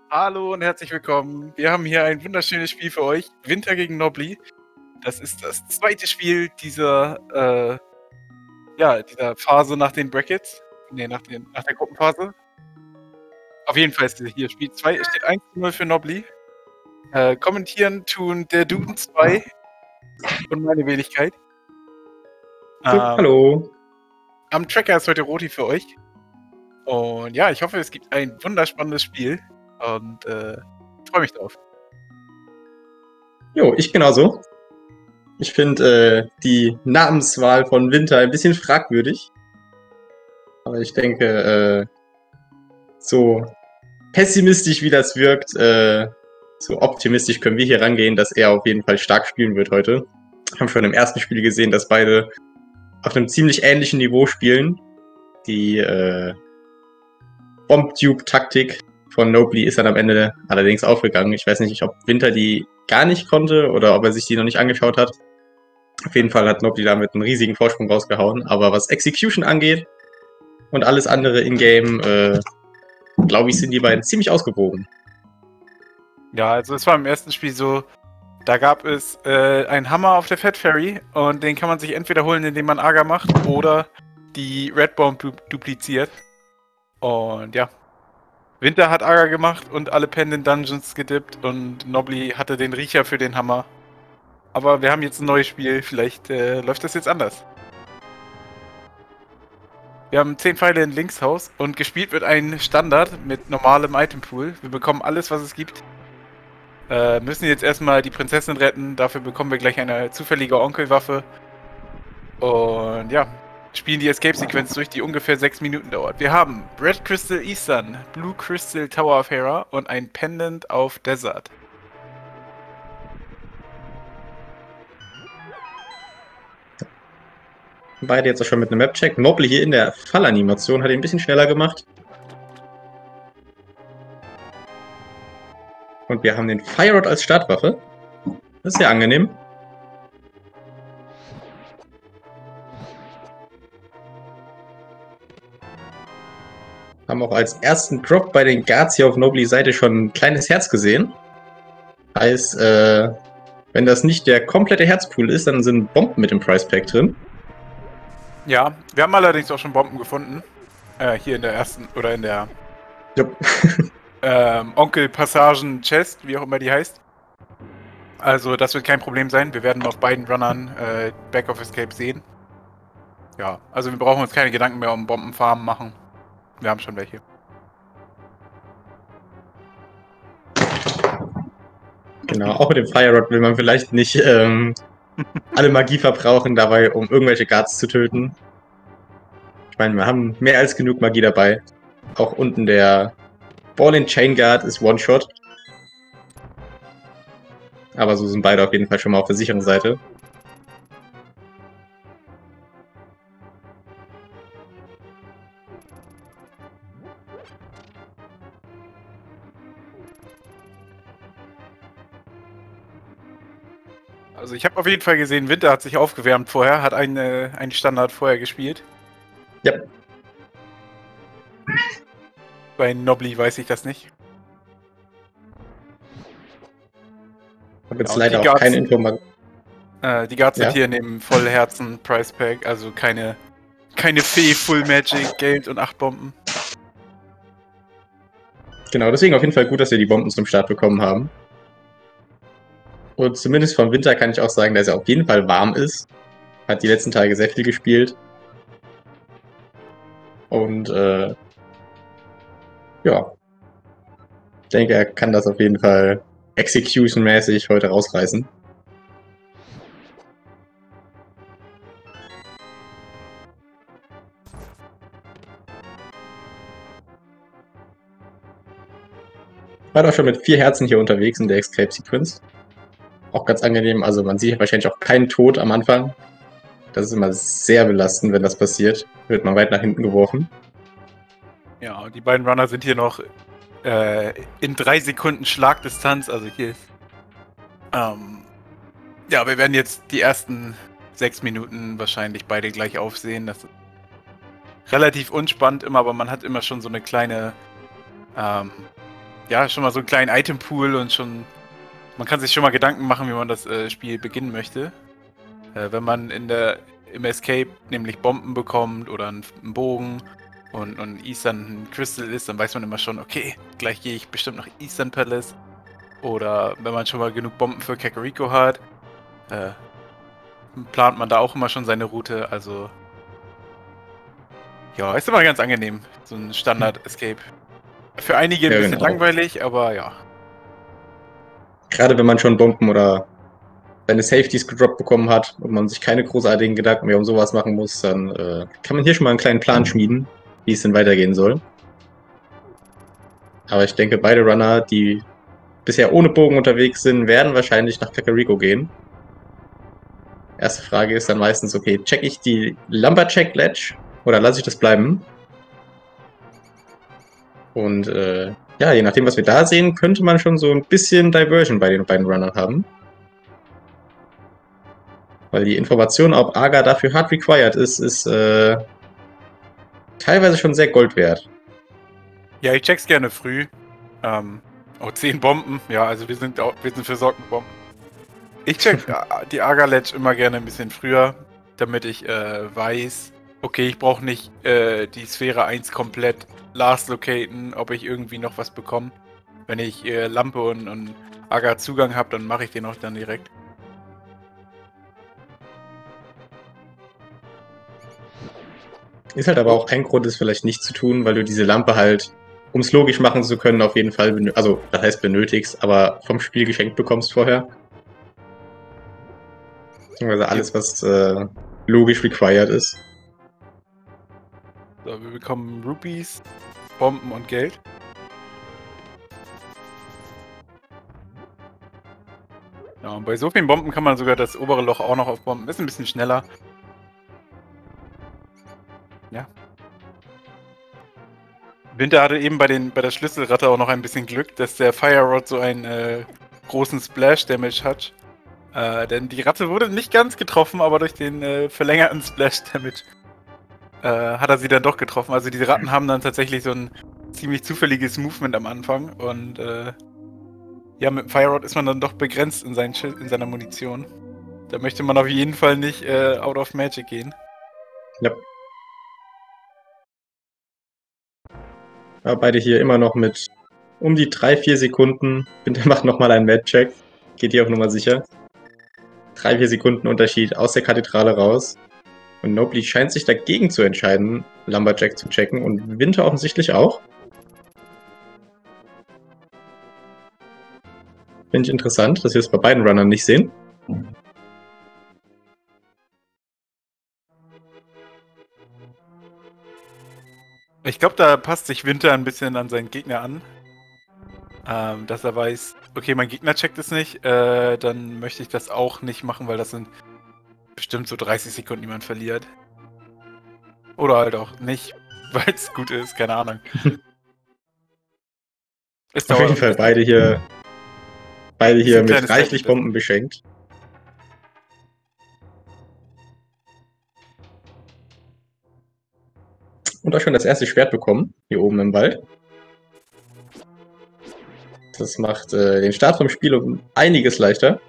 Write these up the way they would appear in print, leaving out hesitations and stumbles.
Hallo und herzlich willkommen. Wir haben hier ein wunderschönes Spiel für euch. Winter gegen Nobly. Das ist das zweite Spiel dieser Phase nach den Brackets. Nee, nach der Gruppenphase. Auf jeden Fall ist hier Spiel 2. Es steht 1:0 für Nobly. Kommentieren tun der Duden 2 und meine Wenigkeit. Hallo. Am Tracker ist heute Roti für euch. Und ja, ich hoffe, es gibt ein wunderspannendes Spiel. Und freue mich drauf. Jo, ich genauso. Ich finde die Namenswahl von Winter ein bisschen fragwürdig. Aber ich denke, so pessimistisch wie das wirkt, so optimistisch können wir hier rangehen, dass er auf jeden Fall stark spielen wird heute. Haben schon im ersten Spiel gesehen, dass beide auf einem ziemlich ähnlichen Niveau spielen. Die Bomb-Tube-Taktik von Nobly ist dann am Ende allerdings aufgegangen. Ich weiß nicht, ob Winter die gar nicht konnte oder ob er sich die noch nicht angeschaut hat. Auf jeden Fall hat Nobly damit einen riesigen Vorsprung rausgehauen. Aber was Execution angeht und alles andere in-game, glaube ich, sind die beiden ziemlich ausgewogen. Ja, also es war im ersten Spiel so, da gab es einen Hammer auf der Fat Fairy und den kann man sich entweder holen, indem man Agar macht oder die Red Bomb dupliziert. Und ja, Winter hat Agar gemacht und alle Pendant Dungeons gedippt und Nobly hatte den Riecher für den Hammer. Aber wir haben jetzt ein neues Spiel, vielleicht läuft das jetzt anders. Wir haben 10 Pfeile in Linkshaus und gespielt wird ein Standard mit normalem Itempool. Wir bekommen alles, was es gibt. Müssen jetzt erstmal die Prinzessin retten, dafür bekommen wir gleich eine zufällige Onkelwaffe. Und ja, spielen die Escape-Sequenz durch, die ungefähr 6 Minuten dauert. Wir haben Red Crystal Eastern, Blue Crystal Tower of Hera und ein Pendant auf Desert. Beide jetzt auch schon mit einem Map-Check. Nobly hier in der Fallanimation hat ihn ein bisschen schneller gemacht. Und wir haben den Fire Rod als Startwaffe. Das ist sehr angenehm. Haben auch als ersten Drop bei den Guards hier auf Nobly Seite schon ein kleines Herz gesehen. Heißt, wenn das nicht der komplette Herzpool ist, dann sind Bomben mit dem Price Pack drin. Ja, wir haben allerdings auch schon Bomben gefunden. Hier in der ersten, oder in der Onkel-Passagen-Chest, wie auch immer die heißt. Also das wird kein Problem sein. Wir werden auf beiden Runnern Back of Escape sehen. Ja, also wir brauchen uns keine Gedanken mehr um Bombenfarmen machen. Wir haben schon welche. Genau, auch mit dem Fire Rod will man vielleicht nicht alle Magie verbrauchen dabei, um irgendwelche Guards zu töten. Ich meine, wir haben mehr als genug Magie dabei. Auch unten der Ball-and-Chain Guard ist One-Shot. Aber so sind beide auf jeden Fall schon mal auf der sicheren Seite. Also ich habe auf jeden Fall gesehen, Winter hat sich aufgewärmt vorher, hat einen Standard vorher gespielt. Ja. Bei Nobly weiß ich das nicht. Ich habe jetzt leider auch keine Info mehr. Die Guards sind hier in dem Vollherzen Price Pack, also keine Fee, Full Magic, Geld und 8 Bomben. Genau, deswegen auf jeden Fall gut, dass wir die Bomben zum Start bekommen haben. Und zumindest vom Winter kann ich auch sagen, dass er auf jeden Fall warm ist. Hat die letzten Tage sehr viel gespielt. Und ja, ich denke, er kann das auf jeden Fall execution-mäßig heute rausreißen. War doch schon mit 4 Herzen hier unterwegs in der Escape-Sequence. Auch ganz angenehm, also man sieht wahrscheinlich auch keinen Tod am Anfang. Das ist immer sehr belastend, wenn das passiert. Wird man weit nach hinten geworfen. Ja, und die beiden Runner sind hier noch in 3 Sekunden Schlagdistanz, also hier ist ja, wir werden jetzt die ersten 6 Minuten wahrscheinlich beide gleich aufsehen. Das ist relativ unspannend immer, aber man hat immer schon so eine kleine ja, schon mal so einen kleinen Itempool und schon. Man kann sich schon mal Gedanken machen, wie man das Spiel beginnen möchte. Wenn man im Escape nämlich Bomben bekommt oder einen Bogen und Eastern ein Crystal ist, dann weiß man immer schon, okay, gleich gehe ich bestimmt nach Eastern Palace. Oder wenn man schon mal genug Bomben für Kakariko hat, äh, plant man da auch immer schon seine Route. Also, ja, ist immer ganz angenehm, so ein Standard-Escape. Für einige ein Ja, bisschen genau. langweilig, aber ja. Gerade wenn man schon Bomben oder seine Safeties gedroppt bekommen hat und man sich keine großartigen Gedanken mehr um sowas machen muss, dann kann man hier schon mal einen kleinen Plan schmieden, wie es denn weitergehen soll. Aber ich denke, beide Runner, die bisher ohne Bogen unterwegs sind, werden wahrscheinlich nach Kakariko gehen. Erste Frage ist dann meistens, okay, check ich die Lumberjack Ledge oder lasse ich das bleiben? Und ja, je nachdem, was wir da sehen, könnte man schon so ein bisschen Diversion bei den beiden Runnern haben. Weil die Information, ob Aga dafür hard required ist teilweise schon sehr Gold wert. Ja, ich check's gerne früh. Oh, 10 Bomben. Ja, also wir sind versorgt mit Bomben. Ich check die Aga-Ledge immer gerne ein bisschen früher, damit ich weiß, okay, ich brauche nicht die Sphäre 1 komplett last locaten, ob ich irgendwie noch was bekomme. Wenn ich Lampe und Aga Zugang habe, dann mache ich den auch dann direkt. Ist halt aber auch ein Grund, es vielleicht nicht zu tun, weil du diese Lampe halt, um es logisch machen zu können, auf jeden Fall, also das heißt benötigst, aber vom Spiel geschenkt bekommst vorher. Beziehungsweise alles, was logisch required ist. So, wir bekommen Rupees, Bomben und Geld. Ja, und bei so vielen Bomben kann man sogar das obere Loch auch noch aufbomben. Ist ein bisschen schneller. Ja. Winter hatte eben bei der Schlüsselratte auch noch ein bisschen Glück, dass der Fire Rod so einen großen Splash-Damage hat. Denn die Ratte wurde nicht ganz getroffen, aber durch den verlängerten Splash-Damage hat er sie dann doch getroffen. Also diese Ratten haben dann tatsächlich so ein ziemlich zufälliges Movement am Anfang und ja, mit dem Fire Rod ist man dann doch begrenzt in seiner Munition. Da möchte man auf jeden Fall nicht out of Magic gehen. Ja. Aber beide hier immer noch mit um die 3-4 Sekunden. Winter macht nochmal einen Mad-Check. Geht hier auf Nummer sicher. 3-4 Sekunden Unterschied aus der Kathedrale raus. Und Nobly scheint sich dagegen zu entscheiden, Lumberjack zu checken. Und Winter offensichtlich auch. Finde ich interessant, dass wir es bei beiden Runnern nicht sehen. Ich glaube, da passt sich Winter ein bisschen an seinen Gegner an. Dass er weiß, okay, mein Gegner checkt es nicht, dann möchte ich das auch nicht machen, weil das sind bestimmt so 30 Sekunden, die man verliert. Oder halt auch nicht, weil es gut ist, keine Ahnung. Es Auf dauert jeden auch Fall ein bisschen. beide hier Ein mit kleines reichlich Zeitlimit. Bomben beschenkt. Und auch schon das erste Schwert bekommen, hier oben im Wald. Das macht den Start vom Spiel um einiges leichter.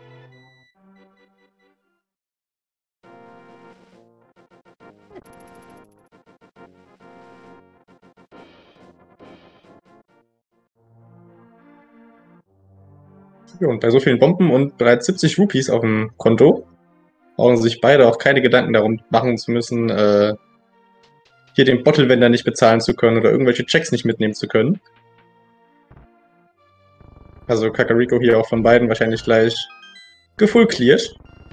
Ja, und bei so vielen Bomben und bereits 70 Rupees auf dem Konto brauchen sich beide auch keine Gedanken darum machen zu müssen, hier den Bottlewender nicht bezahlen zu können oder irgendwelche Checks nicht mitnehmen zu können. Also Kakariko hier auch von beiden wahrscheinlich gleich gefull cleared.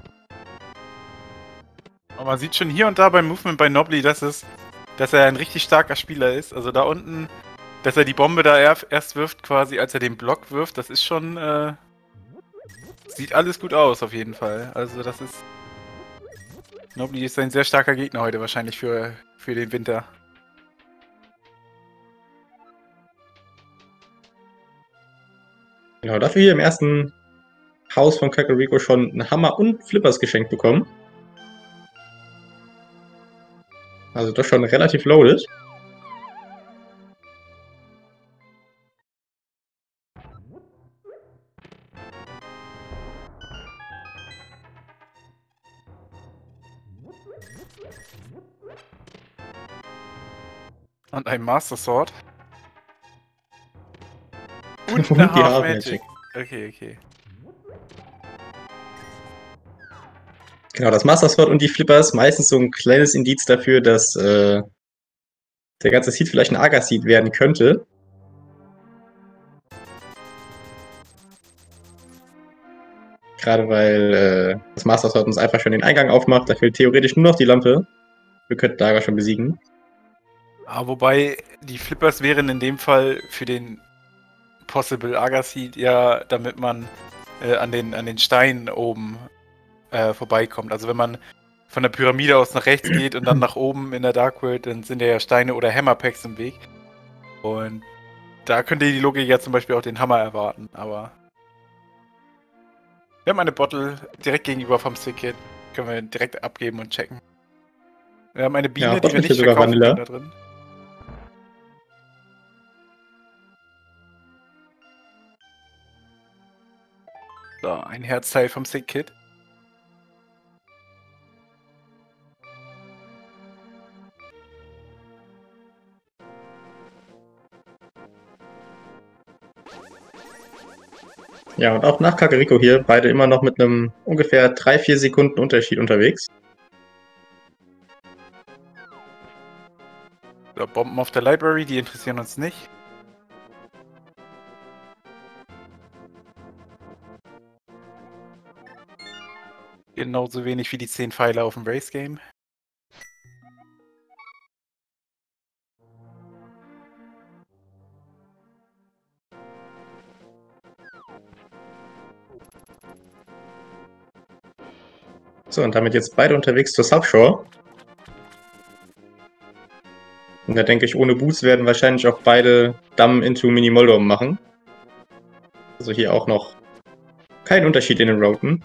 Aber man sieht schon hier und da beim Movement bei Nobly, dass er ein richtig starker Spieler ist. Also da unten, dass er die Bombe da erst wirft, quasi als er den Block wirft, das ist schon, sieht alles gut aus auf jeden Fall. Also das ist, Nobly ist ein sehr starker Gegner heute wahrscheinlich für den Winter. Genau, dafür hier im ersten Haus von Kakariko schon einen Hammer und Flippers geschenkt bekommen. Also doch schon relativ loaded. Und ein Master Sword. Und Und eine die Half Half Magic. Magic. Okay. Genau, das Master Sword und die Flippers, meistens so ein kleines Indiz dafür, dass der ganze Seed vielleicht ein Agar-Seed werden könnte. Gerade weil das Master Sword uns einfach schon den Eingang aufmacht, da fehlt theoretisch nur noch die Lampe. Wir könnten Agar schon besiegen. Ah, wobei die Flippers wären in dem Fall für den Possible Agar Seed ja, damit man an den Steinen oben vorbeikommt. Also wenn man von der Pyramide aus nach rechts geht und dann nach oben in der Dark World, dann sind ja Steine oder Hammerpacks im Weg. Und da könnte die Logik ja zum Beispiel auch den Hammer erwarten, aber wir haben eine Bottle direkt gegenüber vom Stick-Kit. Können wir direkt abgeben und checken. Wir haben eine Biene, Ja, die wir Bottle nicht sogar verkaufen Vanilla. können da drin. So, ein Herzteil vom Stick-Kit. Ja, und auch nach Kakariko hier, beide immer noch mit einem ungefähr 3-4 Sekunden Unterschied unterwegs. So, Bomben auf der Library, die interessieren uns nicht. Genauso wenig wie die 10 Pfeile auf dem Race Game. So, und damit jetzt beide unterwegs zur Subshore. Und da denke ich, ohne Boost werden wahrscheinlich auch beide Damm into Mini-Moldom machen. Also hier auch noch kein Unterschied in den Routen.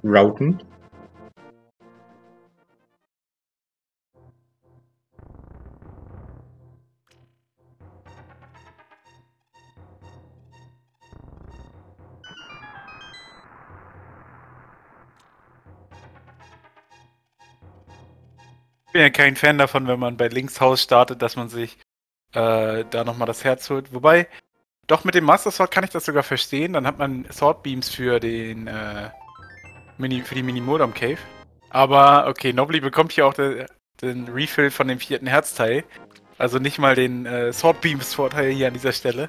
Ich bin ja kein Fan davon, wenn man bei Linkshaus startet, dass man sich da nochmal das Herz holt. Wobei, doch mit dem Master Sword kann ich das sogar verstehen. Dann hat man Sword Beams für den für die Mini-Modem Cave. Aber okay, Nobly bekommt hier auch den Refill von dem 4. Herzteil. Also nicht mal den Sword Beams Vorteil hier an dieser Stelle.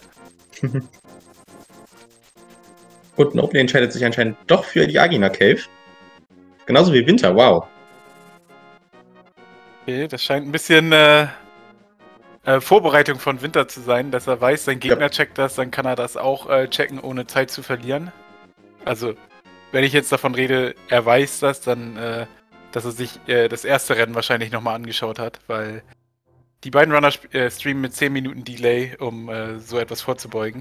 Und Nobly entscheidet sich anscheinend doch für die Agina Cave. Genauso wie Winter, wow. Okay, das scheint ein bisschen Vorbereitung von Winter zu sein, dass er weiß, sein Gegner checkt das, dann kann er das auch checken, ohne Zeit zu verlieren. Also, wenn ich jetzt davon rede, er weiß das, dann, dass er sich das erste Rennen wahrscheinlich nochmal angeschaut hat, weil die beiden Runner streamen mit 10 Minuten Delay, um so etwas vorzubeugen.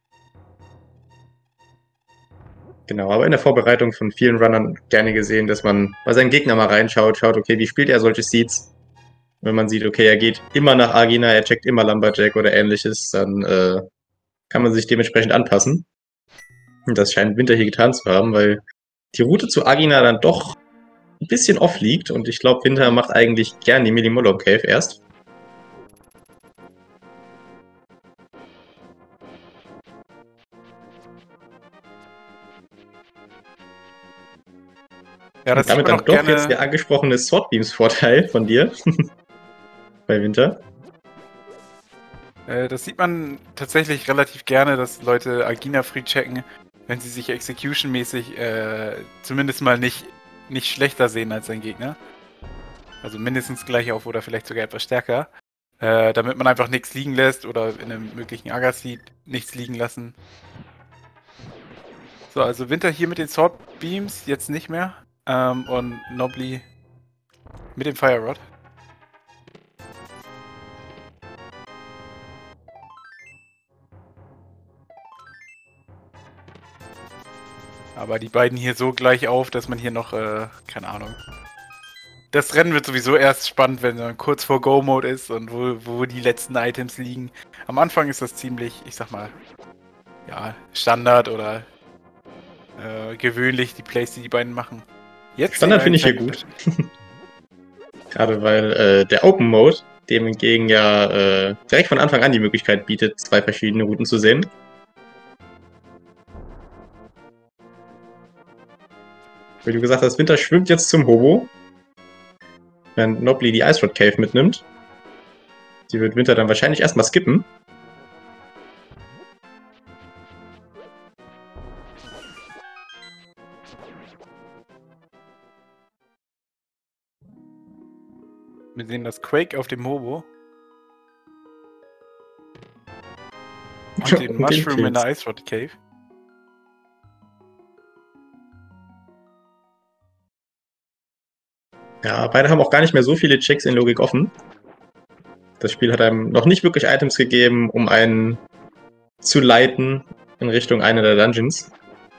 Genau, aber in der Vorbereitung von vielen Runnern gerne gesehen, dass man bei seinen Gegner mal reinschaut, schaut, okay, wie spielt er solche Seeds? Wenn man sieht, okay, er geht immer nach Agina, er checkt immer Lumberjack oder ähnliches, dann kann man sich dementsprechend anpassen. Und das scheint Winter hier getan zu haben, weil die Route zu Agina dann doch ein bisschen off liegt und ich glaube, Winter macht eigentlich gern die Mini-Mollom Cave erst. Ja, das und damit sieht man dann auch doch gerne. jetzt der angesprochene Swordbeams-Vorteil von dir bei Winter. Das sieht man tatsächlich relativ gerne, dass Leute Agina free checken, wenn sie sich execution-mäßig zumindest mal nicht schlechter sehen als sein Gegner. Also mindestens gleich auf oder vielleicht sogar etwas stärker. Damit man einfach nichts liegen lässt oder in einem möglichen Agassi nichts liegen lassen. So, also Winter hier mit den Sword Beams, jetzt nicht mehr. Und Nobly mit dem Fire Rod. Aber die beiden hier so gleich auf, dass man hier noch, keine Ahnung. Das Rennen wird sowieso erst spannend, wenn man kurz vor Go-Mode ist und wo die letzten Items liegen. Am Anfang ist das ziemlich, ich sag mal, ja, Standard oder gewöhnlich, die Plays, die die beiden machen. Jetzt Standard finde ich hier gut. Gerade weil der Open Mode dem hingegen ja direkt von Anfang an die Möglichkeit bietet, 2 verschiedene Routen zu sehen. Wie du gesagt hast, Winter schwimmt jetzt zum Hobo, während Nobly die Ice Rod Cave mitnimmt. Die wird Winter dann wahrscheinlich erstmal skippen. Wir sehen das Quake auf dem Hobo. Und den Mushroom in der Ice Rod Cave. Ja, beide haben auch gar nicht mehr so viele Checks in Logik offen. Das Spiel hat einem noch nicht wirklich Items gegeben, um einen zu leiten in Richtung einer der Dungeons.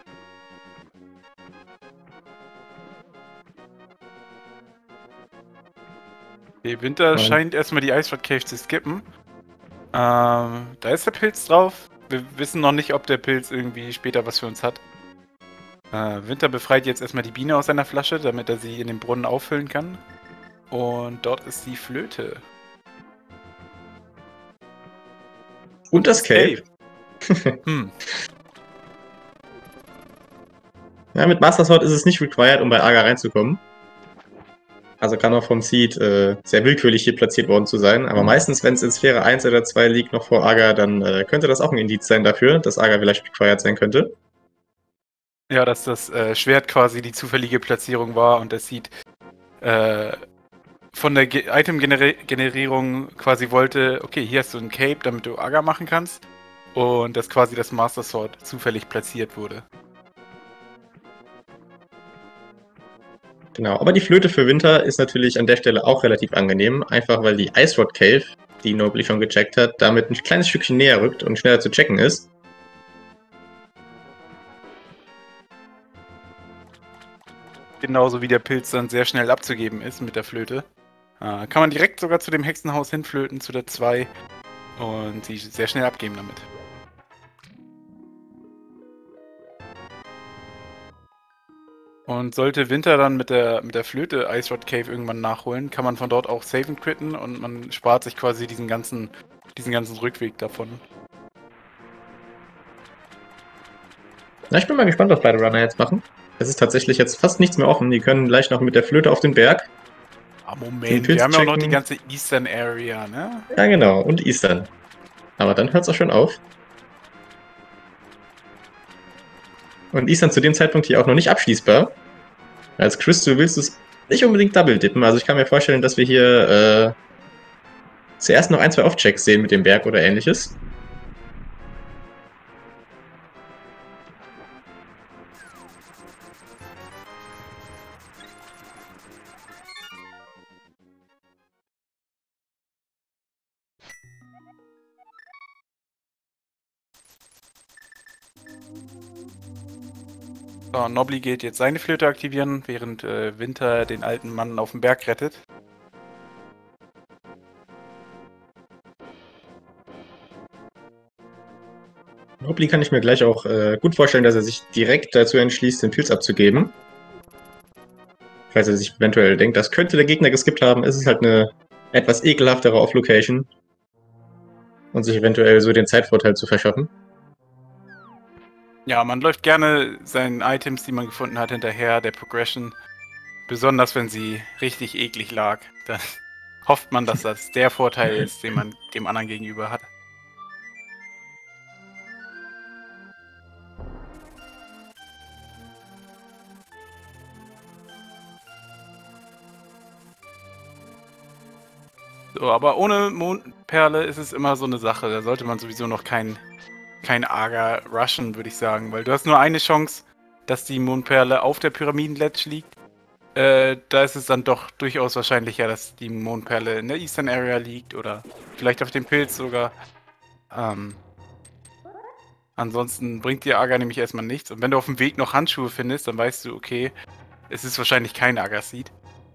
Okay, Winter scheint erstmal die Ice Rod Cave zu skippen. Da ist der Pilz drauf. Wir wissen noch nicht, ob der Pilz irgendwie später was für uns hat. Winter befreit jetzt erstmal die Biene aus seiner Flasche, damit er sie in den Brunnen auffüllen kann. Und dort ist die Flöte. Und das Cave. Ja, mit Master Sword ist es nicht required, um bei Aga reinzukommen. Also kann auch vom Seed sehr willkürlich hier platziert worden zu sein. Aber meistens, wenn es in Sphäre 1 oder 2 liegt, noch vor Aga, dann könnte das auch ein Indiz sein dafür, dass Aga vielleicht required sein könnte. Ja, dass das Schwert quasi die zufällige Platzierung war und das Seed von der Item-Generierung quasi wollte, okay, hier hast du ein Cape, damit du Aga machen kannst. Und dass quasi das Master Sword zufällig platziert wurde. Genau, aber die Flöte für Winter ist natürlich an der Stelle auch relativ angenehm, einfach weil die Ice Rod Cave, die Nobly schon gecheckt hat, damit ein kleines Stückchen näher rückt und schneller zu checken ist. Genauso wie der Pilz dann sehr schnell abzugeben ist mit der Flöte. Kann man direkt sogar zu dem Hexenhaus hinflöten, zu der 2 und sie sehr schnell abgeben damit. Und sollte Winter dann mit der Flöte Ice Rod Cave irgendwann nachholen, kann man von dort auch saven critten und man spart sich quasi diesen ganzen Rückweg davon. Na, ich bin mal gespannt, was beide Runner jetzt machen. Es ist tatsächlich jetzt fast nichts mehr offen. Die können gleich noch mit der Flöte auf den Berg. Ah, Moment, wir haben ja auch noch die ganze Eastern Area, ne? Ja, genau, und Eastern. Aber dann hört es auch schon auf. Und Eastern zu dem Zeitpunkt hier auch noch nicht abschließbar. Als Crystal willst du es nicht unbedingt double dippen. Also ich kann mir vorstellen, dass wir hier zuerst noch 1, 2 Off-Checks sehen mit dem Berg oder ähnliches. So, Nobly geht jetzt seine Flöte aktivieren, während Winter den alten Mann auf dem Berg rettet. Nobly kann ich mir gleich auch gut vorstellen, dass er sich direkt dazu entschließt, den Pilz abzugeben. Falls er sich eventuell denkt, das könnte der Gegner geskippt haben, ist es halt eine etwas ekelhaftere Off-Location. Und sich eventuell so den Zeitvorteil zu verschaffen. Ja, man läuft gerne seinen Items, die man gefunden hat, hinterher, der Progression. Besonders wenn sie richtig eklig lag. Dann hofft man, dass das der Vorteil ist, den man dem anderen gegenüber hat. So, aber ohne Mondperle ist es immer so eine Sache. Da sollte man sowieso noch kein Aga rushen, würde ich sagen. Weil du hast nur eine Chance, dass die Mondperle auf der Pyramiden-Ledge liegt. Da ist es dann doch durchaus wahrscheinlicher, dass die Mondperle in der Eastern Area liegt oder vielleicht auf dem Pilz sogar. Ansonsten bringt dir Aga nämlich erstmal nichts. Und wenn du auf dem Weg noch Handschuhe findest, dann weißt du, okay, es ist wahrscheinlich kein Aga-Seed.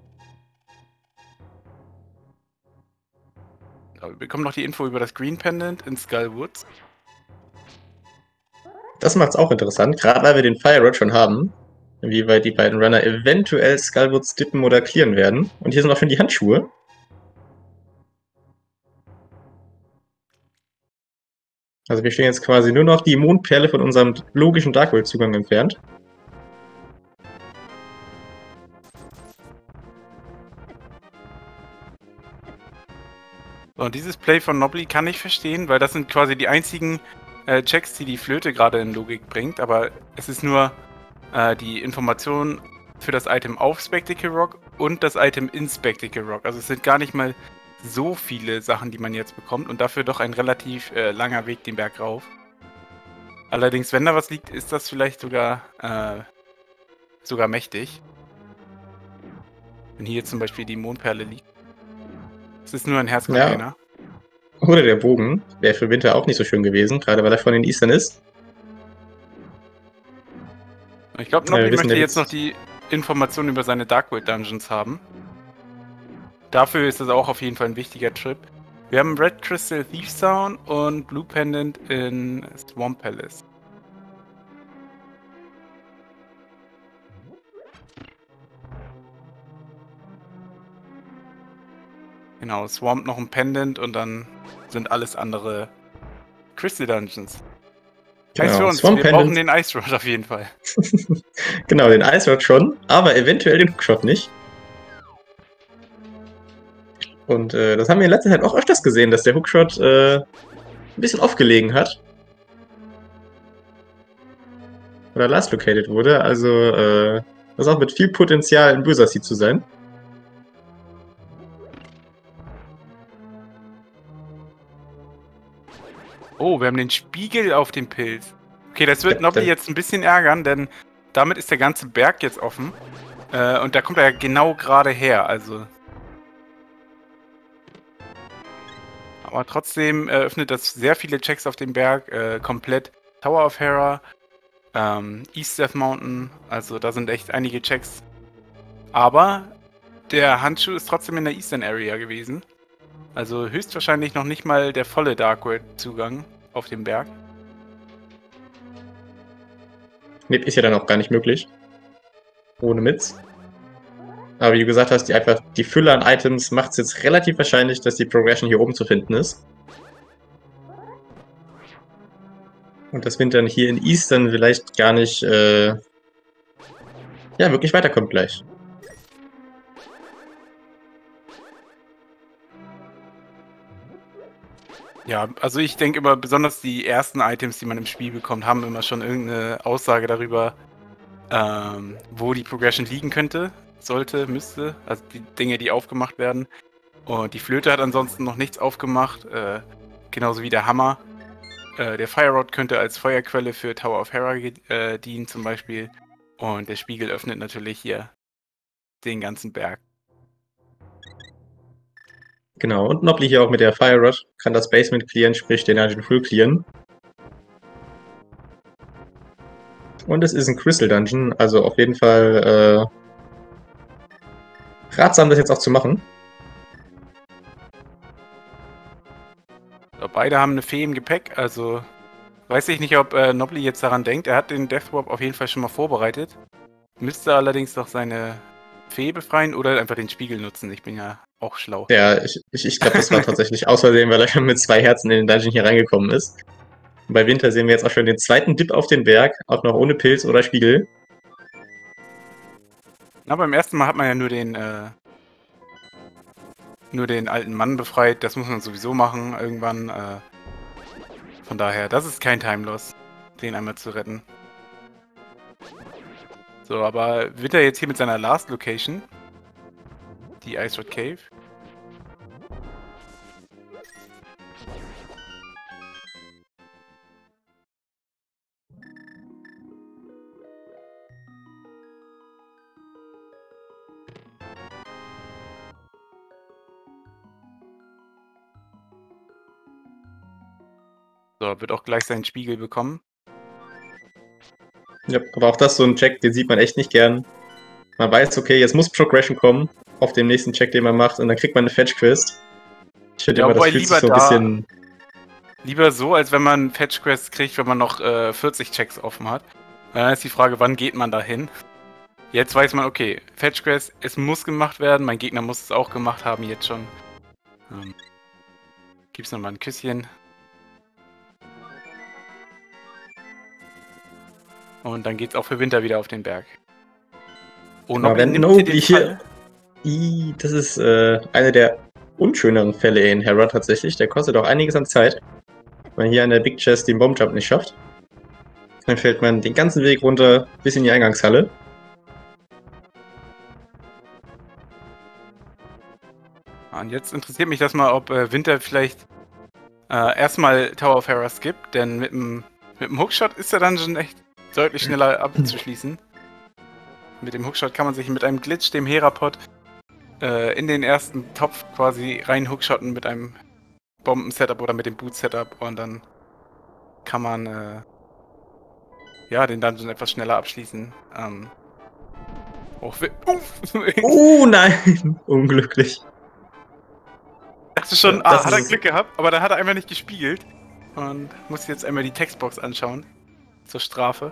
Wir bekommen noch die Info über das Green Pendant in Skull Woods. Das macht's auch interessant, gerade weil wir den Fire Rod schon haben. inwieweit die beiden Runner eventuell Skullwoods dippen oder clearen werden. Und hier sind auch schon die Handschuhe. Also wir stehen jetzt quasi nur noch die Mondperle von unserem logischen Darkworld-Zugang entfernt. So, und dieses Play von Nobly kann ich verstehen, weil das sind quasi die einzigen Checks, die die Flöte gerade in Logik bringt, aber es ist nur die Information für das Item auf Spectacle Rock und das Item in Spectacle Rock. Also es sind gar nicht mal so viele Sachen, die man jetzt bekommt und dafür doch ein relativ langer Weg den Berg rauf. Allerdings, wenn da was liegt, ist das vielleicht sogar mächtig. Wenn hier zum Beispiel die Mondperle liegt. Es ist nur ein Herzcontainer. Ja. Oder der Bogen. Wäre für Winter auch nicht so schön gewesen, gerade weil er von den Eastern ist. Ich glaube, Nobly möchte jetzt noch die Informationen über seine Darkworld Dungeons haben. Dafür ist das auch auf jeden Fall ein wichtiger Trip. Wir haben Red Crystal Thief Sound und Blue Pendant in Swamp Palace. Genau, Swamp noch ein Pendant und dann sind alles andere Crystal Dungeons. Genau, heißt für uns, wir brauchen den Ice Rod auf jeden Fall. Genau, den Ice Rod schon, aber eventuell den Hookshot nicht. Und das haben wir in letzter Zeit auch öfters gesehen, dass der Hookshot ein bisschen aufgelegen hat. Oder last located wurde, also das auch mit viel Potenzial ein böser Seed zu sein. Oh, wir haben den Spiegel auf dem Pilz. Okay, das wird Nobly jetzt ein bisschen ärgern, denn damit ist der ganze Berg jetzt offen. Und da kommt er ja genau gerade her, also. Aber trotzdem öffnet das sehr viele Checks auf dem Berg. Komplett Tower of Hera, East Death Mountain, also da sind echt einige Checks. Aber der Handschuh ist trotzdem in der Eastern Area gewesen. Also höchstwahrscheinlich noch nicht mal der volle Darkworld-Zugang auf dem Berg. Nee, ist ja dann auch gar nicht möglich. Ohne Mitz. Aber wie du gesagt hast, die Fülle an Items macht es jetzt relativ wahrscheinlich, dass die Progression hier oben zu finden ist. Und dass Winter hier in Eastern vielleicht gar nicht wirklich weiterkommt gleich. Ja, also ich denke immer, besonders die ersten Items, die man im Spiel bekommt, haben immer schon irgendeine Aussage darüber, wo die Progression liegen könnte, sollte, müsste. Also die Dinge, die aufgemacht werden. Und die Flöte hat ansonsten noch nichts aufgemacht, genauso wie der Hammer. Der Fire Rod könnte als Feuerquelle für Tower of Hera dienen zum Beispiel. Und der Spiegel öffnet natürlich hier den ganzen Berg. Genau, und Nobly hier auch mit der Fire Rod kann das Basement clearen, sprich den Dungeon Full clearen. Und es ist ein Crystal Dungeon, also auf jeden Fall ratsam, das jetzt auch zu machen. So, beide haben eine Fee im Gepäck, also weiß ich nicht, ob Nobly jetzt daran denkt. Er hat den Death Warp auf jeden Fall schon mal vorbereitet. Müsste allerdings noch seine Fee befreien oder einfach den Spiegel nutzen. Ich bin ja auch schlau. Ja, ich glaube, das war tatsächlich aus Versehen, weil er schon mit 2 Herzen in den Dungeon hier reingekommen ist. Und bei Winter sehen wir jetzt auch schon den zweiten Dip auf den Berg, auch noch ohne Pilz oder Spiegel. Na, beim ersten Mal hat man ja nur den alten Mann befreit. Das muss man sowieso machen irgendwann. Von daher, das ist kein Time Loss, den einmal zu retten. So, aber wird er jetzt hier mit seiner Last Location, die Ice Rod Cave. So, wird auch gleich seinen Spiegel bekommen. Ja, aber auch das so ein Check, den sieht man echt nicht gern. Man weiß, okay, jetzt muss Progression kommen auf dem nächsten Check, den man macht, und dann kriegt man eine Fetch-Quest. Ich finde immer, das fühlt sich so ein bisschen... Lieber so, als wenn man Fetch-Quests kriegt, wenn man noch 40 Checks offen hat. Dann ist die Frage, wann geht man da hin? Jetzt weiß man, okay, Fetch Quest, es muss gemacht werden, mein Gegner muss es auch gemacht haben, jetzt schon. Gibt's nochmal ein Küsschen. Und dann geht's auch für Winter wieder auf den Berg. Oh, Aber Nobby wenn nimmt hier den Nobly hier. Fall. Das ist einer der unschöneren Fälle in Hera tatsächlich. Der kostet auch einiges an Zeit. Wenn man hier an der Big Chest den Bombjump nicht schafft, dann fällt man den ganzen Weg runter bis in die Eingangshalle. Und jetzt interessiert mich das mal, ob Winter vielleicht erstmal Tower of Hera skippt, denn mit dem Hookshot ist der Dungeon echt deutlich schneller abzuschließen. Mit dem Hookshot kann man sich mit einem Glitch, dem Hera-Pod, in den ersten Topf quasi rein hookshotten mit einem Bomben-Setup oder mit dem Boot-Setup und dann kann man den Dungeon etwas schneller abschließen. Nein! Unglücklich. Ich dachte schon, Das hat er ist- Glück gehabt, aber da hat er einfach nicht gespiegelt. Und muss jetzt einmal die Textbox anschauen. Zur Strafe.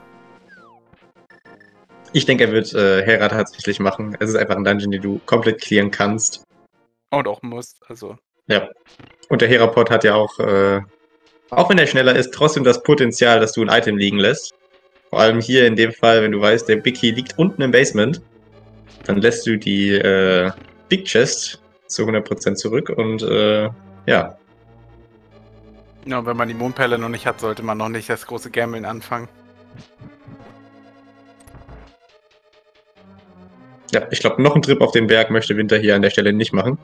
Ich denke, er wird Hera tatsächlich machen. Es ist einfach ein Dungeon, den du komplett clearen kannst. Und auch musst, also. Ja. Und der Hera-Pod hat ja auch wenn er schneller ist, trotzdem das Potenzial, dass du ein Item liegen lässt. Vor allem hier in dem Fall, wenn du weißt, der Big Key liegt unten im Basement, dann lässt du die Big Chest zu 100% zurück und ja. Ja, und wenn man die Mondperle noch nicht hat, sollte man noch nicht das große Gambeln anfangen. Ja, ich glaube, noch einen Trip auf den Berg möchte Winter hier an der Stelle nicht machen.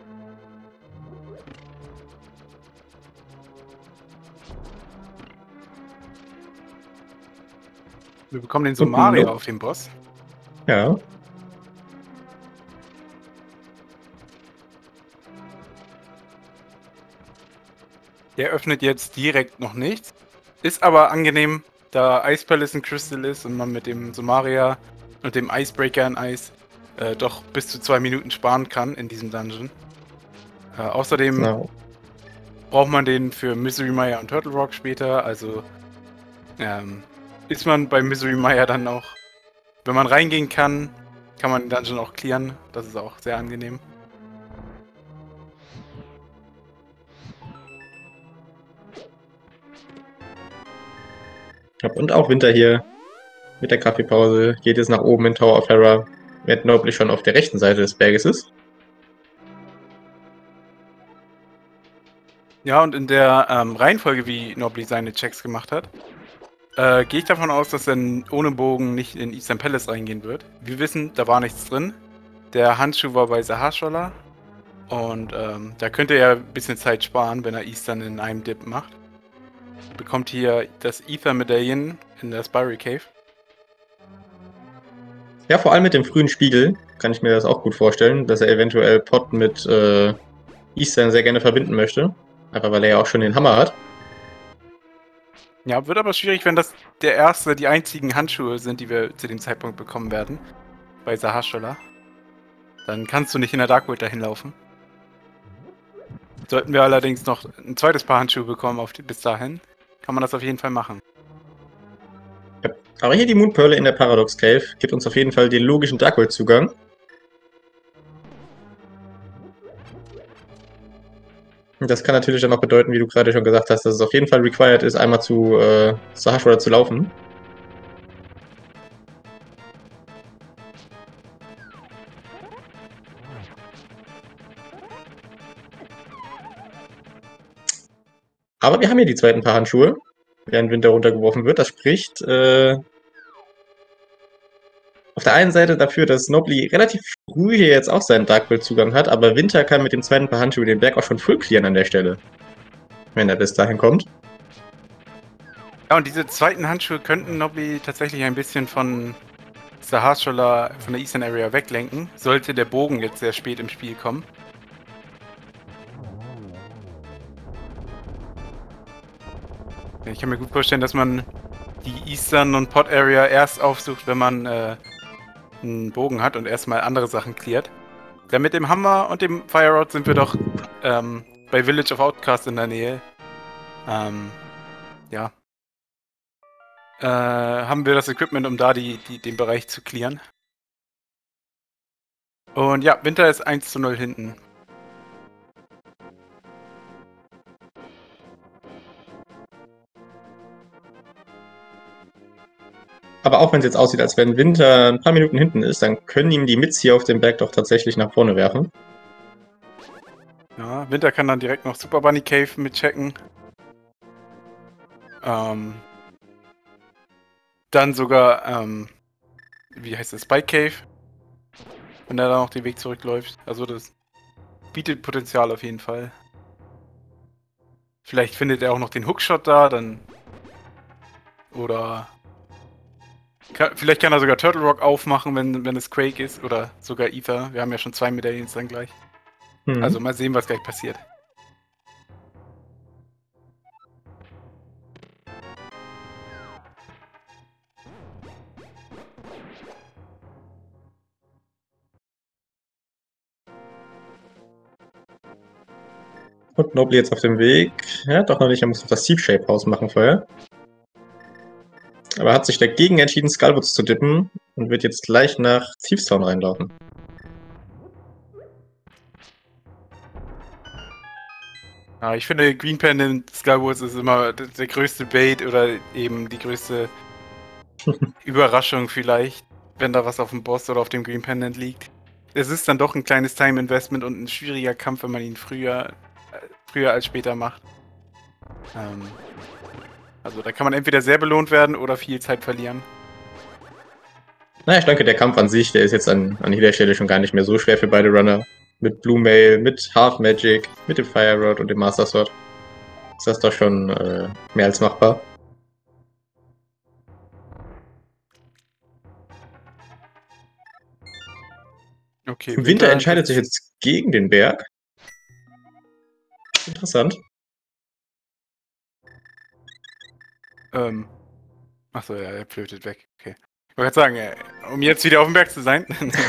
Wir bekommen den Somaria no. auf den Boss. Ja. Der öffnet jetzt direkt noch nichts. Ist aber angenehm, da Ice Palace ein Crystal ist und man mit dem Somaria und dem Icebreaker in Eis doch bis zu 2 Minuten sparen kann in diesem Dungeon. Außerdem Genau. braucht man den für Misery Mire und Turtle Rock später, also ist man bei Misery Mire dann auch, wenn man reingehen kann, kann man den Dungeon auch clearen. Das ist auch sehr angenehm. Und auch Winter hier mit der Kaffeepause geht es nach oben in Tower of Hera, während Nobly schon auf der rechten Seite des Berges ist. Ja, und in der Reihenfolge, wie Nobly seine Checks gemacht hat, gehe ich davon aus, dass er ohne Bogen nicht in Eastern Palace reingehen wird. Wir wissen, da war nichts drin. Der Handschuh war bei Sahashola. Und da könnte er ein bisschen Zeit sparen, wenn er Eastern in einem Dip macht. Bekommt hier das Ether-Medaillen in der Spiral Cave. Ja, vor allem mit dem frühen Spiegel kann ich mir das auch gut vorstellen, dass er eventuell Pot mit Eastern sehr gerne verbinden möchte. Einfach weil er ja auch schon den Hammer hat. Ja, wird aber schwierig, wenn das die einzigen Handschuhe sind, die wir zu dem Zeitpunkt bekommen werden. Bei Sahashola. Dann kannst du nicht in der Dark World dahin laufen. Sollten wir allerdings noch ein zweites Paar Handschuhe bekommen bis dahin, kann man das auf jeden Fall machen. Ja. Aber hier die Moonpearl in der Paradox Cave gibt uns auf jeden Fall den logischen Dark World Zugang. Das kann natürlich dann auch bedeuten, wie du gerade schon gesagt hast, dass es auf jeden Fall required ist, einmal zu Sahashola zu laufen. Aber wir haben hier die zweiten Paar Handschuhe, während Winter runtergeworfen wird. Das spricht auf der einen Seite dafür, dass Nobly relativ früh hier jetzt auch seinen Dark World Zugang hat, aber Winter kann mit dem zweiten Paar Handschuhe den Berg auch schon full clearen an der Stelle. Wenn er bis dahin kommt. Ja, und diese zweiten Handschuhe könnten Nobly tatsächlich ein bisschen von Sahashola, von der Eastern Area weglenken, sollte der Bogen jetzt sehr spät im Spiel kommen. Ich kann mir gut vorstellen, dass man die Eastern und Pot Area erst aufsucht, wenn man einen Bogen hat und erstmal andere Sachen cleart. Denn mit dem Hammer und dem Fire Rod sind wir doch bei Village of Outcast in der Nähe. Ja. Haben wir das Equipment, um da den Bereich zu clearen. Und ja, Winter ist 1:0 hinten. Aber auch wenn es jetzt aussieht, als wenn Winter ein paar Minuten hinten ist, dann können ihm die Mits hier auf dem Berg doch tatsächlich nach vorne werfen. Ja, Winter kann dann direkt noch Super Bunny Cave mitchecken. Dann sogar, wie heißt das, Spike Cave. Wenn er da noch den Weg zurückläuft. Also das bietet Potenzial auf jeden Fall. Vielleicht findet er auch noch den Hookshot da, dann... Oder... Vielleicht kann er sogar Turtle Rock aufmachen, wenn es Quake ist. Oder sogar Ether. Wir haben ja schon 2 Medaillen dann gleich. Also mal sehen, was gleich passiert. Und Nobly jetzt auf dem Weg. Ja, doch noch nicht. Er muss noch das Steep Shape House machen vorher. Aber hat sich dagegen entschieden, Skullwoods zu dippen und wird jetzt gleich nach Thieves Town reinlaufen. Ja, ich finde, Green Pendant Skywoods ist immer der größte Bait oder eben die größte Überraschung vielleicht, wenn da was auf dem Boss oder auf dem Green Pendant liegt. Es ist dann doch ein kleines Time Investment und ein schwieriger Kampf, wenn man ihn früher als später macht. Also da kann man entweder sehr belohnt werden oder viel Zeit verlieren. Naja, ich denke, der Kampf an sich, der ist jetzt an jeder Stelle schon gar nicht mehr so schwer für beide Runner. Mit Blue Mail, mit Half Magic, mit dem Fire Rod und dem Master Sword ist das doch schon mehr als machbar. Okay, Winter entscheidet sich jetzt gegen den Berg. Interessant. Achso, ja, er flötet weg. Okay. Ich wollte gerade sagen, um jetzt wieder auf dem Berg zu sein.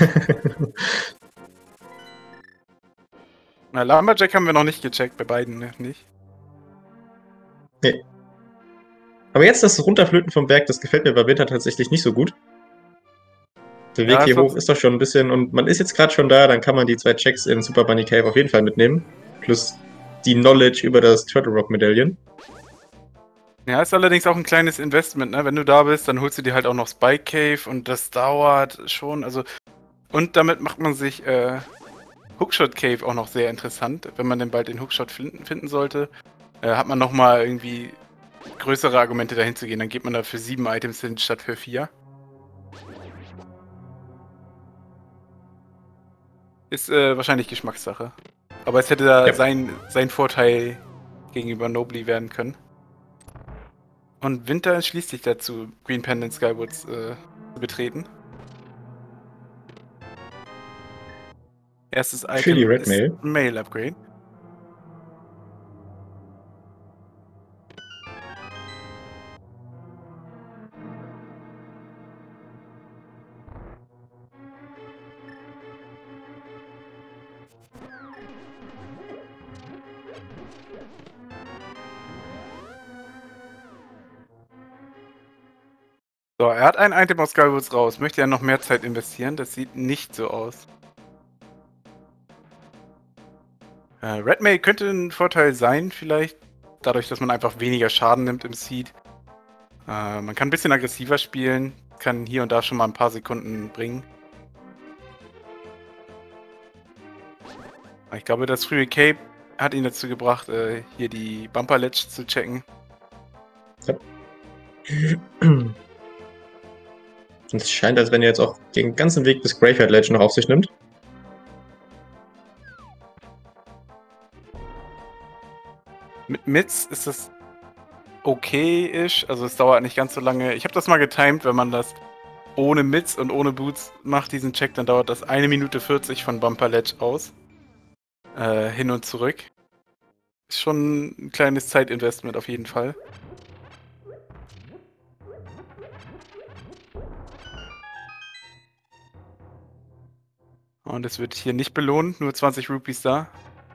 Na, Lumberjack haben wir noch nicht gecheckt, bei beiden nicht. Nee. Aber jetzt das Runterflöten vom Berg, das gefällt mir bei Winter tatsächlich nicht so gut. Der Weg hier hoch ist doch schon ein bisschen, und man ist jetzt gerade schon da, dann kann man die 2 Checks in Super Bunny Cave auf jeden Fall mitnehmen. Plus die Knowledge über das Turtle Rock Medaillion. Ja, ist allerdings auch ein kleines Investment, ne? Wenn du da bist, dann holst du dir halt auch noch Spike Cave und das dauert schon, also... Und damit macht man sich, Hookshot Cave auch noch sehr interessant. Wenn man denn bald den Hookshot finden sollte, hat man nochmal irgendwie größere Argumente dahin zu gehen. Dann geht man da für 7 Items hin, statt für 4. Ist wahrscheinlich Geschmackssache. Aber es hätte da sein Vorteil gegenüber Nobly werden können. Und Winter entschließt sich dazu, Green Pendant Skywoods zu betreten. Erstes Item Red ist Mail. Mail Upgrade. So, er hat ein Item aus Skywoods raus. Möchte er noch mehr Zeit investieren? Das sieht nicht so aus. Red Mail könnte ein Vorteil sein, vielleicht. Dadurch, dass man einfach weniger Schaden nimmt im Seed. Man kann ein bisschen aggressiver spielen. Kann hier und da schon mal ein paar Sekunden bringen. Ich glaube, das frühe Cape hat ihn dazu gebracht, hier die Bumper Ledge zu checken. Ja. Und es scheint, als wenn er jetzt auch den ganzen Weg bis Graveyard Ledge noch auf sich nimmt. Mit Mits ist das okay-ish, also es dauert nicht ganz so lange. Ich habe das mal getimed, wenn man das ohne Mits und ohne Boots macht, diesen Check, dann dauert das 1 Minute 40 von Bumper Ledge aus. Hin und zurück. Ist schon ein kleines Zeitinvestment auf jeden Fall. Und es wird hier nicht belohnt, nur 20 Rupees da.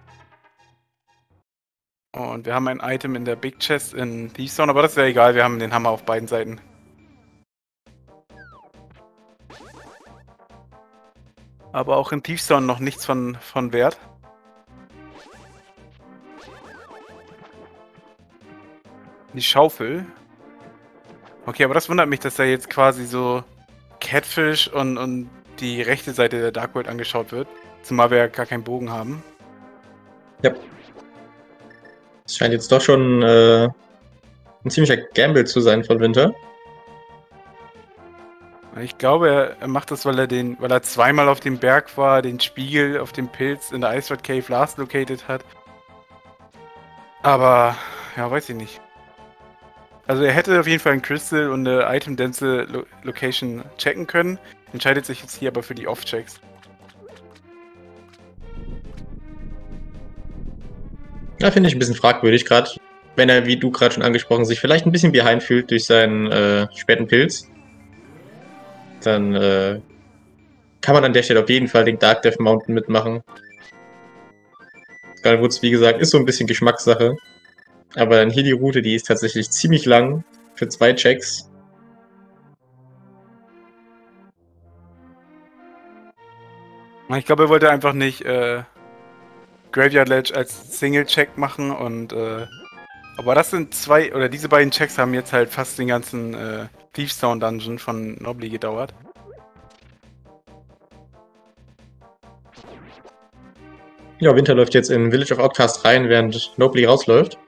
Und wir haben ein Item in der Big Chest in Thieves Town, aber das ist ja egal, wir haben den Hammer auf beiden Seiten. Aber auch in Thiefstone noch nichts von Wert. Die Schaufel. Okay, aber das wundert mich, dass da jetzt quasi so Catfish und die rechte Seite der Dark World angeschaut wird. Zumal wir ja gar keinen Bogen haben. Ja. Es scheint jetzt doch schon ein ziemlicher Gamble zu sein von Winter. Ich glaube, er macht das, weil er zweimal auf dem Berg war, den Spiegel auf dem Pilz in der Iceward Cave last located hat. Aber, ja, weiß ich nicht. Also er hätte auf jeden Fall ein Crystal und eine Item-Dense Location checken können. Entscheidet sich jetzt hier aber für die Off-Checks. Ja, finde ich ein bisschen fragwürdig, gerade wenn er, wie du gerade schon angesprochen, sich vielleicht ein bisschen behind fühlt durch seinen späten Pilz. Dann kann man an der Stelle auf jeden Fall den Dark Death Mountain mitmachen. Skullwoods, wie gesagt, ist so ein bisschen Geschmackssache. Aber dann hier die Route, die ist tatsächlich ziemlich lang für 2 Checks. Ich glaube, er wollte einfach nicht Graveyard Ledge als Single-Check machen und aber das sind diese beiden Checks haben jetzt halt fast den ganzen Thiefstone Dungeon von Nobly gedauert. Ja, Winter läuft jetzt in Village of Outcast rein, während Nobly rausläuft.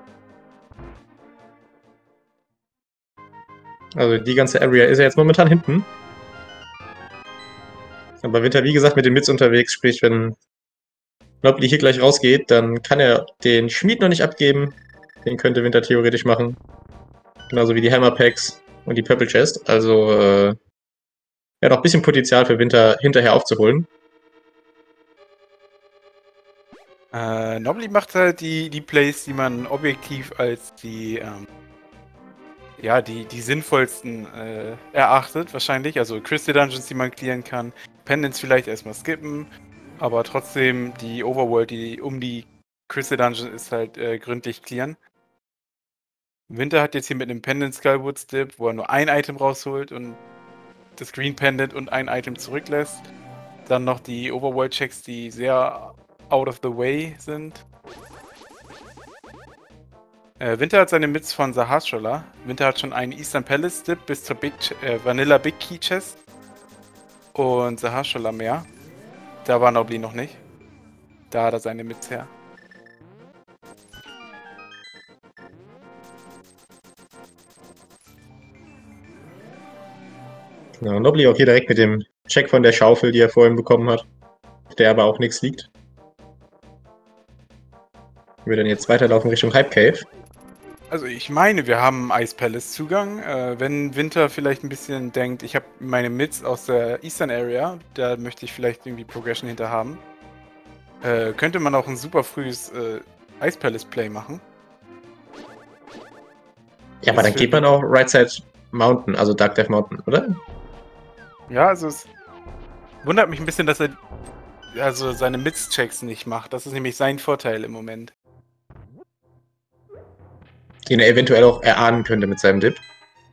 Also die ganze Area ist ja jetzt momentan hinten. Aber Winter, wie gesagt, mit den Mits unterwegs, sprich, wenn Nobly hier gleich rausgeht, dann kann er den Schmied noch nicht abgeben. Den könnte Winter theoretisch machen. Genauso wie die Hammer Packs und die Purple Chest. Also er hat auch ein bisschen Potenzial für Winter hinterher aufzuholen. Nobly macht halt die Plays, die man objektiv als die sinnvollsten erachtet, wahrscheinlich. Also Crystal Dungeons, die man clearen kann. Pendants vielleicht erstmal skippen. Aber trotzdem die Overworld, die um die Crystal Dungeon ist, halt gründlich clearen. Winter hat jetzt hier mit einem Pendant Skullwoods Dip, wo er nur ein Item rausholt und das Green Pendant und ein Item zurücklässt. Dann noch die Overworld-Checks, die sehr out of the way sind. Winter hat seine Mits von Sahasrahla. Winter hat schon einen Eastern Palace Dip bis zur Vanilla Big Key Chest. Und Sahasrahla mehr. Da war Nobly noch nicht. Da hat er seine Mits her. Ja, Nobly auch hier direkt mit dem Check von der Schaufel, die er vorhin bekommen hat. Auf der aber auch nichts liegt. Wir dann jetzt weiterlaufen Richtung Hype Cave. Also ich meine, wir haben Ice Palace Zugang. Wenn Winter vielleicht ein bisschen denkt, ich habe meine Mits aus der Eastern Area, da möchte ich vielleicht irgendwie Progression hinter haben, könnte man auch ein super frühes Ice Palace Play machen. Ja, aber dann geht man auch Right Side Mountain, also Dark Death Mountain, oder? Ja, also es wundert mich ein bisschen, dass er also seine Mits-Checks nicht macht. Das ist nämlich sein Vorteil im Moment. Den er eventuell auch erahnen könnte mit seinem Dip.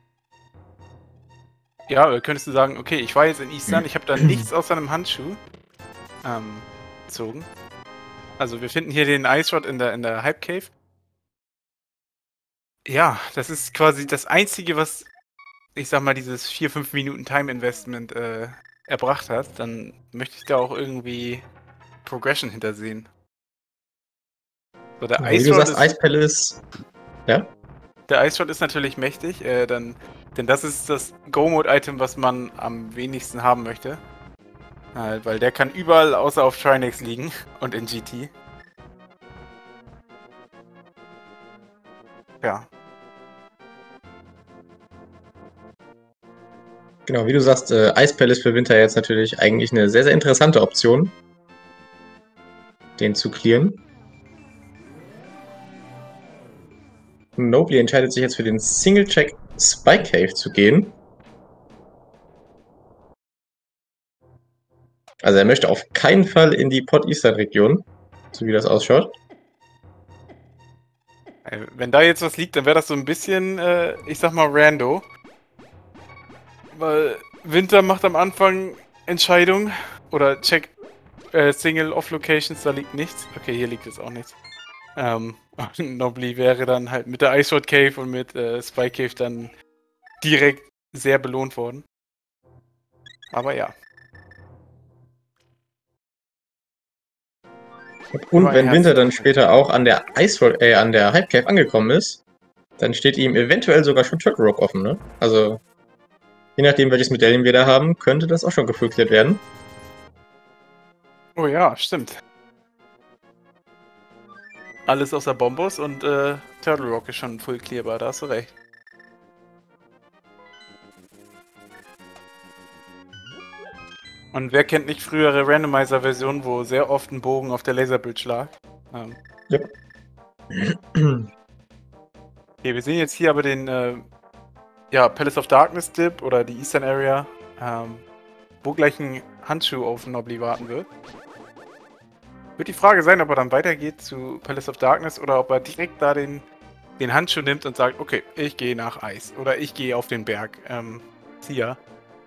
Ja, könntest du sagen, okay, ich war jetzt in Eastern, ich habe da nichts außer einem Handschuh gezogen. Also wir finden hier den Ice Rod in der Hype Cave. Ja, das ist quasi das Einzige, was, ich sag mal, dieses 4-5 Minuten Time Investment erbracht hat. Dann möchte ich da auch irgendwie Progression hintersehen. So, der Wie du sagst, Ice Palace. Ja? Der Ice Rod ist natürlich mächtig, denn das ist das Go-Mode-Item, was man am wenigsten haben möchte. Weil der kann überall außer auf Trinex liegen und in GT. Ja. Genau, wie du sagst, Ice Palace für Winter jetzt natürlich eigentlich eine sehr, sehr interessante Option, den zu clearen. Nobly entscheidet sich jetzt für den Single-Check Spike Cave zu gehen. Also er möchte auf keinen Fall in die Pot Eastern Region, so wie das ausschaut. Wenn da jetzt was liegt, dann wäre das so ein bisschen, ich sag mal, rando. Weil Winter macht am Anfang Entscheidungen Oder check Single Off Locations, da liegt nichts. Okay, hier liegt jetzt auch nichts. Nobly wäre dann halt mit der Ice Sword Cave und mit Spy Cave dann direkt sehr belohnt worden. Aber ja. Und wenn Winter dann später auch an der an der Hype Cave angekommen ist, dann steht ihm eventuell sogar schon Turtle Rock offen, ne? Also, je nachdem, welches Medaillen wir da haben, könnte das auch schon gefüllt werden. Oh ja, stimmt. Alles außer Bombos und Turtle Rock ist schon full clearbar, da hast du recht. Und wer kennt nicht frühere Randomizer-Versionen, wo sehr oft ein Bogen auf der Laserbridge lag? Yep. Okay, wir sehen jetzt hier aber den Palace of Darkness Dip oder die Eastern Area, wo gleich ein Handschuh auf Nobly warten wird. Wird die Frage sein, ob er dann weitergeht zu Palace of Darkness oder ob er direkt da den Handschuh nimmt und sagt, okay, ich gehe nach Eis oder ich gehe auf den Berg. Sia.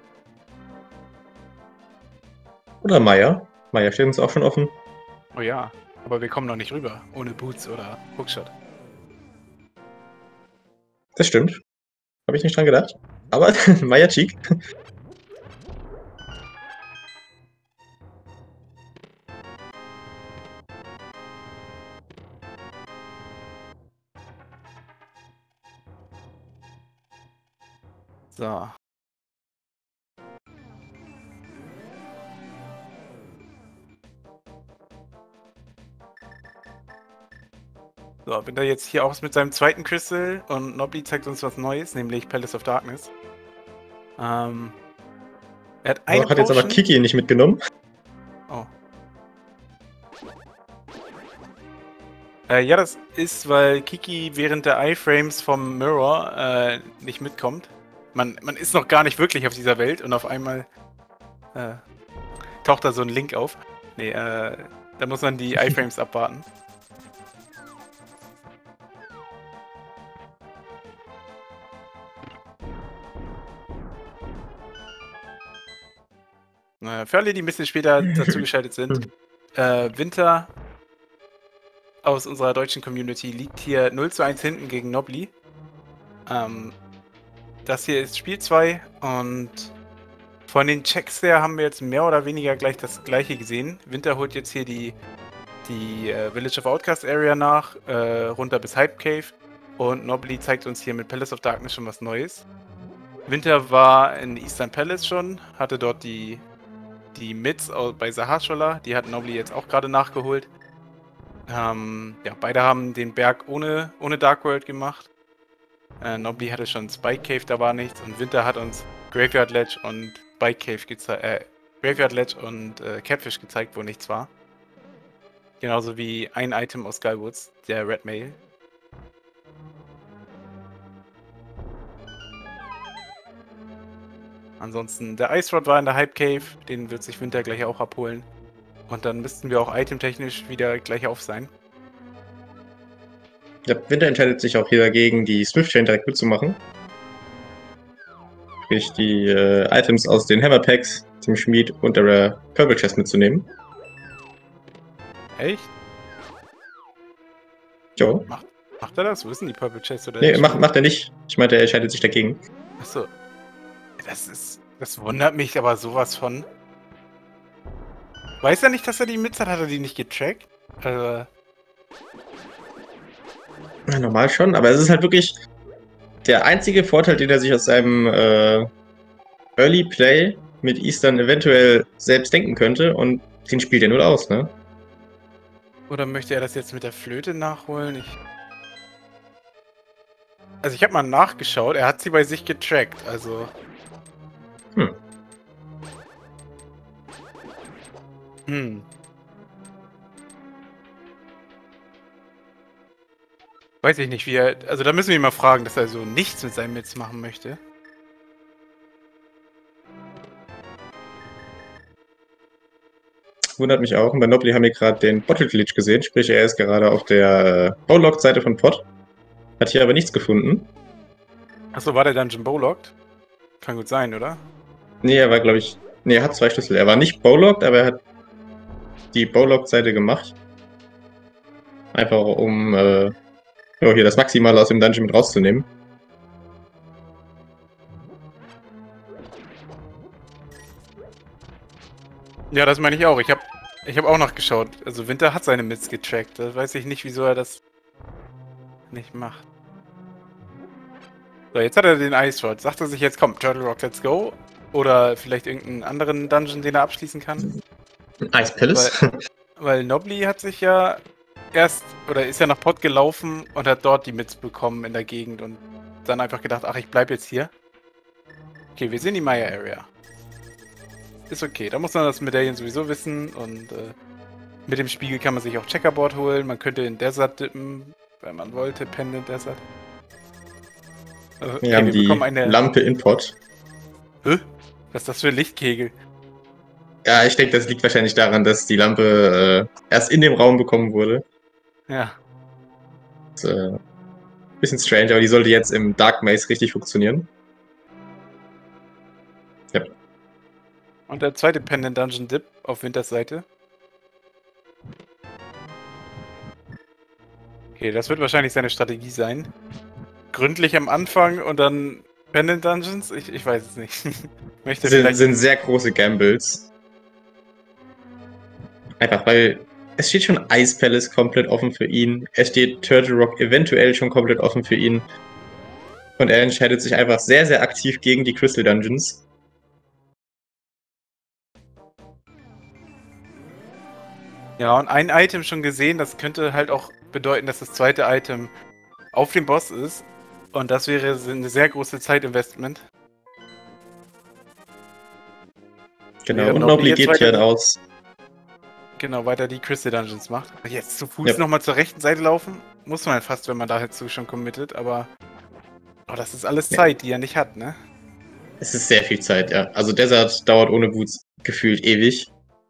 Oder Maya. Maya steht uns auch schon offen. Oh ja, aber wir kommen noch nicht rüber, ohne Boots oder Hookshot. Das stimmt. Habe ich nicht dran gedacht. Aber Maya Cheek. So. So, wenn er jetzt hier auch mit seinem zweiten Crystal und Nobly zeigt uns was Neues, nämlich Palace of Darkness. Er hat eine Hat jetzt aber Kiki nicht mitgenommen. Oh. Ja, das ist, weil Kiki während der Iframes vom Mirror nicht mitkommt. Man ist noch gar nicht wirklich auf dieser Welt und auf einmal taucht da so ein Link auf. Nee, da muss man die Iframes abwarten. Für alle, die ein bisschen später dazugeschaltet sind, Winter aus unserer deutschen Community liegt hier 0:1 hinten gegen Nobly. Das hier ist Spiel 2 und von den Checks her haben wir jetzt mehr oder weniger gleich das gleiche gesehen. Winter holt jetzt hier die Village of Outcast Area nach, runter bis Hype Cave und Nobly zeigt uns hier mit Palace of Darkness schon was Neues. Winter war in Eastern Palace schon, hatte dort die Mids bei Sahashola, die hat Nobly jetzt auch gerade nachgeholt. Ja, beide haben den Berg ohne Dark World gemacht. Nobly hatte schon Spike Cave, da war nichts. Und Winter hat uns Graveyard Ledge und Spike Cave gezeigt, Graveyard Ledge und Catfish gezeigt, wo nichts war. Genauso wie ein Item aus Skywoods, der Red Mail. Ansonsten, der Ice Rod war in der Hype Cave, den wird sich Winter gleich auch abholen. Und dann müssten wir auch itemtechnisch wieder gleich auf sein. Ja, Winter entscheidet sich auch hier dagegen, die Swift Chain direkt mitzumachen. Sprich, die Items aus den Hammer Packs, dem Schmied und der Purple Chest mitzunehmen. Echt? Jo. Macht er das? Wo ist denn die Purple Chest? Oder Nee, macht er nicht. Ich meinte, er entscheidet sich dagegen. Achso. Das wundert mich aber sowas von. Weiß er nicht, dass er die Mids hat? Hat er die nicht getrackt? Ja, normal schon, aber es ist halt wirklich der einzige Vorteil, den er sich aus seinem Early Play mit Eastern eventuell selbst denken könnte und den spielt er null aus, ne? Oder möchte er das jetzt mit der Flöte nachholen? Also ich habe mal nachgeschaut, er hat sie bei sich getrackt, also... Weiß ich nicht, wie er... Also da müssen wir ihn mal fragen, dass er so nichts mit seinem Mids machen möchte. Wundert mich auch. Und bei Nobly haben wir gerade den Bottle Glitch gesehen, sprich er ist gerade auf der Bowlocked-Seite von Pot. Hat hier aber nichts gefunden. Achso, war der Dungeon Bowlocked? Kann gut sein, oder? Nee, er war, glaube ich, Ne, er hat 2 Schlüssel. Er war nicht bowlogged, aber er hat die Bowlogged-Seite gemacht. Einfach um hier das Maximale aus dem Dungeon mit rauszunehmen. Ja, das meine ich auch. Ich hab auch nachgeschaut. Also Winter hat seine Mits getrackt. Da weiß ich nicht, wieso er das nicht macht. So, jetzt hat er den Ice Rod. Sagt er sich jetzt, komm, Turtle Rock, let's go? Oder vielleicht irgendeinen anderen Dungeon, den er abschließen kann? Ice Palace? Weil Nobly hat sich ja ist ja nach Pot gelaufen und hat dort die Mits bekommen in der Gegend und dann einfach gedacht, ach, ich bleib jetzt hier. Okay, wir sind die Maya Area. Ist okay, da muss man das Medaillen sowieso wissen und mit dem Spiegel kann man sich auch Checkerboard holen. Man könnte in Desert dippen, wenn man wollte, Pendant Desert. Wir haben die Lampe in Pot. Hä? Was ist das für ein Lichtkegel? Ja, ich denke, das liegt wahrscheinlich daran, dass die Lampe erst in dem Raum bekommen wurde. Ja. Das, bisschen strange, aber die sollte jetzt im Dark Maze richtig funktionieren. Ja. Und der zweite Pendant Dungeon Dip auf Winters Seite. Okay, das wird wahrscheinlich seine Strategie sein. Gründlich am Anfang und dann Pendant Dungeons? Ich weiß es nicht. sind sehr große Gambles. Einfach, weil es steht schon Ice Palace komplett offen für ihn. Es steht Turtle Rock eventuell schon komplett offen für ihn. Und er entscheidet sich einfach sehr, sehr aktiv gegen die Crystal Dungeons. Ja, und ein Item schon gesehen, das könnte halt auch bedeuten, dass das zweite Item auf dem Boss ist. Und das wäre eine sehr große Zeitinvestment. Genau, ja, und Nobly geht hier raus. Genau, weiter die Crystal Dungeons macht. Jetzt zu Fuß nochmal zur rechten Seite laufen, muss man fast, wenn man dazu schon committet, aber das ist alles Zeit, die er nicht hat, ne? Es ist sehr viel Zeit, ja. Also Desert dauert ohne Boots gefühlt ewig.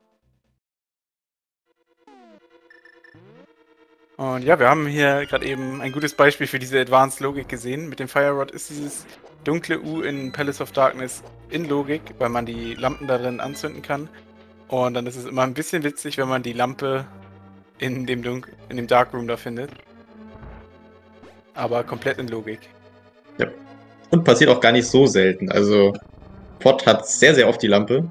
Und ja, wir haben hier gerade eben ein gutes Beispiel für diese Advanced Logik gesehen. Mit dem Fire Rod ist dieses dunkle U in Palace of Darkness in Logik, weil man die Lampen da drin anzünden kann. Und dann ist es immer ein bisschen witzig, wenn man die Lampe in dem Darkroom da findet. Aber komplett in Logik. Ja. Und passiert auch gar nicht so selten. Also Pot hat sehr, sehr oft die Lampe.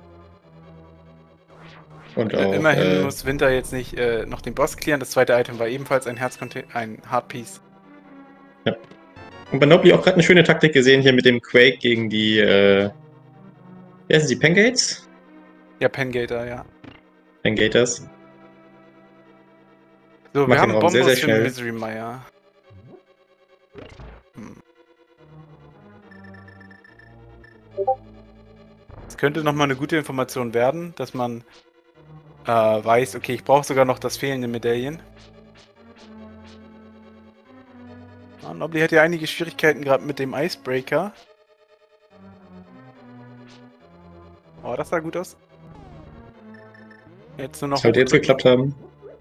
Und auch, immerhin muss Winter jetzt nicht noch den Boss clearen. Das zweite Item war ebenfalls ein Hardpiece. Ja. Und bei Nobly auch gerade eine schöne Taktik gesehen hier mit dem Quake gegen die, wie heißen sie, Pengates? Ja, Pengator, ja. Pengators. So, wir haben Bombos sehr, sehr für Misery Maya. Es könnte nochmal eine gute Information werden, dass man weiß, okay, ich brauche sogar noch das fehlende Medaillen. Nobly hat ja einige Schwierigkeiten gerade mit dem Icebreaker. Oh, das sah gut aus. Jetzt nur noch. Sollte jetzt geklappt haben.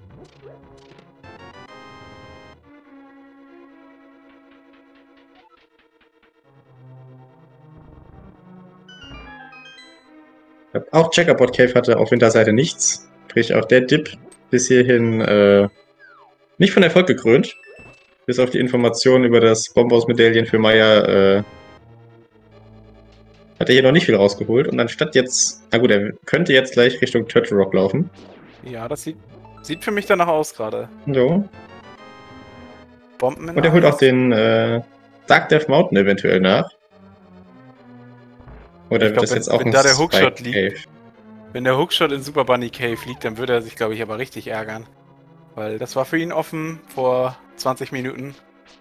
Auch Checkerboard Cave hatte auf Winterseite nichts. Sprich, auch der Dip bis hierhin nicht von Erfolg gekrönt. Bis auf die Informationen über das Bombaus-Medaillen für Maya hat er hier noch nicht viel rausgeholt. Und anstatt jetzt, na gut, er könnte jetzt gleich Richtung Turtle Rock laufen. Ja, das sieht für mich danach aus gerade. So. Bomben und er holt auch den Dark Death Mountain eventuell nach. Oder wird das jetzt auch wenn da der Hookshot liegt, wenn der Hookshot in Super Bunny Cave liegt, dann würde er sich, glaube ich, aber richtig ärgern. Weil das war für ihn offen vor 20 Minuten.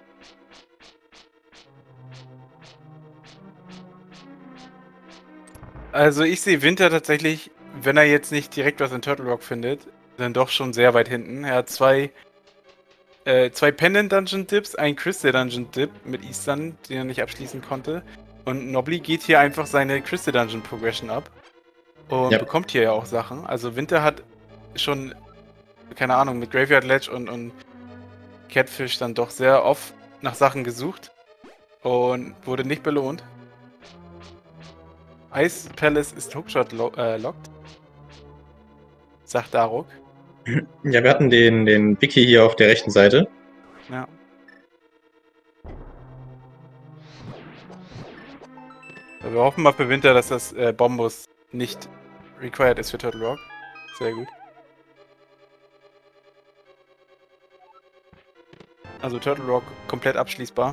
Also ich sehe Winter tatsächlich, wenn er jetzt nicht direkt was in Turtle Rock findet, dann doch schon sehr weit hinten. Er hat zwei Pendant Dungeon Dips, ein Crystal Dungeon Dip mit Eastern, den er nicht abschließen konnte. Und Nobly geht hier einfach seine Crystal Dungeon Progression ab. Und bekommt hier ja auch Sachen. Also Winter hat schon, keine Ahnung, mit Graveyard Ledge und Catfish dann doch sehr oft nach Sachen gesucht. Und wurde nicht belohnt. Ice Palace ist Hookshot locked. Sagt Daruk. Ja, wir hatten den Wiki hier auf der rechten Seite. Ja. Wir hoffen mal für Winter, dass das Bombus nicht required ist für Turtle Rock. Sehr gut. Also Turtle Rock komplett abschließbar.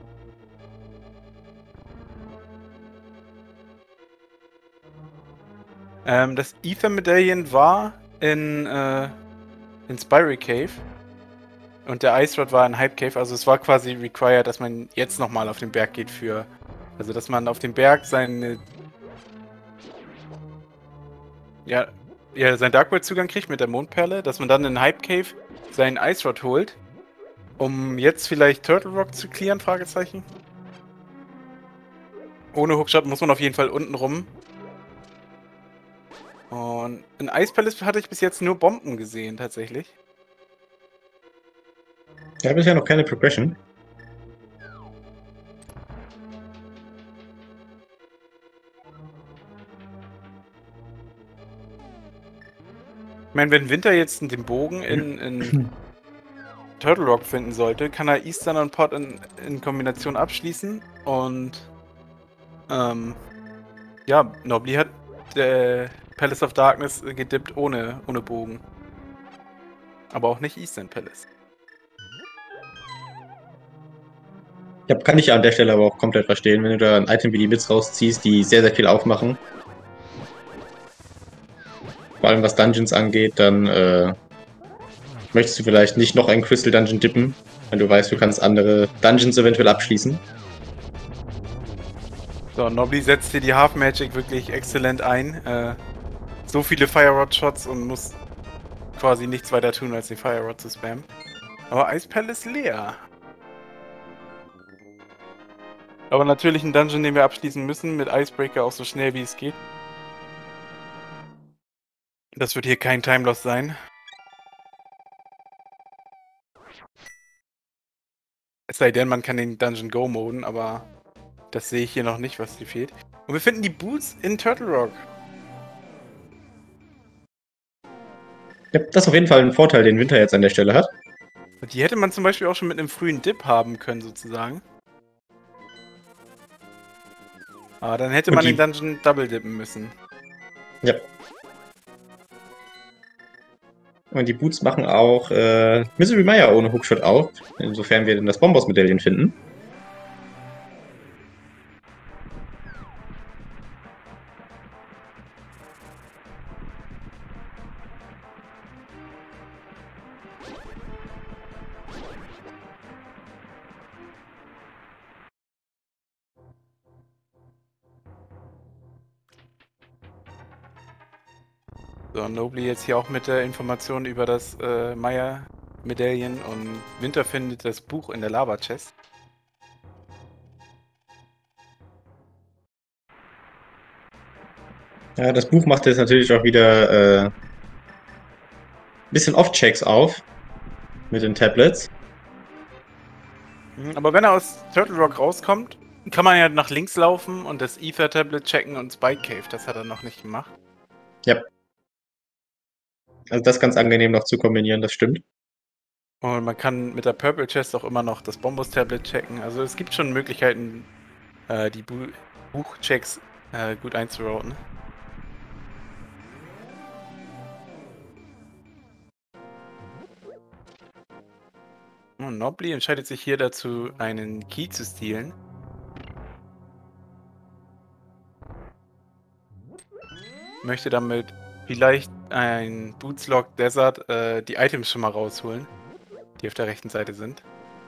Das Ether Medaillion war in Spiral Cave. Und der Ice Rod war in Hype Cave. Also es war quasi required, dass man jetzt nochmal auf den Berg geht für... Also dass man auf dem Berg seine... Ja, seinen Dark World Zugang kriegt mit der Mondperle. Dass man dann in Hype Cave seinen Ice Rod holt. Um jetzt vielleicht Turtle Rock zu clearen, Fragezeichen. Ohne Hookshot muss man auf jeden Fall unten rum. Und in Ice Palace hatte ich bis jetzt nur Bomben gesehen, tatsächlich. Ja, bisher noch keine Progression. Ich meine, wenn Winter jetzt den Bogen in Turtle Rock finden sollte, kann er Eastern und Pot in Kombination abschließen. Und ja, Nobly hat Palace of Darkness gedippt ohne Bogen. Aber auch nicht Eastern Palace. Ja, kann ich an der Stelle aber auch komplett verstehen, wenn du da ein Item wie die Bits rausziehst, die sehr, sehr viel aufmachen. Vor allem was Dungeons angeht, dann möchtest du vielleicht nicht noch einen Crystal Dungeon dippen, wenn du weißt, du kannst andere Dungeons eventuell abschließen. So, Nobly setzt hier die Half Magic wirklich exzellent ein. So viele Fire Rod Shots und muss quasi nichts weiter tun, als den Fire Rod zu spammen. Aber Ice Palace leer. Aber natürlich ein Dungeon, den wir abschließen müssen, mit Icebreaker auch so schnell wie es geht. Das wird hier kein Time Loss sein. Es sei denn, man kann den Dungeon Go moden, aber das sehe ich hier noch nicht, was hier fehlt. Und wir finden die Boots in Turtle Rock. Ja, das ist auf jeden Fall ein Vorteil, den Winter jetzt an der Stelle hat. Und die hätte man zum Beispiel auch schon mit einem frühen Dip haben können, sozusagen. Aber dann hätte man den Dungeon double dippen müssen. Ja. Und die Boots machen auch Misery Mire ohne Hookshot auf, insofern wir denn das Bombos-Medaillen finden. So, Nobly jetzt hier auch mit der Information über das Maya-Medaillen und Winter findet das Buch in der Lava-Chest. Ja, das Buch macht jetzt natürlich auch wieder ein bisschen Off-Checks auf mit den Tablets. Aber wenn er aus Turtle Rock rauskommt, kann man ja nach links laufen und das Ether-Tablet checken und Spike Cave. Das hat er noch nicht gemacht. Ja. Also das ganz angenehm noch zu kombinieren, das stimmt. Und man kann mit der Purple Chest auch immer noch das Bombos-Tablet checken. Also es gibt schon Möglichkeiten, die Buchchecks gut einzurouten. Und Nobly entscheidet sich hier dazu, einen Key zu stehlen. Möchte damit vielleicht ein Bootslog Desert die Items schon mal rausholen, die auf der rechten Seite sind.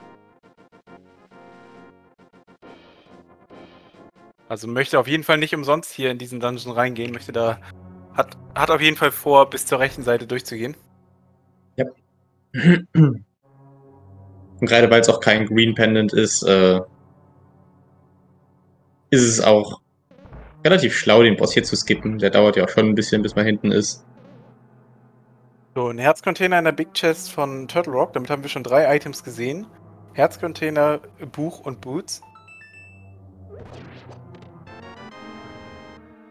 Also möchte auf jeden Fall nicht umsonst hier in diesen Dungeon reingehen, möchte da hat auf jeden Fall vor, bis zur rechten Seite durchzugehen. Ja. Und gerade weil es auch kein Green Pendant ist, ist es auch relativ schlau, den Boss hier zu skippen. Der dauert ja auch schon ein bisschen, bis man hinten ist. So, ein Herzcontainer in der Big Chest von Turtle Rock. Damit haben wir schon 3 Items gesehen. Herzcontainer, Buch und Boots.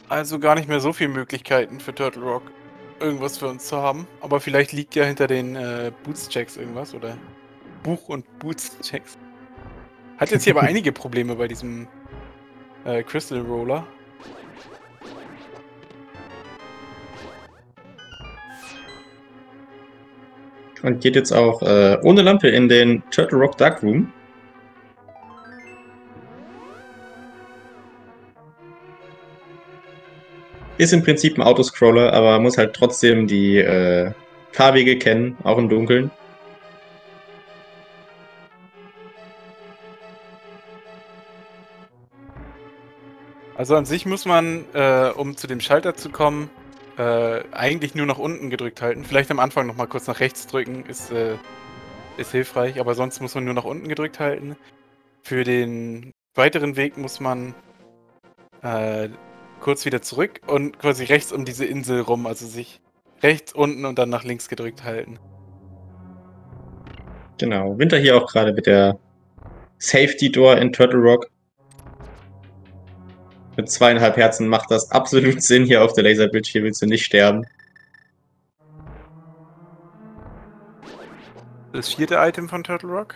also gar nicht mehr so viele Möglichkeiten für Turtle Rock, irgendwas für uns zu haben. Aber vielleicht liegt ja hinter den Boots-Checks irgendwas oder Buch- und Boots-Checks. Hat jetzt hier aber einige Probleme bei diesem Crystal Roller. Und geht jetzt auch ohne Lampe in den Turtle Rock Dark Room. Ist im Prinzip ein Autoscroller, aber muss halt trotzdem die Fahrwege kennen, auch im Dunkeln. Also an sich muss man, um zu dem Schalter zu kommen, eigentlich nur nach unten gedrückt halten. Vielleicht am Anfang nochmal kurz nach rechts drücken, ist hilfreich, aber sonst muss man nur nach unten gedrückt halten. Für den weiteren Weg muss man kurz wieder zurück und quasi rechts um diese Insel rum, also sich rechts unten und dann nach links gedrückt halten. Genau. Winter hier auch gerade mit der Safety Door in Turtle Rock. Mit 2,5 Herzen macht das absolut Sinn hier auf der Laser Bridge. Hier willst du nicht sterben. Das 4. Item von Turtle Rock.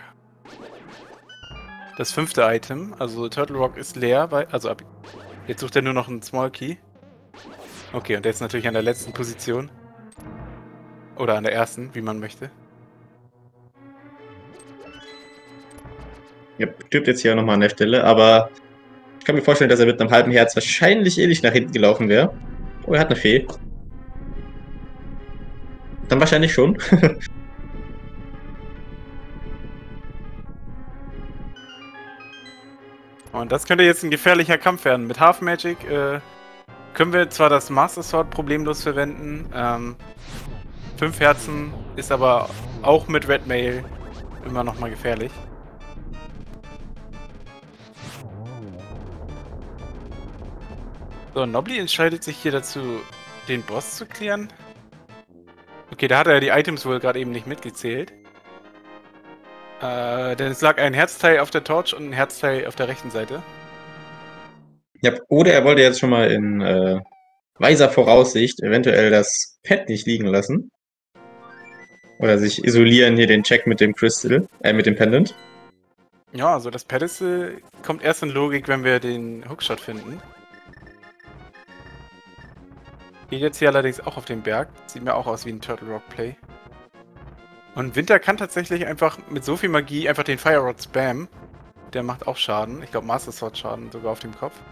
Das 5. Item, also Turtle Rock ist leer, also jetzt sucht er nur noch einen Small Key. Okay, und der ist natürlich an der letzten Position. Oder an der ersten, wie man möchte. Ja, stirbt jetzt hier nochmal an der Stelle, aber ich kann mir vorstellen, dass er mit einem halben Herz wahrscheinlich ähnlich nach hinten gelaufen wäre. Oh, er hat eine Fee. Dann wahrscheinlich schon. Und das könnte jetzt ein gefährlicher Kampf werden. Mit Half Magic können wir zwar das Master Sword problemlos verwenden. 5 Herzen ist aber auch mit Red Mail immer nochmal gefährlich. So, Nobly entscheidet sich hier dazu, den Boss zu klären. Okay, da hat er die Items wohl gerade eben nicht mitgezählt. Denn es lag ein Herzteil auf der Torch und ein Herzteil auf der rechten Seite. Ja, oder er wollte jetzt schon mal in weiser Voraussicht eventuell das Pad nicht liegen lassen. Oder sich isolieren, hier den Check mit dem Crystal, mit dem Pendant. Ja, also das Pedestal kommt erst in Logik, wenn wir den Hookshot finden. Geht jetzt hier allerdings auch auf den Berg. Sieht mir auch aus wie ein Turtle Rock Play. Und Winter kann tatsächlich einfach mit so viel Magie einfach den Fire Rod spammen. Der macht auch Schaden. Ich glaube Master Sword Schaden sogar auf dem Kopf.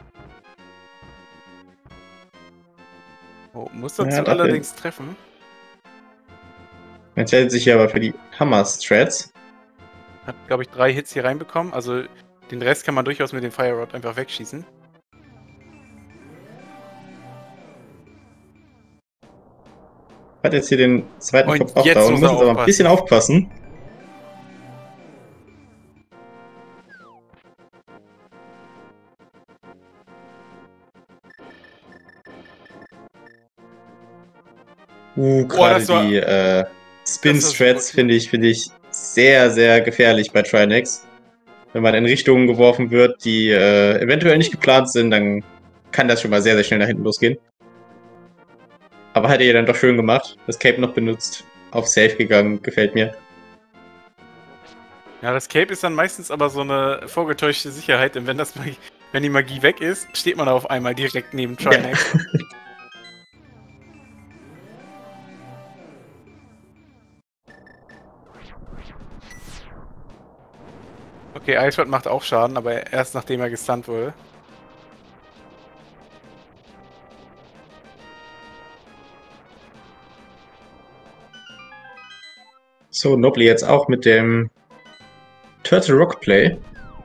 Oh, muss dazu Ja, allerdings treffen. Entscheidet sich hier aber für die Hammer-Strats. Hat, glaube ich, 3 Hits hier reinbekommen. Also den Rest kann man durchaus mit dem Fire Rod einfach wegschießen. Hat jetzt hier den zweiten Und Kopf auch jetzt da und muss muss er jetzt aber ein bisschen aufpassen. Gerade die Spin-Strats finde ich sehr, sehr gefährlich bei Trinex. Wenn man in Richtungen geworfen wird, die eventuell nicht geplant sind, dann kann das schon mal sehr, sehr schnell nach hinten losgehen. Aber hat er ja dann doch schön gemacht. Das Cape noch benutzt. Auf Safe gegangen. Gefällt mir. Ja, das Cape ist dann meistens aber so eine vorgetäuschte Sicherheit, denn wenn die Magie weg ist, steht man auf einmal direkt neben Trinex. Ja. Okay, Eisschwert macht auch Schaden, aber erst nachdem er gestunt wurde. So, Nobly jetzt auch mit dem Turtle Rock Play.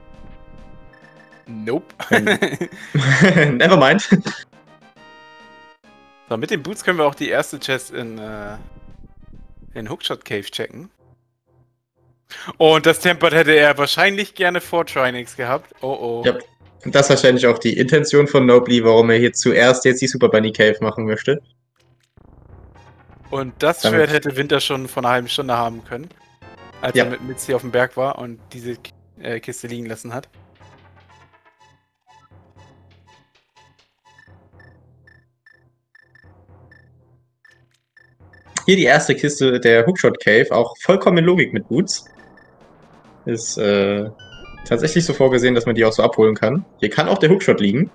Nope. Never mind. So, mit den Boots können wir auch die erste Chest in Hookshot Cave checken. Und das Tempered hätte er wahrscheinlich gerne vor Trinex gehabt. Oh oh. Ja, das ist wahrscheinlich auch die Intention von Nobly, warum er hier zuerst jetzt die Super Bunny Cave machen möchte. Und das Schwert hätte Winter schon vor einer halben Stunde haben können. Als er mit Mitzi auf dem Berg war und diese Kiste liegen lassen hat. Hier die erste Kiste der Hookshot Cave, auch vollkommen in Logik mit Boots. Ist tatsächlich so vorgesehen, dass man die auch so abholen kann. Hier kann auch der Hookshot liegen.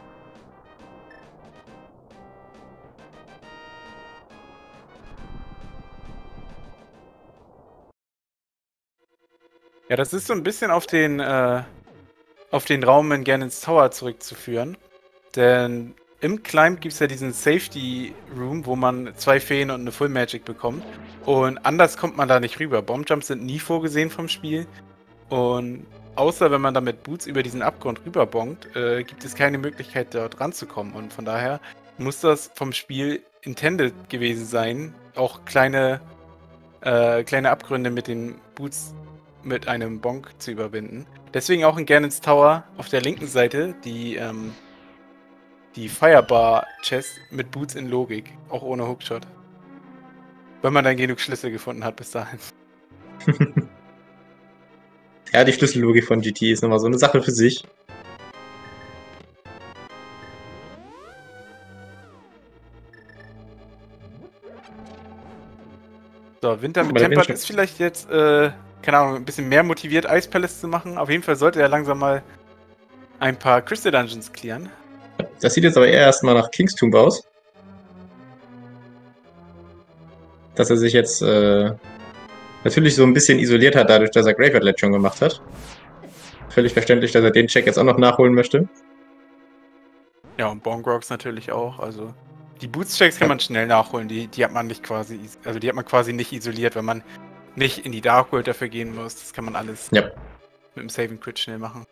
Ja, das ist so ein bisschen auf den Raum in Ganon's Tower zurückzuführen. Denn im Climb gibt es ja diesen Safety Room, wo man 2 Feen und eine Full Magic bekommt. Und anders kommt man da nicht rüber. Bombjumps sind nie vorgesehen vom Spiel. Und außer wenn man da mit Boots über diesen Abgrund rüberbonkt, gibt es keine Möglichkeit, dort ranzukommen. Und von daher muss das vom Spiel intended gewesen sein, auch kleine Abgründe mit den Boots mit einem Bonk zu überwinden. Deswegen auch in Ganon's Tower auf der linken Seite die Firebar-Chest mit Boots in Logik, auch ohne Hookshot. Wenn man dann genug Schlüssel gefunden hat bis dahin. Ja, die Schlüssellogik von GT ist nochmal so eine Sache für sich. So, Winter mit Tempered ist vielleicht jetzt, keine Ahnung, ein bisschen mehr motiviert, Ice Palace zu machen. Auf jeden Fall sollte er langsam mal ein paar Crystal Dungeons clearen. Das sieht jetzt aber eher erstmal nach King's Tomb aus. Dass er sich jetzt natürlich so ein bisschen isoliert hat, dadurch, dass er Graveyard Ledge schon gemacht hat. Völlig verständlich, dass er den Check jetzt auch noch nachholen möchte. Ja, und Bongrogs natürlich auch. Also die Boots-Checks kann man schnell nachholen. Die hat man nicht quasi, also die hat man quasi nicht isoliert, wenn man nicht in die Dark World dafür gehen muss. Das kann man alles mit dem Save and Quit schnell machen.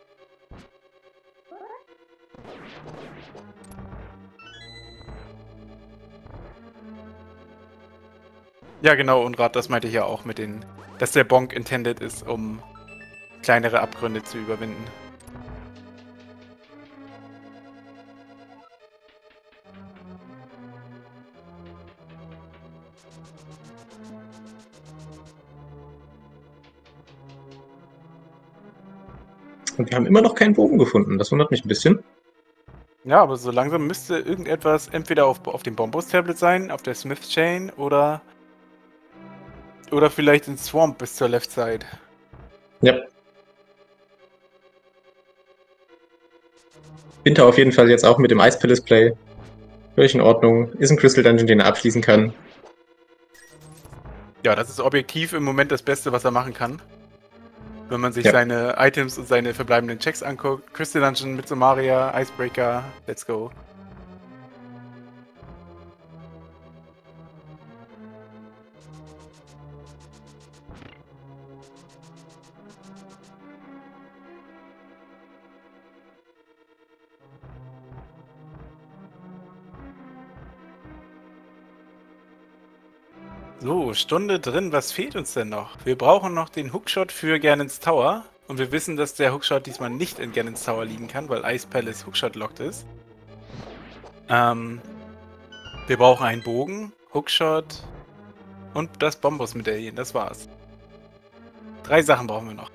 Ja, genau, Unrat, das meinte ich ja auch mit den, dass der Bonk intended ist, um kleinere Abgründe zu überwinden. Und wir haben immer noch keinen Bogen gefunden. Das wundert mich ein bisschen. Ja, aber so langsam müsste irgendetwas entweder auf dem Bombos-Tablet sein, auf der Smith Chain oder vielleicht in Swamp bis zur Left Side. Ja. Winter auf jeden Fall jetzt auch mit dem Ice Palace Play. Völlig in Ordnung. Ist ein Crystal Dungeon, den er abschließen kann. Ja, das ist objektiv im Moment das Beste, was er machen kann. Wenn man sich seine Items und seine verbleibenden Checks anguckt. Crystal Dungeon mit Somaria, Icebreaker, let's go. So, Stunde drin, was fehlt uns denn noch? Wir brauchen noch den Hookshot für Ganon's Tower. Und wir wissen, dass der Hookshot diesmal nicht in Ganon's Tower liegen kann, weil Ice Palace Hookshot-locked ist. Wir brauchen einen Bogen, Hookshot und das Bombos-Medaillen, das war's. 3 Sachen brauchen wir noch.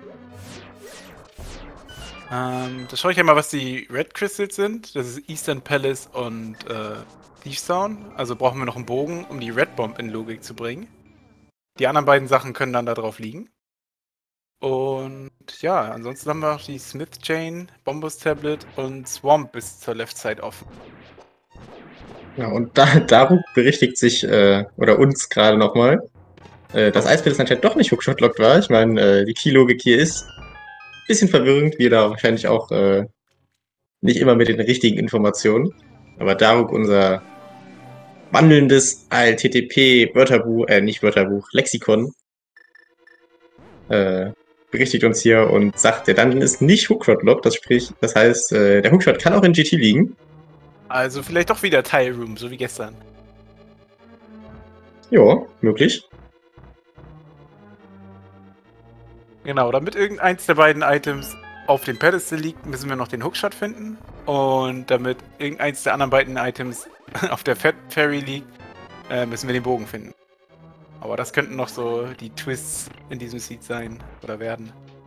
Da schaue ich ja mal, was die Red Crystals sind. Das ist Eastern Palace und Thieves Town. Also brauchen wir noch einen Bogen, um die Red Bomb in Logik zu bringen. Die anderen beiden Sachen können dann da drauf liegen. Und ja, ansonsten haben wir noch die Smith Chain, Bombos Tablet und Swamp bis zur Left Side offen. Ja, und Daruk berichtigt sich, oder uns gerade nochmal, dass Ice Palace anscheinend doch nicht Hookshot-locked war. Ich meine, die Key-Logik hier ist ein bisschen verwirrend, wie da wahrscheinlich auch nicht immer mit den richtigen Informationen. Aber Daruk, unser wandelndes ALTTP-Wörterbuch, nicht Wörterbuch, Lexikon, berichtigt uns hier und sagt, der Dungeon ist nicht Hookshot-locked, das heißt, der Hookshot kann auch in GT liegen. Also vielleicht doch wieder Tile Room, so wie gestern. Ja, möglich. Genau, damit irgendeins der beiden Items auf dem Pedestal liegt, müssen wir noch den Hookshot finden. Und damit irgendeins der anderen beiden Items auf der Fat Fairy liegt, müssen wir den Bogen finden. Aber das könnten noch so die Twists in diesem Seed sein oder werden.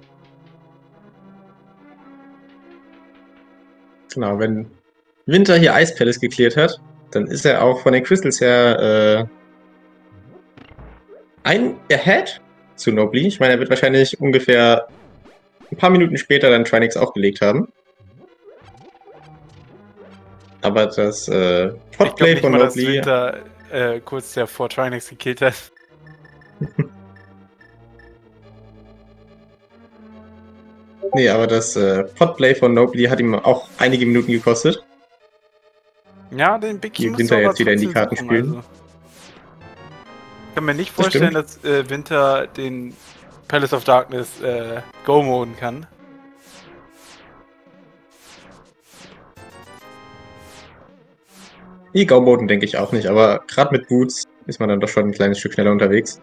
Genau, wenn Winter hier Ice Palace geklärt hat, dann ist er auch von den Crystals her ein Ahead zu Nobly. Ich meine, er wird wahrscheinlich ungefähr ein paar Minuten später dann Trinix aufgelegt haben. Aber das Potplay von dass Nobly. Winter kurz vor Trinix gekillt hat. Nee, aber das Potplay von Nobly hat ihm auch einige Minuten gekostet. Ja, den Big Key Die Winter jetzt wieder in die Karten suchen, spielen. also. Ich kann mir nicht vorstellen, dass Winter den Palace of Darkness go-moden kann. Die Go-Moden denke ich auch nicht, aber gerade mit Boots ist man dann doch schon ein kleines Stück schneller unterwegs.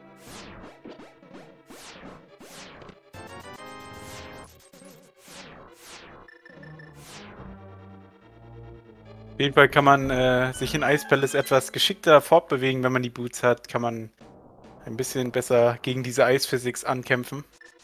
Auf jeden Fall kann man sich in Ice Palace etwas geschickter fortbewegen, wenn man die Boots hat. Kann man ein bisschen besser gegen diese Eisphysics ankämpfen.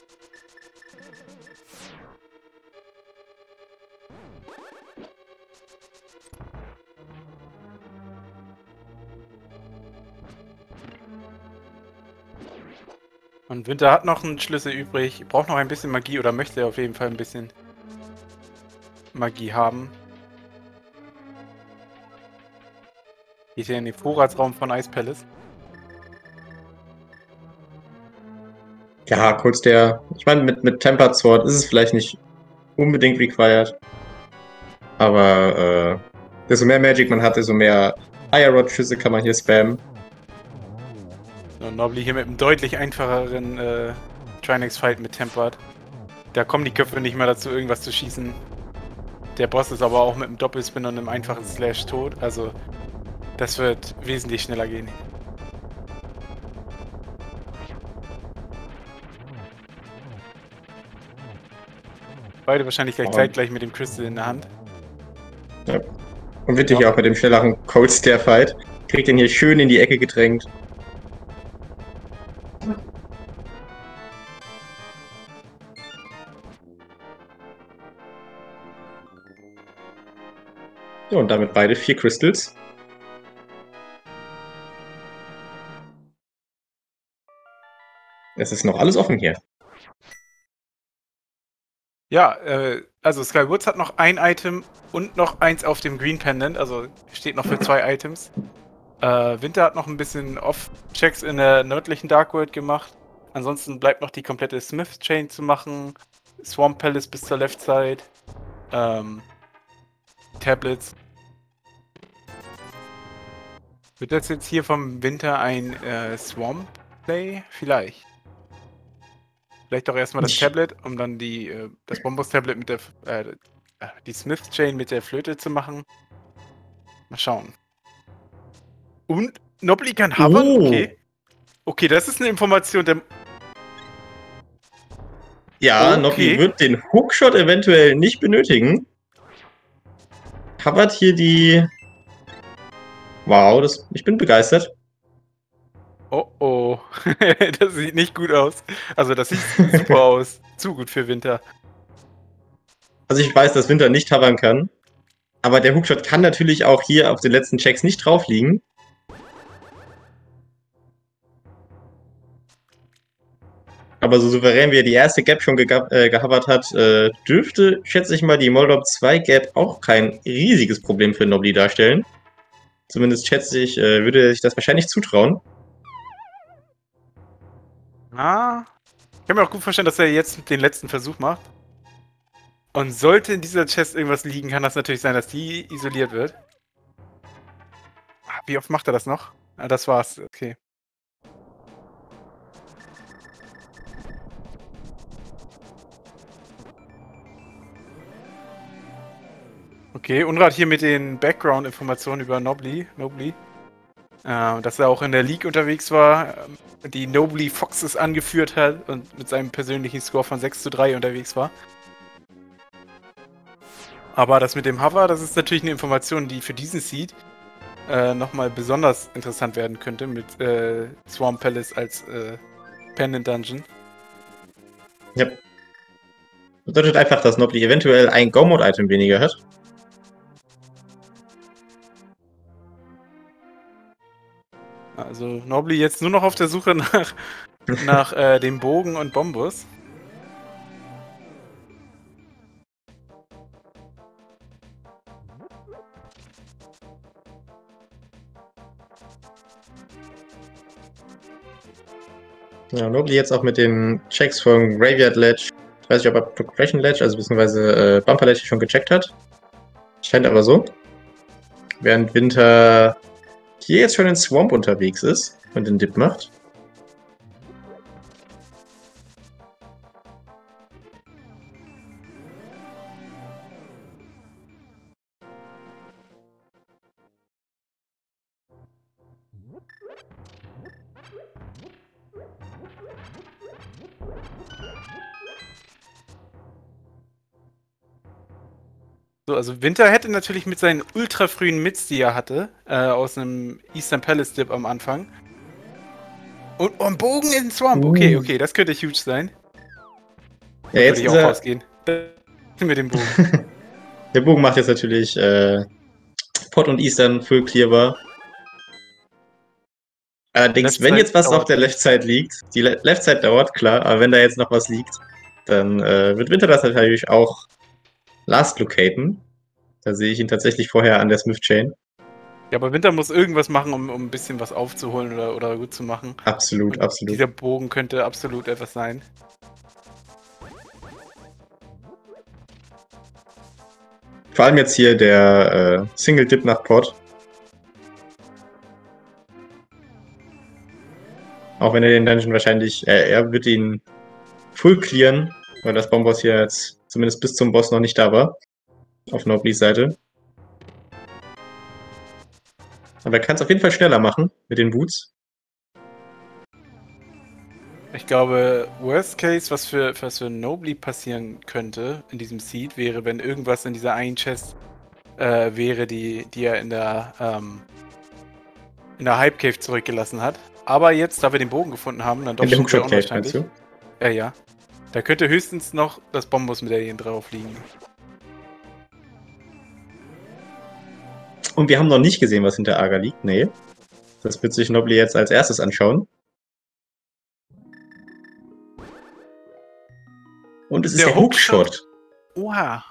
Und Winter hat noch einen Schlüssel übrig, braucht noch ein bisschen Magie oder möchte auf jeden Fall ein bisschen Magie haben. Geht hier in den Vorratsraum von Ice Palace. Ja, kurz ich meine, mit Tempered Sword ist es vielleicht nicht unbedingt required. Aber desto mehr Magic man hat, desto mehr Fire Rod Schüsse kann man hier spammen. Und Nobly hier mit einem deutlich einfacheren Trinix-Fight mit Tempered. Da kommen die Köpfe nicht mehr dazu, irgendwas zu schießen. Der Boss ist aber auch mit einem Doppelspin und einem einfachen Slash tot. Also, das wird wesentlich schneller gehen. Beide wahrscheinlich zeitgleich mit dem Crystal in der Hand. Ja. Und witzig ja auch mit dem schnelleren Cold Stare Fight. Kriegt den hier schön in die Ecke gedrängt. So, und damit beide 4 Crystals. Es ist noch alles offen hier. Ja, also Skywoods hat noch ein Item und noch eins auf dem Green Pendant, also steht noch für 2 Items. Winter hat noch ein bisschen Off-Checks in der nördlichen Dark World gemacht. Ansonsten bleibt noch die komplette Smith Chain zu machen. Swamp Palace bis zur Left Side. Tablets. Wird das jetzt hier vom Winter ein Swamp Play? Vielleicht. Vielleicht doch erstmal das Tablet, um dann das Bombos-Tablet mit die Smith Chain mit der Flöte zu machen. Mal schauen. Und Nobly kann hovern? Okay. Okay, das ist eine Information, der... Ja, okay. Nobly wird den Hookshot eventuell nicht benötigen. Hovert hier die... Wow, ich bin begeistert. Oh oh, das sieht nicht gut aus. Also das sieht super aus. Zu gut für Winter. Also ich weiß, dass Winter nicht hovern kann. Aber der Hookshot kann natürlich auch hier auf den letzten Checks nicht drauf liegen. Aber so souverän wie er die erste Gap schon gehovert hat, dürfte, schätze ich mal, die Moldop 2 Gap auch kein riesiges Problem für Nobly darstellen. Zumindest schätze ich, würde er sich das wahrscheinlich zutrauen. Ah, ich kann mir auch gut vorstellen, dass er jetzt den letzten Versuch macht. Und sollte in dieser Chest irgendwas liegen, kann das natürlich sein, dass die isoliert wird. Wie oft macht er das noch? Ah, das war's. Okay. Okay, Unrat hier mit den Background-Informationen über Nobly. Dass er auch in der League unterwegs war, die Nobly Foxes angeführt hat und mit seinem persönlichen Score von 6:3 unterwegs war. Aber das mit dem Hover, das ist natürlich eine Information, die für diesen Seed nochmal besonders interessant werden könnte mit Swamp Palace als Pendant Dungeon. Ja. Das bedeutet einfach, dass Nobly eventuell ein Go-Mode-Item weniger hat. also Nobly jetzt nur noch auf der Suche nach dem Bogen und Bombus. Ja, Nobly jetzt auch mit den Checks von Graveyard Ledge. Ich weiß nicht, ob er Progression Ledge, also beziehungsweise Bumper Ledge schon gecheckt hat. Scheint aber so. Während Winter hier jetzt schon in Swamp unterwegs ist und den Dip macht. So, also Winter hätte natürlich mit seinen ultra frühen Mids, die er hatte, aus einem Eastern Palace Dip am Anfang. Und ein Bogen in den Swamp. Okay, das könnte huge sein. Ja, jetzt würde ich auch rausgehen. Mit dem Bogen. Der Bogen macht jetzt natürlich Pot und Eastern full clearbar. Allerdings, wenn jetzt was auf der Left Side liegt, die Left Side dauert, klar, aber wenn da jetzt noch was liegt, dann wird Winter das natürlich auch last locaten. Da sehe ich ihn tatsächlich vorher an der Smith Chain. Ja, aber Winter muss irgendwas machen, um ein bisschen was aufzuholen oder gut zu machen. Absolut, und absolut. Dieser Bogen könnte absolut etwas sein. Vor allem jetzt hier der Single Dip nach Pot. Auch wenn er den Dungeon wahrscheinlich, er wird ihn full clearen, weil das Bombos hier jetzt zumindest bis zum Boss noch nicht da war. Auf Noblys Seite. Aber er kann es auf jeden Fall schneller machen mit den Boots. Ich glaube, Worst Case, was für Nobly passieren könnte in diesem Seed, wäre, wenn irgendwas in dieser einen Chest wäre, die er in der Hype Cave zurückgelassen hat. Aber jetzt, da wir den Bogen gefunden haben, dann doch schon sehr unwahrscheinlich. Ja. Da könnte höchstens noch das Bombus-Medaillen drauf liegen. Und wir haben noch nicht gesehen, was hinter Aga liegt. Nee. Das wird sich Nobly jetzt als erstes anschauen. Und es ist der Hookshot. Oha.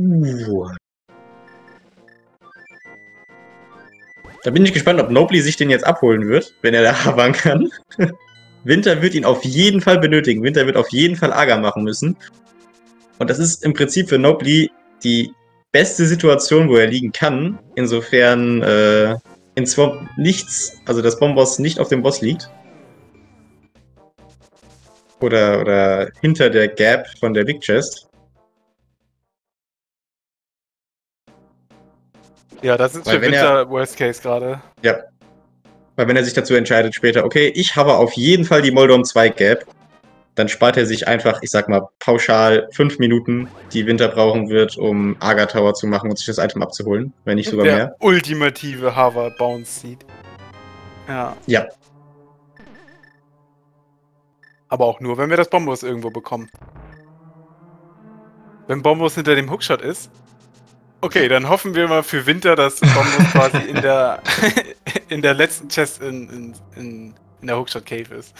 Da bin ich gespannt, ob Nobly sich den jetzt abholen wird, wenn er da havern kann. Winter wird ihn auf jeden Fall benötigen. Winter wird auf jeden Fall Aga machen müssen. Und das ist im Prinzip für Nobly die beste Situation, wo er liegen kann. Insofern in Swamp nichts, also das Bombos nicht auf dem Boss liegt. Oder hinter der Gap von der Big Chest. Ja, das ist für Winter Worst Case gerade. Ja. Weil wenn er sich dazu entscheidet später, okay, ich habe auf jeden Fall die Moldon 2 Gap, dann spart er sich einfach, ich sag mal, pauschal 5 Minuten, die Winter brauchen wird, um Aga Tower zu machen und sich das Item abzuholen, wenn nicht sogar mehr. Der ultimative Harvard Bounce Seed. Ja. Ja. Aber auch nur, wenn wir das Bombus irgendwo bekommen. Wenn Bombus hinter dem Hookshot ist. Okay, dann hoffen wir mal für Winter, dass Bombus quasi in der letzten Chest in der Hookshot Cave ist.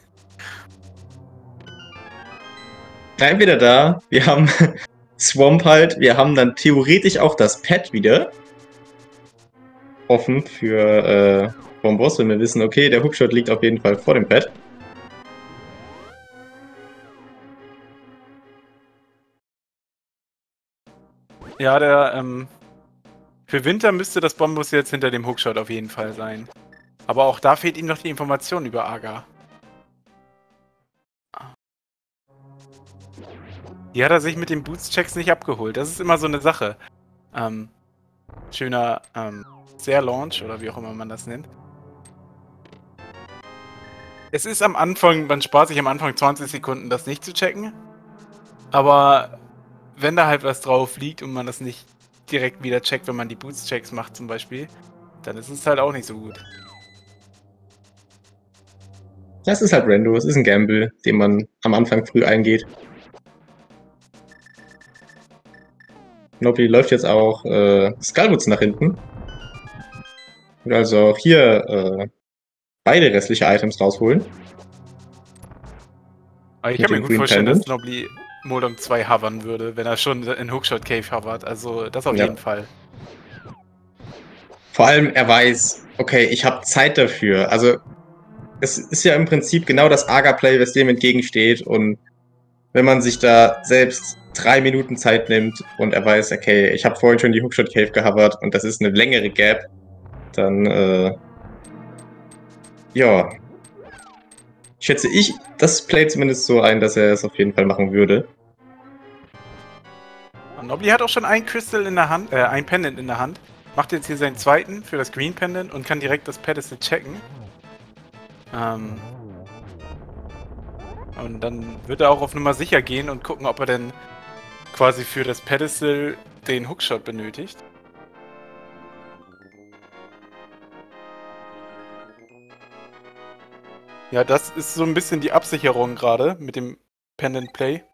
Wieder da. Wir haben Swamp halt. Wir haben dann theoretisch auch das Pad wieder offen für Bombos, wenn wir wissen, okay, der Hookshot liegt auf jeden Fall vor dem Pad. Ja, für Winter müsste das Bombus jetzt hinter dem Hookshot auf jeden Fall sein. Aber auch da fehlt ihm noch die Information über Aga. Die hat er sich mit den Boots-Checks nicht abgeholt. Das ist immer so eine Sache. Schöner Launch oder wie auch immer man das nennt. Es ist am Anfang, man spart sich am Anfang 20 Sekunden, das nicht zu checken. Aber wenn da halt was drauf liegt und man das nicht direkt wieder checkt, wenn man die Boots-Checks macht zum Beispiel, dann ist es halt auch nicht so gut. Das ist halt Rando, es ist ein Gamble, den man am Anfang früh eingeht. Nobly läuft jetzt auch Skullwoods nach hinten. Und also auch hier beide restliche Items rausholen. Aber ich Mit kann mir dem gut Green vorstellen, dass Pendant. Nobly Moldong 2 hovern würde, wenn er schon in Hookshot Cave hovert. Also das auf Ja. jeden Fall. Vor allem, er weiß, okay, ich habe Zeit dafür. Also, es ist ja im Prinzip genau das Aga-Play, was dem entgegensteht. Und wenn man sich da selbst 3 Minuten Zeit nimmt und er weiß, okay, ich habe vorhin schon die Hookshot Cave gehovert und das ist eine längere Gap, dann, ja, schätze ich das Play zumindest so ein, dass er es auf jeden Fall machen würde. Und Nobly hat auch schon ein Crystal in der Hand, ein Pendant in der Hand. Macht jetzt hier seinen zweiten für das Green Pendant und kann direkt das Pedestal checken. Und dann wird er auch auf Nummer sicher gehen und gucken, ob er denn quasi für das Pedestal den Hookshot benötigt. Ja, das ist so ein bisschen die Absicherung gerade mit dem Pendant Play.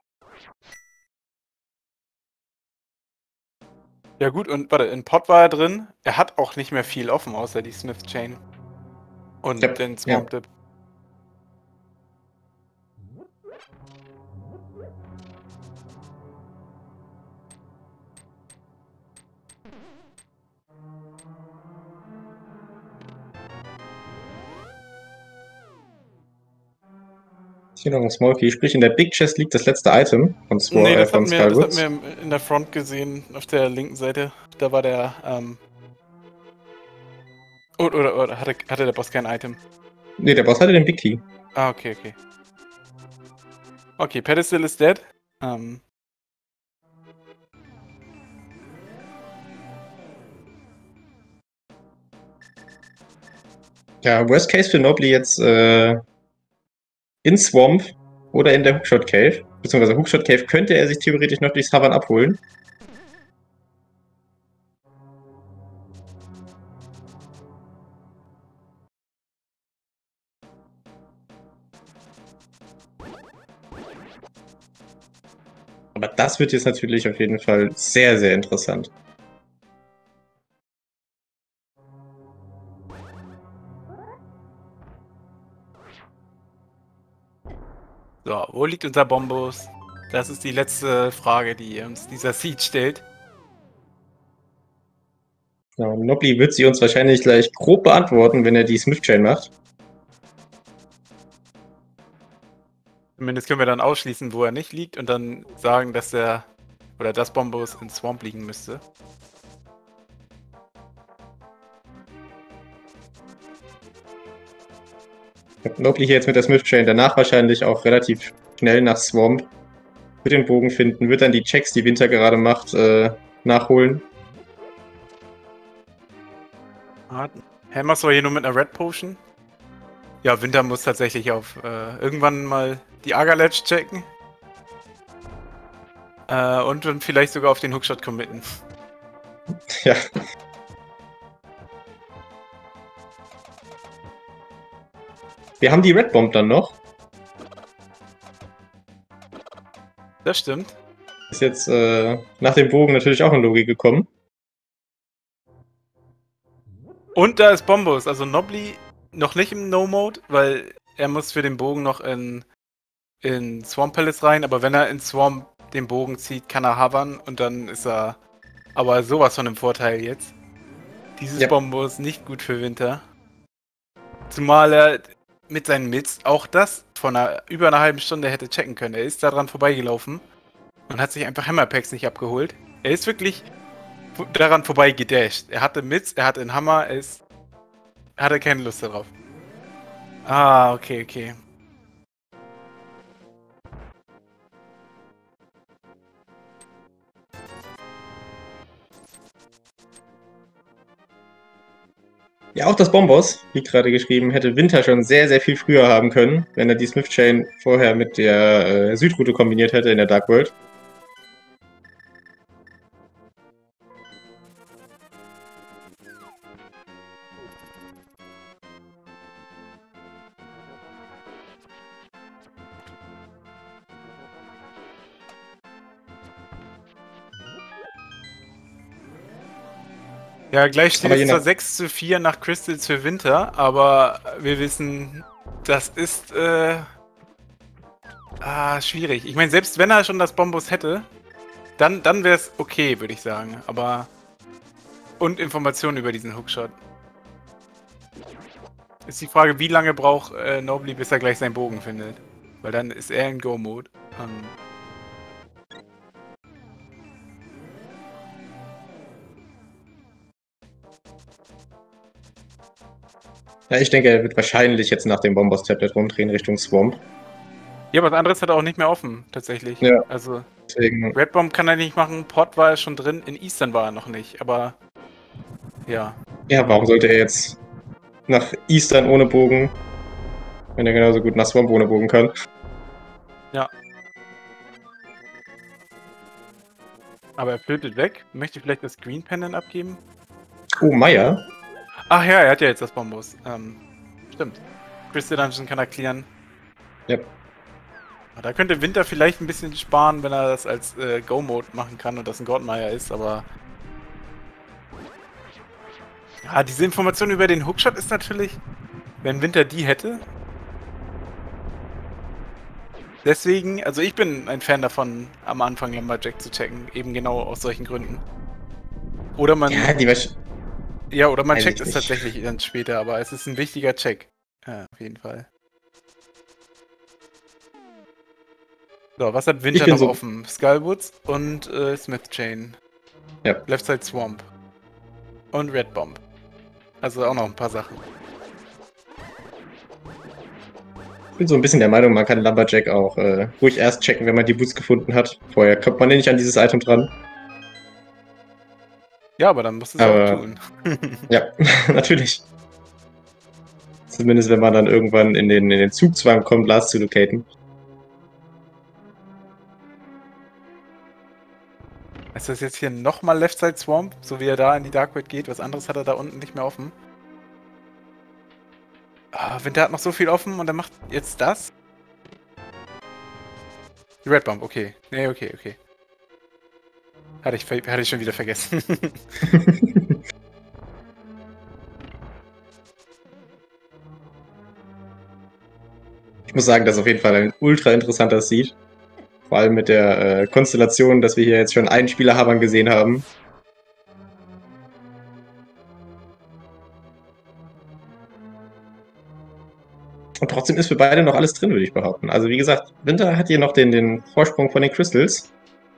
Ja gut, und warte, in Pot war er drin. Er hat auch nicht mehr viel offen, außer die Smith Chain. Und Ja, den ja. Swamp Dip. Hier noch ein Small Key. Sprich, in der Big Chest liegt das letzte Item von, Nee, das von hatten wir Skywoods. in der Front gesehen, auf der linken Seite. Da war der, oder hatte der Boss kein Item? Nee, der Boss hatte den Big Key. Ah, okay, okay. Okay, Pedestal ist dead. Ja, Worst Case für Nobly jetzt in Swamp oder in der Hookshot Cave. Beziehungsweise Hookshot Cave könnte er sich theoretisch noch durchs Hovern abholen. Aber das wird jetzt natürlich auf jeden Fall sehr, sehr interessant. So, wo liegt unser Bombus? Das ist die letzte Frage, die uns dieser Seed stellt. Ja, Nobly wird sie uns wahrscheinlich gleich grob beantworten, wenn er die Smith Chain macht. Zumindest können wir dann ausschließen, wo er nicht liegt und dann sagen, dass er oder das Bombus in Swamp liegen müsste. Nobly hier jetzt mit der Smith Chain, danach wahrscheinlich auch relativ schnell nach Swamp. Wird den Bogen finden, wird dann die Checks, die Winter gerade macht, nachholen. Hammers war hier nur mit einer Red Potion. Ja, Winter muss tatsächlich auf irgendwann mal die Aga-Ledge checken. Und dann vielleicht sogar auf den Hookshot committen. Ja. Wir haben die Red Bomb dann noch. Das stimmt. Ist jetzt nach dem Bogen natürlich auch in Logik gekommen. Und da ist Bombus, also Nobly noch nicht im No-Mode, weil er muss für den Bogen noch in Swamp Palace rein, aber wenn er in Swamp den Bogen zieht, kann er hovern und dann ist er aber sowas von im Vorteil jetzt. Dieses Ja. Bombus nicht gut für Winter. Zumal er mit seinen Mits auch das von über einer halben Stunde hätte checken können. Er ist daran vorbeigelaufen und hat sich einfach Hammerpacks nicht abgeholt. Er ist wirklich daran vorbei gedasht. Er hatte Mits, er hatte einen Hammer, er hatte keine Lust darauf. Ah, okay, okay. Ja, auch das Bombos, wie gerade geschrieben, hätte Winter schon sehr, sehr viel früher haben können, wenn er die Smith Chain vorher mit der Südroute kombiniert hätte in der Dark World. Ja, gleich steht Aber es je zwar nach 6:4 nach Crystals für Winter, aber wir wissen, das ist schwierig. Ich meine, selbst wenn er schon das Bombus hätte, dann wäre es okay, würde ich sagen. Aber und Informationen über diesen Hookshot. Ist die Frage, wie lange braucht Nobly, bis er gleich seinen Bogen findet. Weil dann ist er in Go-Mode. Ja, ich denke, er wird wahrscheinlich jetzt nach dem Bombos-Tablet rumdrehen Richtung Swamp. Ja, was anderes hat er auch nicht mehr offen, tatsächlich. Ja. Also, Deswegen, Red Bomb kann er nicht machen, Pot war er schon drin, in Eastern war er noch nicht, aber ja. ja, warum sollte er jetzt nach Eastern ohne Bogen, wenn er genauso gut nach Swamp ohne Bogen kann? Ja. Aber er flötet weg. Möchte vielleicht das Green Pendant abgeben? Oh, Meier. Ach ja, er hat ja jetzt das Bombus. Stimmt. Crystal Dungeon kann er clearen. Ja. Da könnte Winter vielleicht ein bisschen sparen, wenn er das als Go-Mode machen kann und das ein Gordmeier ist, aber... Ja, diese Information über den Hookshot ist natürlich, wenn Winter die hätte. Deswegen, also ich bin ein Fan davon, am Anfang Lumberjack zu checken, eben genau aus solchen Gründen. Oder man... Ja, oder man weiß checkt ich es nicht. tatsächlich dann später, aber es ist ein wichtiger Check. Ja, auf jeden Fall. So, was hat Winter bin noch so- offen? Skullwoods und Smith Chain. Ja. Left Side Swamp. Und Red Bomb. Also auch noch ein paar Sachen. Ich bin so ein bisschen der Meinung, man kann Lumberjack auch ruhig erst checken, wenn man die Boots gefunden hat. Vorher kommt man nicht an dieses Item dran. Ja, aber dann musst du es Aber- auch tun. Ja, natürlich. Zumindest wenn man dann irgendwann in den Zugzwang kommt, Last zu locaten. Ist das jetzt hier nochmal Left Side Swamp, so wie er da in die Dark Void geht? Was anderes hat er da unten nicht mehr offen. Winter hat noch so viel offen und er macht jetzt das? Die Red Bomb, okay. Nee, okay. Hatte ich schon wieder vergessen. Ich muss sagen, das ist auf jeden Fall ein ultra interessanter Seed. Vor allem mit der Konstellation, dass wir hier jetzt schon einen Spieler Habern gesehen haben. Und trotzdem ist für beide noch alles drin, würde ich behaupten. Also wie gesagt, Winter hat hier noch den Vorsprung von den Crystals.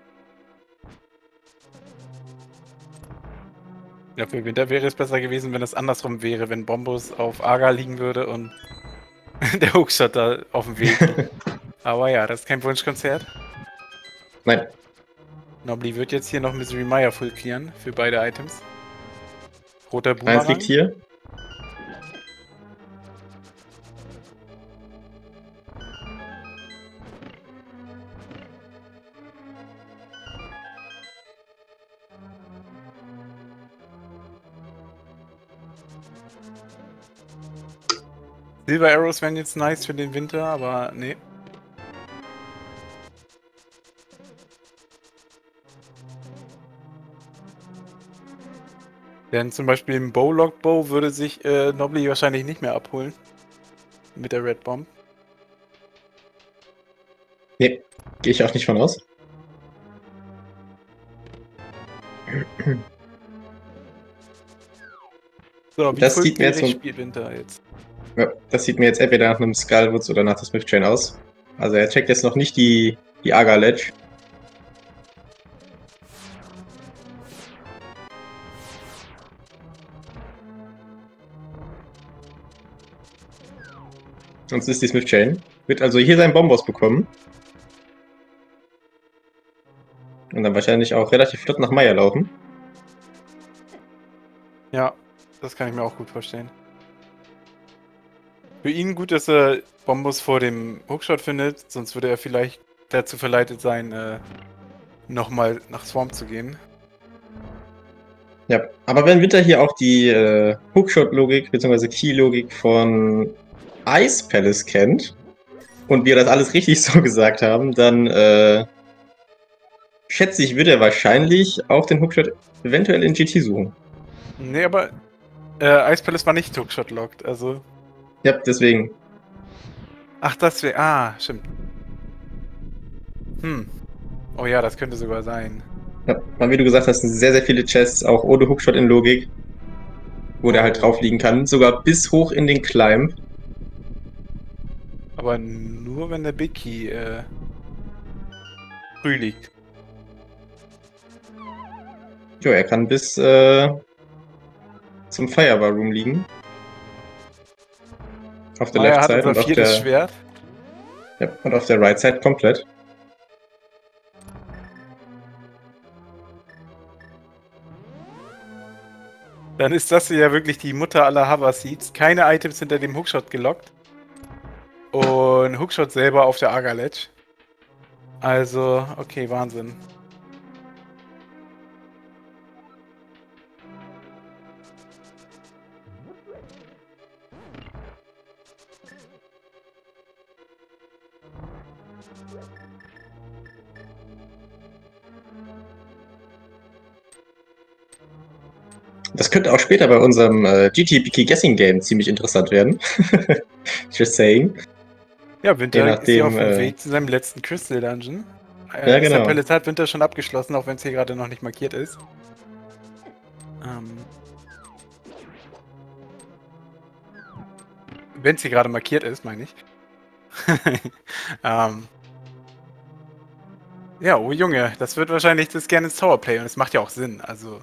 Ja, für Winter wäre es besser gewesen, wenn es andersrum wäre, wenn Bombus auf Arga liegen würde und der Hookshot da auf dem Weg liegt. Aber ja, das ist kein Wunschkonzert. Nein. Nobly wird jetzt hier noch Misery Mire full clearen für beide Items. Roter Eins Boomerang. liegt hier. Silver Arrows wären jetzt nice für den Winter, aber nee. Denn zum Beispiel im Bowlock-Bow würde sich Nobly wahrscheinlich nicht mehr abholen. Mit der Red Bomb. Nee, gehe ich auch nicht von aus. So, wie Das sieht mir jetzt vollclearig so- spielt Winter jetzt? Ja, das sieht mir jetzt entweder nach einem Skullwoods oder nach der Smith Chain aus. Also er checkt jetzt noch nicht die Aga Ledge. Sonst ist die Smith Chain. Wird also hier seinen Bombos bekommen. Und dann wahrscheinlich auch relativ flott nach Meier laufen. Ja, das kann ich mir auch gut vorstellen. Für ihn gut, dass er Bombus vor dem Hookshot findet, sonst würde er vielleicht dazu verleitet sein, nochmal nach Swamp zu gehen. Ja, aber wenn Winter hier auch die Hookshot-Logik bzw. Key-Logik von Ice Palace kennt und wir das alles richtig so gesagt haben, dann schätze ich, wird er wahrscheinlich auch den Hookshot eventuell in GT suchen. Nee, aber Ice Palace war nicht Hookshot-locked, also... Ja, deswegen. Ach, das wäre... Ah, stimmt. Oh ja, das könnte sogar sein. Ja, wie du gesagt hast, sind sehr, sehr viele Chests, auch ohne Hookshot in Logik, wo der halt drauf liegen kann. Sogar bis hoch in den Climb. Aber nur, wenn der Big Key früh liegt. Jo, er kann bis zum Firebar Room liegen. Auf der Left Side und auf der... Schwert. Ja, und auf der Right Side komplett. Dann ist das ja wirklich die Mutter aller Hover Seeds. Keine Items hinter dem Hookshot gelockt. Und Hookshot selber auf der Agar Ledge. Also, okay, Wahnsinn. Das könnte auch später bei unserem GT Guessing Game ziemlich interessant werden. Just saying. Ja, Winter ist ja auf dem Weg zu seinem letzten Crystal Dungeon. Ja, genau. Ice Palace hat Winter schon abgeschlossen, auch wenn es hier gerade noch nicht markiert ist. Wenn es hier gerade markiert ist, meine ich. Ja, oh Junge, das wird wahrscheinlich das gerne ins Towerplay und es macht ja auch Sinn, also...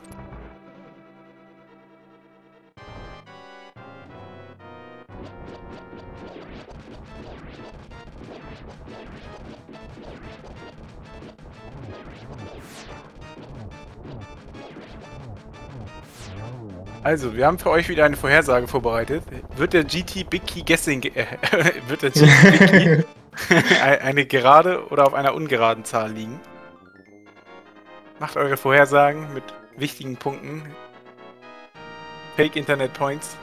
Also, wir haben für euch wieder eine Vorhersage vorbereitet. Wird der GT Big Key Guessing... wird der GT Big Key eine gerade oder auf einer ungeraden Zahl liegen? Macht eure Vorhersagen mit wichtigen Punkten. Fake Internet Points.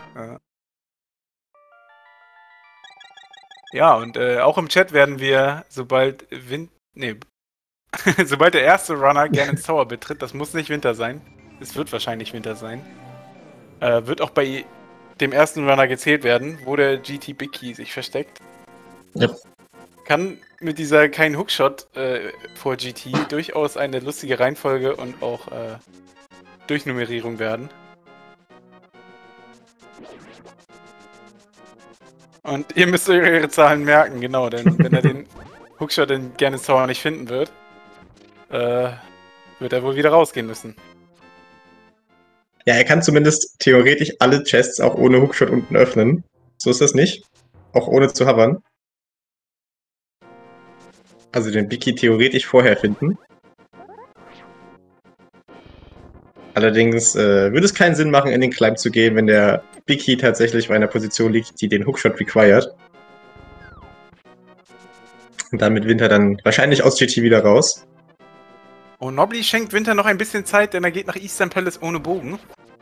Ja, und auch im Chat werden wir, sobald sobald der erste Runner gerne ins Tower betritt, das muss nicht Winter sein. Es wird wahrscheinlich Winter sein. Wird auch bei dem ersten Runner gezählt werden, wo der GT Big Key sich versteckt. Ja. Kann mit dieser kein Hookshot vor GT durchaus eine lustige Reihenfolge und auch Durchnummerierung werden. Und ihr müsst euch eure Zahlen merken, genau, denn wenn er den Hookshot in Gerne Tower nicht finden wird, wird er wohl wieder rausgehen müssen. Ja, er kann zumindest theoretisch alle Chests auch ohne Hookshot unten öffnen. So ist das nicht. Auch ohne zu hovern. Also den Big Key theoretisch vorher finden. Allerdings würde es keinen Sinn machen, in den Climb zu gehen, wenn der Big Key tatsächlich bei einer Position liegt, die den Hookshot required. Und damit Winter dann wahrscheinlich aus GT wieder raus. Oh, Nobly schenkt Winter noch ein bisschen Zeit, denn er geht nach Eastern Palace ohne Bogen.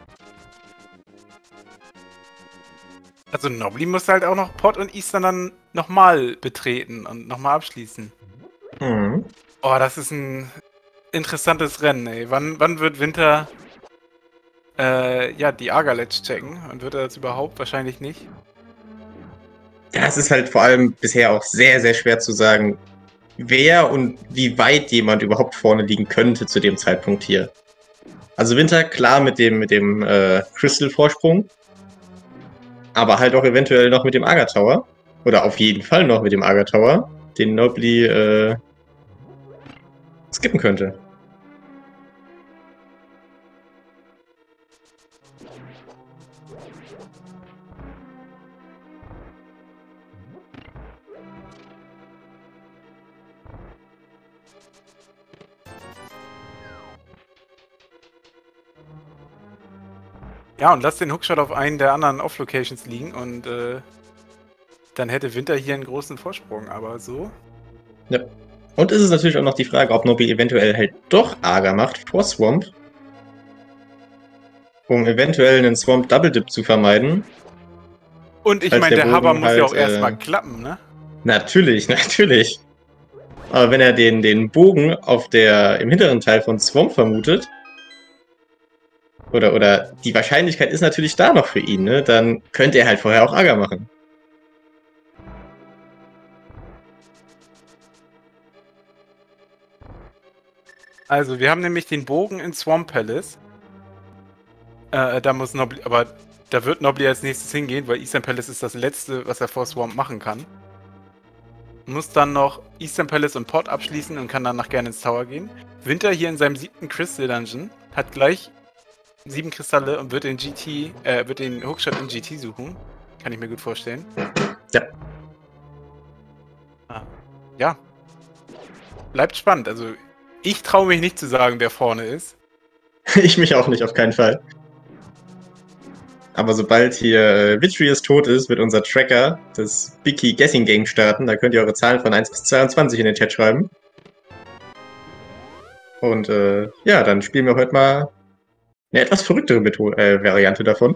Also Nobly muss halt auch noch Pot und Eastern dann nochmal betreten und nochmal abschließen. Mhm. Oh, das ist ein interessantes Rennen, ey. Wann wird Winter ja, die Agar Ledge checken? Und wird er das überhaupt? Wahrscheinlich nicht. Ja, es ist halt vor allem bisher auch sehr, sehr schwer zu sagen, wer und wie weit jemand überhaupt vorne liegen könnte zu dem Zeitpunkt hier. Also Winter, klar, mit dem Crystal-Vorsprung, aber halt auch eventuell noch mit dem Agar Tower. Oder auf jeden Fall noch mit dem Agar Tower, den Nobly skippen könnte. Ja, und lasst den Hookshot auf einen der anderen Off-Locations liegen und dann hätte Winter hier einen großen Vorsprung, aber so. Ja. Und ist es natürlich auch noch die Frage, ob Nobly eventuell halt doch Agar macht vor Swamp, um eventuell einen Swamp Double Dip zu vermeiden. Und ich meine, der Hover muss ja auch erstmal klappen, ne? Natürlich, natürlich. Aber wenn er den Bogen im hinteren Teil von Swamp vermutet, Oder die Wahrscheinlichkeit ist natürlich da noch für ihn, ne? Dann könnte er halt vorher auch Agar machen. Also, wir haben nämlich den Bogen in Swamp Palace. Da muss Nobly, aber da wird Nobly als nächstes hingehen, weil Eastern Palace ist das letzte, was er vor Swamp machen kann. Muss dann noch Eastern Palace und Port abschließen und kann danach gerne ins Tower gehen. Winter hier in seinem 7. Crystal Dungeon hat gleich 7 Kristalle und wird den Hookshot in GT suchen. Kann ich mir gut vorstellen. Ja. Ja. Bleibt spannend. Also, ich traue mich nicht zu sagen, wer vorne ist. Ich mich auch nicht, auf keinen Fall. Aber sobald hier Vitreous tot ist, wird unser Tracker das Big Key Guessing Game starten. Da könnt ihr eure Zahlen von 1 bis 22 in den Chat schreiben. Und ja, dann spielen wir heute mal eine etwas verrücktere Variante davon.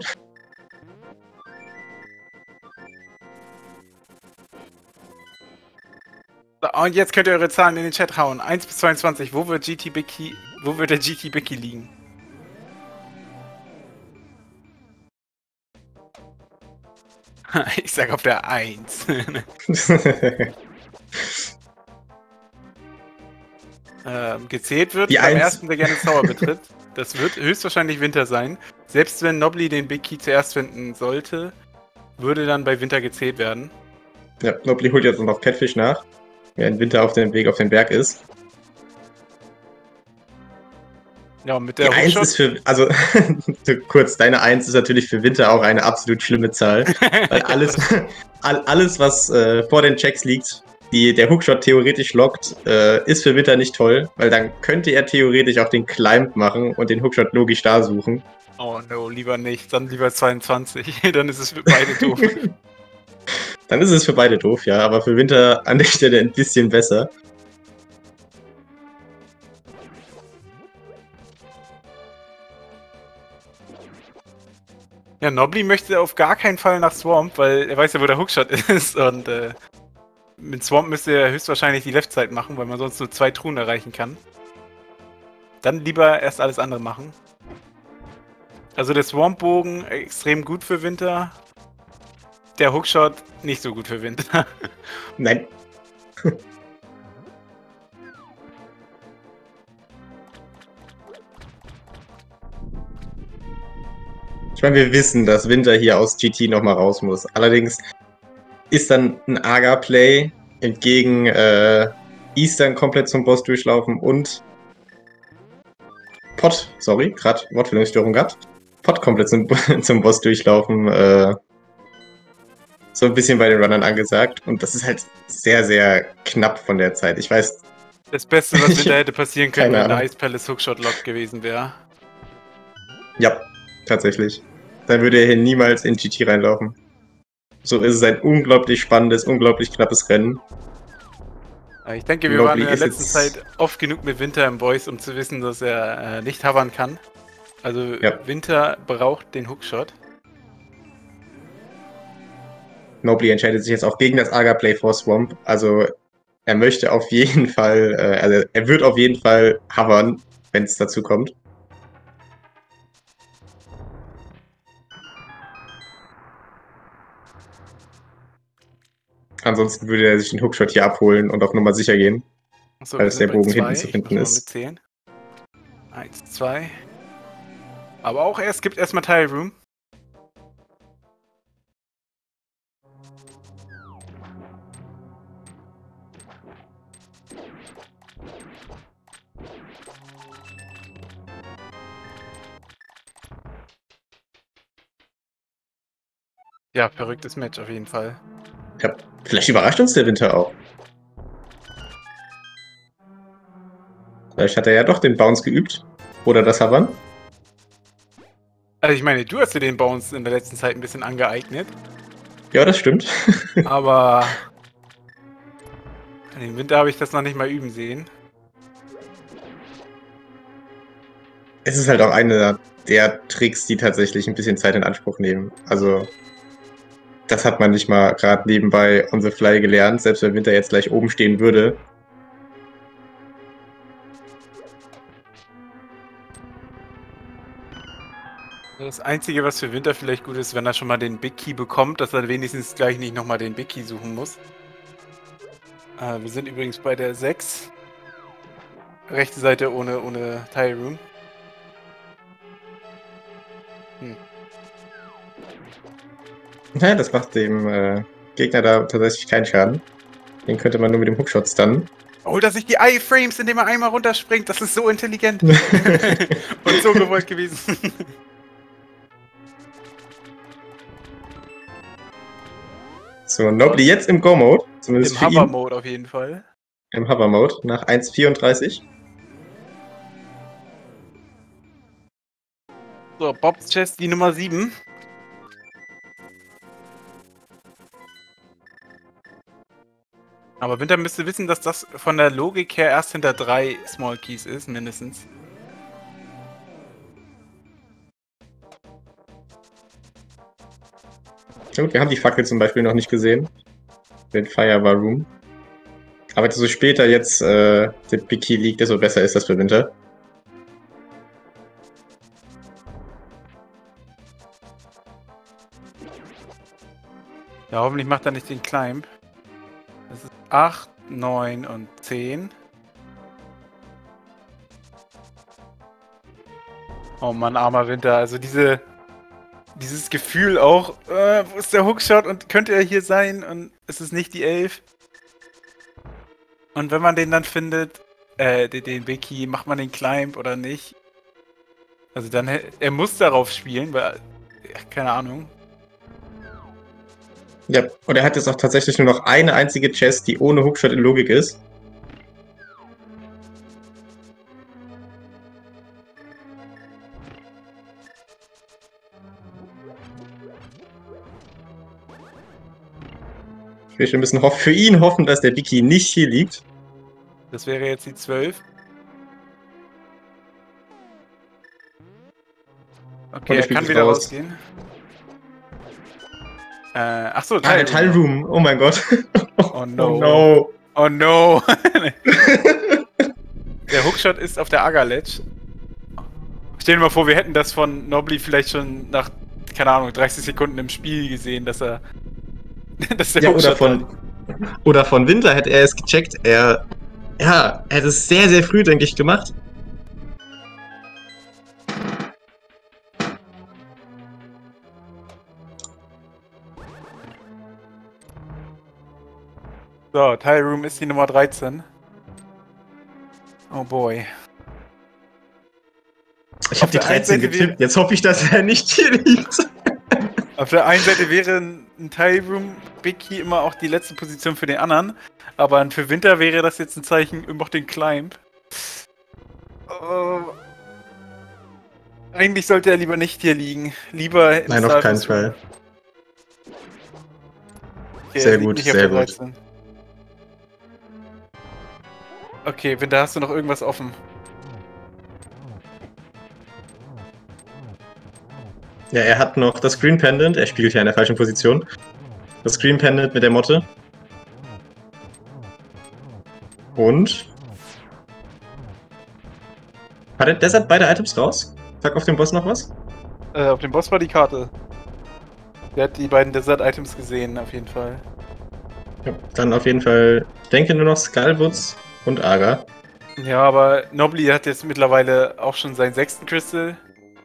So, und jetzt könnt ihr eure Zahlen in den Chat hauen. 1 bis 22. Wo wird der GT Big Key liegen? Ich sag auf der 1. Gezählt wird Die beim 1. ersten, der gerne ins Tower betritt. Das wird höchstwahrscheinlich Winter sein. Selbst wenn Nobly den Big Key zuerst finden sollte, würde dann bei Winter gezählt werden. Ja, Nobly holt jetzt noch Catfish nach, während Winter auf dem Weg auf den Berg ist. Ja, und mit der Die 1 ist für, also kurz, deine 1 ist natürlich für Winter auch eine absolut schlimme Zahl. Weil alles was vor den Checks liegt, die der Hookshot theoretisch lockt, ist für Winter nicht toll, weil dann könnte er theoretisch auch den Climb machen und den Hookshot logisch da suchen. Oh no, lieber nicht, dann lieber 22, dann ist es für beide doof. Dann ist es für beide doof, ja, aber für Winter an der Stelle ein bisschen besser. Ja, Nobly möchte auf gar keinen Fall nach Swamp, weil er weiß ja, wo der Hookshot ist und mit Swamp müsste er höchstwahrscheinlich die Left-Side machen, weil man sonst nur 2 Truhen erreichen kann. Dann lieber erst alles andere machen. Also der Swamp-Bogen extrem gut für Winter. Der Hookshot nicht so gut für Winter. Nein. Ich meine, wir wissen, dass Winter hier aus GT nochmal raus muss. Allerdings ist dann ein Agar-Play entgegen Eastern komplett zum Boss durchlaufen und Pot, sorry, gerade Wortfindungsstörung gehabt. Pot komplett zum Boss durchlaufen, so ein bisschen bei den Runnern angesagt. Und das ist halt sehr, sehr knapp von der Zeit. Ich weiß. Das Beste, was Winter hätte passieren können, wenn der Ahnung. Ice Palace Hookshot Lock gewesen wäre. Ja, tatsächlich. Dann würde er hier niemals in GT reinlaufen. So ist es ein unglaublich spannendes, unglaublich knappes Rennen. Ich denke, wir waren in der letzten Zeit oft genug mit Winter im Boys, um zu wissen, dass er nicht hovern kann. Also Ja. Winter braucht den Hookshot. Nobly entscheidet sich jetzt auch gegen das Agar-Play vor Swamp. Also er möchte auf jeden Fall, also er wird auf jeden Fall hovern, wenn es dazu kommt. Ansonsten würde er sich den Hookshot hier abholen und auf Nummer sicher gehen. Achso, Als der Bogen hinten zu finden ist. 1, 2. Aber auch es gibt erstmal Tile Room. Ja, verrücktes Match auf jeden Fall. Ja, vielleicht überrascht uns der Winter auch. Vielleicht hat er ja doch den Bounce geübt. Oder das Hovern. Also ich meine, du hast dir den Bounce in der letzten Zeit ein bisschen angeeignet. Ja, das stimmt. Aber im Winter habe ich das noch nicht mal üben sehen. Es ist halt auch einer der Tricks, die tatsächlich ein bisschen Zeit in Anspruch nehmen. Also, das hat man nicht mal gerade nebenbei on the fly gelernt, selbst wenn Winter jetzt gleich oben stehen würde. Das Einzige, was für Winter vielleicht gut ist, wenn er schon mal den Big Key bekommt, dass er wenigstens gleich nicht nochmal den Big Key suchen muss. Wir sind übrigens bei der 6. Rechte Seite ohne Tile Room. Ja, das macht dem Gegner da tatsächlich keinen Schaden. Den könnte man nur mit dem Hookshot stunnen. Holt er sich die Iframes, indem er einmal runterspringt? Das ist so intelligent. Und so gewollt gewesen. So, Nobly jetzt im Go-Mode. Zumindest im für ihn. Hover-Mode auf jeden Fall. Im Hover-Mode nach 1,34. So, Bob's Chest, die Nummer 7. Aber Winter müsste wissen, dass das von der Logik her erst hinter 3 Small Keys ist, mindestens. Und wir haben die Fackel zum Beispiel noch nicht gesehen. Den Firebar Room. Aber desto später jetzt der Big Key liegt, desto besser ist das für Winter. Ja, hoffentlich macht er nicht den Climb. Das ist 8, 9 und 10. Oh Mann, armer Winter. Also dieses Gefühl auch, wo ist der Hookshot und könnte er hier sein und es ist nicht die 11. Und wenn man den dann findet, den Big Key, macht man den Climb oder nicht? Also dann, er muss darauf spielen, weil, keine Ahnung. Ja, und er hat jetzt auch tatsächlich nur noch eine einzige Chest, die ohne Hookshot in Logik ist. Ich will schon ein bisschen für ihn hoffen, dass der Big Key nicht hier liegt. Das wäre jetzt die 12. Okay, er kann wieder rausgehen. Achso, Tile Room. Tile Room. Oh mein Gott. Oh no. Oh no. Oh no. Der Hookshot ist auf der Agar Ledge. Stell dir mal vor, wir hätten das von Nobly vielleicht schon nach, keine Ahnung, 30 Sekunden im Spiel gesehen, dass er. Dass der ja, Hookshot oder von Winter hätte er es gecheckt. Er hätte es sehr, sehr früh, denke ich, gemacht. So, Tile Room ist die Nummer 13. Oh boy. Ich habe die 13 getippt. Jetzt hoffe ich, dass er nicht hier liegt. Auf der einen Seite wäre ein Tile Room Big Key immer auch die letzte Position für den anderen. Aber für Winter wäre das jetzt ein Zeichen, immer den Climb. Eigentlich sollte er lieber nicht hier liegen. Lieber Nein, auf keinen Fall. Okay, sehr gut, sehr gut. Okay, Winter, hast du noch irgendwas offen? Ja, er hat noch das Green Pendant. Er spielt ja in der falschen Position. Das Green Pendant mit der Motte. Und? Hat er deshalb beide Items raus? Sag auf dem Boss noch was? Auf dem Boss war die Karte. Der hat die beiden Desert-Items gesehen, auf jeden Fall. Ja, dann auf jeden Fall, ich denke nur noch Skullwoods und Agar. Ja, aber Nobly hat jetzt mittlerweile auch schon seinen 6. Crystal.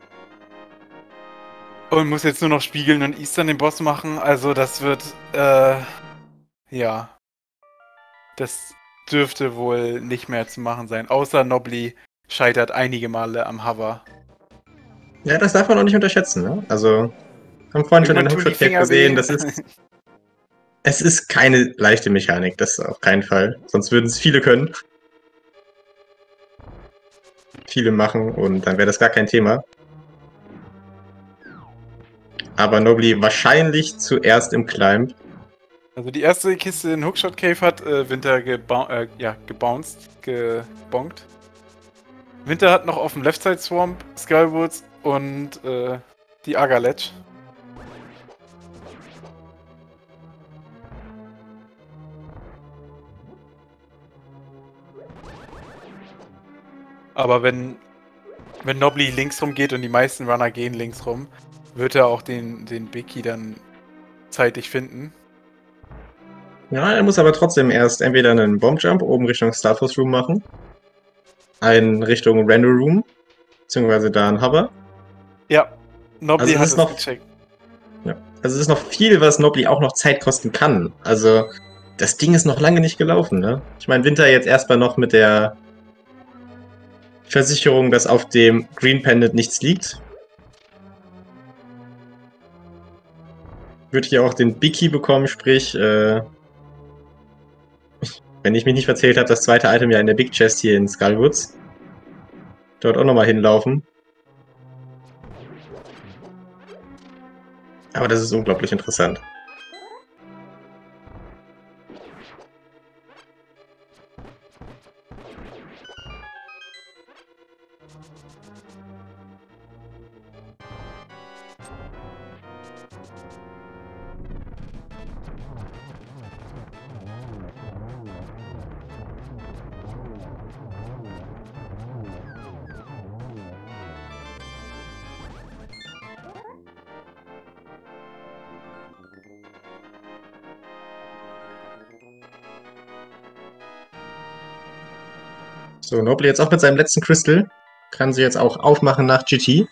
Und muss jetzt nur noch spiegeln und Eastern den Boss machen. Also das wird, ja. Das dürfte wohl nicht mehr zu machen sein. Außer Nobly scheitert einige Male am Hover. Ja, das darf man auch nicht unterschätzen, ne? Also, haben vorhin schon den Hookshot-Cave gesehen, das ist... Es ist keine leichte Mechanik, das auf keinen Fall. Sonst würden es viele können. Viele machen und dann wäre das gar kein Thema. Aber Nobly wahrscheinlich zuerst im Climb. Also die erste Kiste in Hookshot Cave hat Winter gebounced, gebonkt. Winter hat noch auf dem Left Side Swamp, Skullwoods und die Agar Ledge. Aber wenn wenn Nobly links rum geht und die meisten Runner gehen links rum, wird er auch den Big Key dann zeitig finden. Ja, er muss aber trotzdem erst entweder einen Bombjump oben Richtung Starforce Room machen, einen Richtung Random Room, beziehungsweise da ein Hover. Ja, Nobly Also hat es ist das noch, gecheckt. ja, also es ist noch viel, was Nobly auch noch Zeit kosten kann. Also das Ding ist noch lange nicht gelaufen, ne? Ich meine, Winter jetzt erstmal noch mit der Versicherung, dass auf dem Green Pendant nichts liegt. Würde hier auch den Big Key bekommen, sprich, wenn ich mich nicht verzählt habe, das zweite Item ja in der Big Chest hier in Skullwoods. Dort auch nochmal hinlaufen. Aber das ist unglaublich interessant. So, Nobly jetzt auch mit seinem letzten Crystal. Kann sie jetzt auch aufmachen nach GT.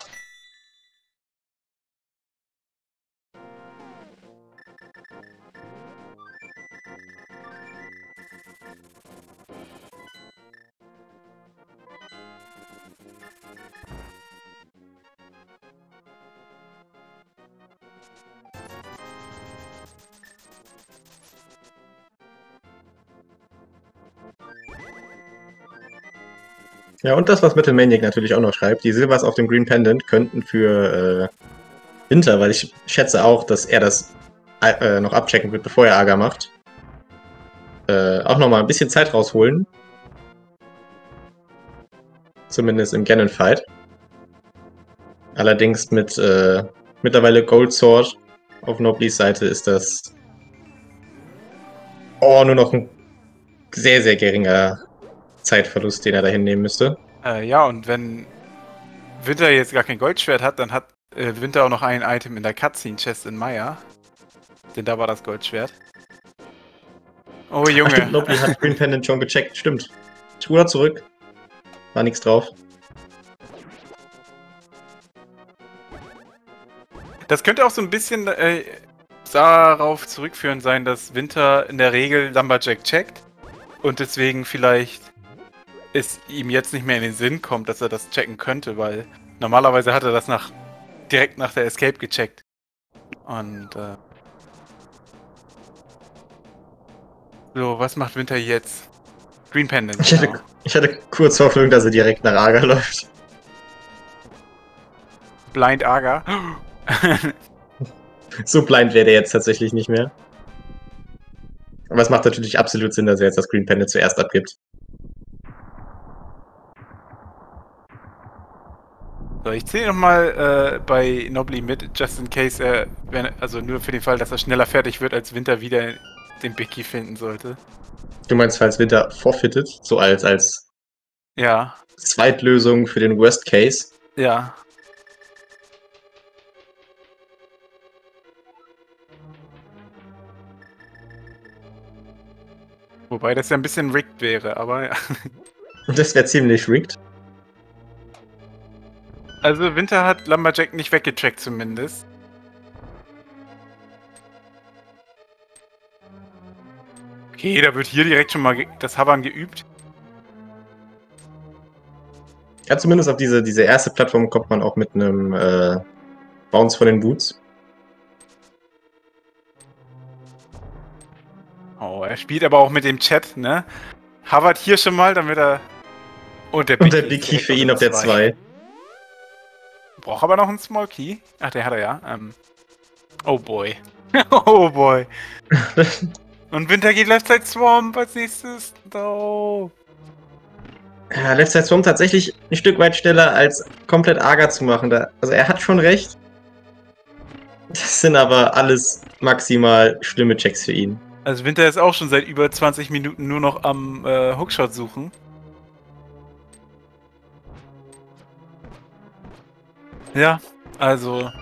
Ja, und das, was Metalmaniac natürlich auch noch schreibt, die Silvers auf dem Green Pendant könnten für Winter, weil ich schätze auch, dass er das noch abchecken wird, bevor er Aga macht. Auch nochmal ein bisschen Zeit rausholen. Zumindest im Ganon-Fight. Allerdings mit mittlerweile Gold Sword auf Noblys Seite ist das nur noch ein sehr, sehr geringer Zeitverlust, den er da hinnehmen müsste. Ja, und wenn Winter jetzt gar kein Goldschwert hat, dann hat Winter auch noch ein Item in der Cutscene-Chest in Maya. Denn da war das Goldschwert. Oh Junge. Stimmt, Nobly hat Green Pendant schon gecheckt, stimmt. Ich ruder zurück. War nichts drauf. Das könnte auch so ein bisschen darauf zurückführen sein, dass Winter in der Regel Lumberjack checkt und deswegen vielleicht es ihm jetzt nicht mehr in den Sinn kommt, dass er das checken könnte, weil normalerweise hat er das direkt nach der Escape gecheckt. Und so, was macht Winter jetzt? Green Pendant. Ich hatte kurz Hoffnung, dass er direkt nach Aga läuft. Blind Aga. So blind wäre der jetzt tatsächlich nicht mehr. Aber es macht natürlich absolut Sinn, dass er jetzt das Green Pendant zuerst abgibt. So, ich zähle nochmal bei Nobly mit, just in case also nur für den Fall, dass er schneller fertig wird, als Winter wieder den Big Key finden sollte. Du meinst, falls Winter forfeitet, so als Ja. Zweitlösung für den Worst Case? Ja. Wobei das ja ein bisschen rigged wäre, aber ja. Das wäre ziemlich rigged. Also Winter hat Lumberjack nicht weggecheckt zumindest. Okay, da wird hier direkt schon mal das Hovern geübt. Ja, zumindest auf diese erste Plattform kommt man auch mit einem Bounce von den Boots. Oh, er spielt aber auch mit dem Chat, ne? Hovert hier schon mal, damit er... Und der Big Key für ihn auf der 2. Braucht aber noch einen Small Key. Ach, der hat er ja. Oh boy. Oh boy. Und Winter geht Left Side Swamp als nächstes. Oh. Ja, Left Side Swamp tatsächlich ein Stück weit schneller als komplett Aga zu machen. Also er hat schon recht. Das sind aber alles maximal schlimme Checks für ihn. Also Winter ist auch schon seit über 20 Minuten nur noch am Hookshot suchen. Ja, also.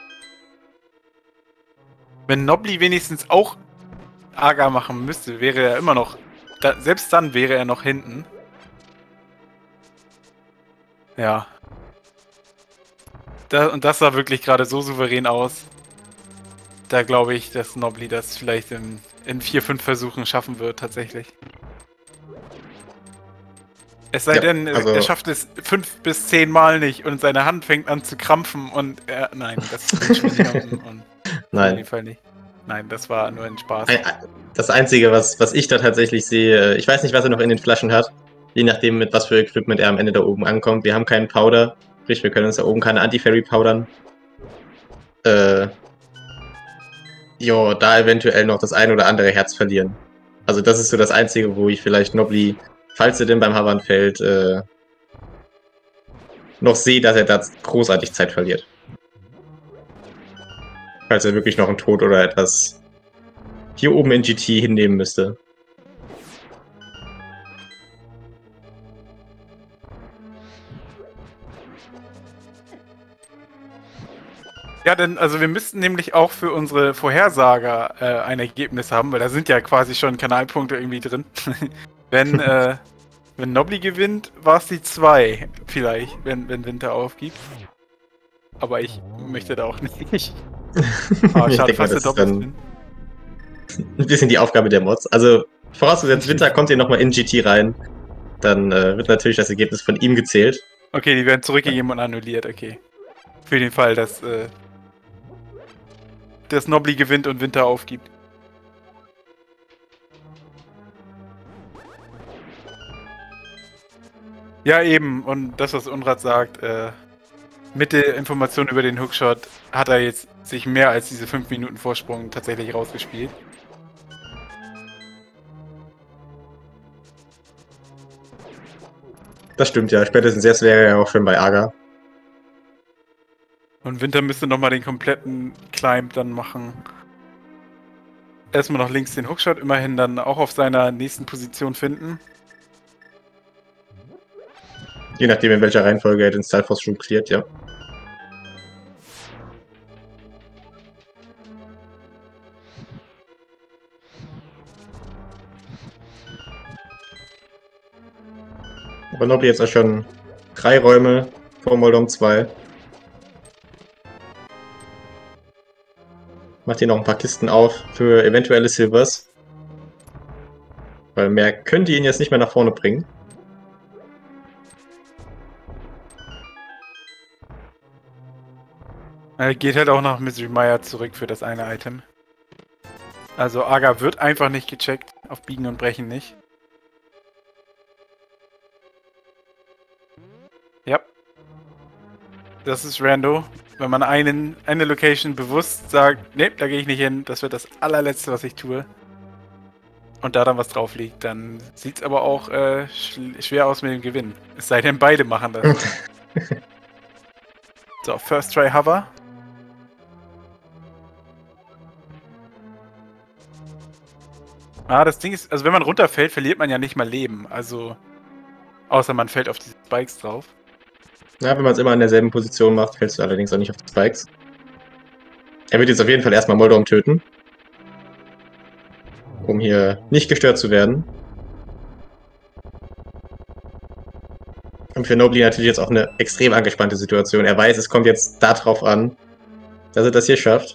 Wenn Nobly wenigstens auch Aga machen müsste, wäre er immer noch. Selbst dann wäre er noch hinten. Ja. Und das sah wirklich gerade so souverän aus. Da glaube ich, dass Nobly das vielleicht in 4, 5 Versuchen schaffen wird, tatsächlich. Es sei Ja, denn, also er schafft es 5 bis 10 Mal nicht und seine Hand fängt an zu krampfen und nein, das wünschen wir niemandem und auf jeden nein. Fall nicht. Nein, das war nur ein Spaß. Das Einzige, was ich da tatsächlich sehe, ich weiß nicht, was er noch in den Flaschen hat, je nachdem, mit was für Equipment er am Ende da oben ankommt. Wir haben keinen Powder, sprich, wir können uns da oben keine Anti-Fairy powdern. Jo, da eventuell noch das ein oder andere Herz verlieren. Also das ist so das Einzige, wo ich vielleicht Nobly, falls er denn beim Havern fällt, noch sehe, dass er da großartig Zeit verliert. Falls er wirklich noch einen Tod oder etwas hier oben in GT hinnehmen müsste. Ja, denn also wir müssten nämlich auch für unsere Vorhersager ein Ergebnis haben, weil da sind ja quasi schon Kanalpunkte irgendwie drin. wenn Nobly gewinnt, war es die 2 vielleicht, wenn Winter aufgibt. Aber ich möchte da auch nicht. Ah, schade, fast der Doppelspin. Ein bisschen die Aufgabe der Mods. Also vorausgesetzt, Winter kommt hier nochmal in GT rein, dann wird natürlich das Ergebnis von ihm gezählt. Okay, die werden zurückgegeben und annulliert, okay. Für den Fall, dass Nobly gewinnt und Winter aufgibt. Ja, eben. Und das, was Unrat sagt, mit der Information über den Hookshot hat er jetzt sich mehr als diese 5 Minuten Vorsprung tatsächlich rausgespielt. Das stimmt ja. Spätestens jetzt wäre er ja auch schon bei Aga. Und Winter müsste nochmal den kompletten Climb dann machen. Erstmal noch links den Hookshot, immerhin dann auch auf seiner nächsten Position finden. Je nachdem, in welcher Reihenfolge er den Styleforce schon cleart, ja. Aber Nobly jetzt auch schon 3 Räume vor Moldom 2. Macht hier noch ein paar Kisten auf für eventuelle Silvers. Weil mehr könnte ihn jetzt nicht mehr nach vorne bringen. Er geht halt auch nach Misery Mire zurück für das eine Item. Also Aga wird einfach nicht gecheckt, auf Biegen und Brechen nicht. Ja. Das ist Rando. Wenn man eine Location bewusst sagt, ne, da gehe ich nicht hin, das wird das allerletzte, was ich tue. Und da dann was drauf liegt, dann sieht es aber auch schwer aus mit dem Gewinn. Es sei denn, beide machen das. So, First Try Hover. Ah, das Ding ist, also wenn man runterfällt, verliert man ja nicht mal Leben. Also, außer man fällt auf die Spikes drauf. Ja, wenn man es immer in derselben Position macht, fällst du allerdings auch nicht auf die Spikes. Er wird jetzt auf jeden Fall erstmal Moldom töten. Um hier nicht gestört zu werden. Und für Nobly natürlich jetzt auch eine extrem angespannte Situation. Er weiß, es kommt jetzt darauf an, dass er das hier schafft.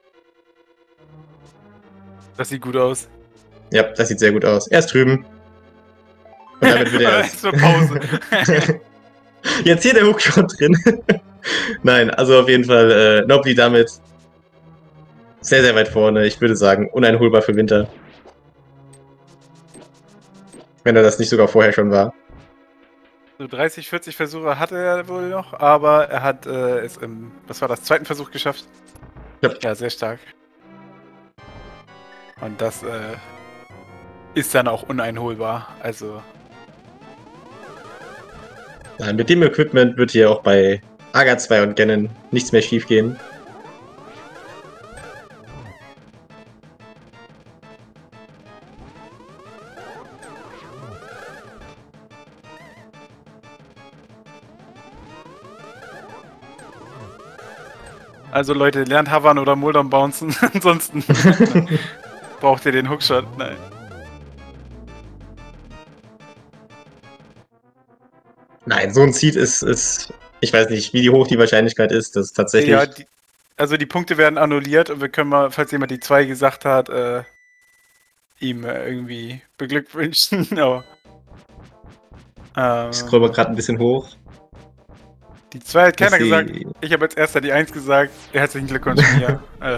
Das sieht gut aus. Ja, das sieht sehr gut aus. Er ist drüben. Und damit wird er zur Pause. jetzt hier der Hookshot drin. Nein, also auf jeden Fall Nobly damit sehr, sehr weit vorne. Ich würde sagen, uneinholbar für Winter. Wenn er das nicht sogar vorher schon war. So 30, 40 Versuche hatte er wohl noch, aber er hat es im, was war das, zweiten Versuch geschafft. Ja, sehr stark. Und das ist dann auch uneinholbar, also... Nein, mit dem Equipment wird hier auch bei Aga 2 und Ganon nichts mehr schief gehen. Also Leute, lernt Hovern oder Muldown bouncen, ansonsten braucht ihr den Hookshot. Nein. Nein, so ein Seed ist. Ich weiß nicht, wie hoch die Wahrscheinlichkeit ist, dass tatsächlich. Ja, also die Punkte werden annulliert und wir können mal, falls jemand die 2 gesagt hat, ihm irgendwie beglückwünschen. Aber, ich scroll mal gerade ein bisschen hoch. Die 2 hat keiner gesagt. Ich habe als erster die 1 gesagt. Herzlichen Glückwunsch mir.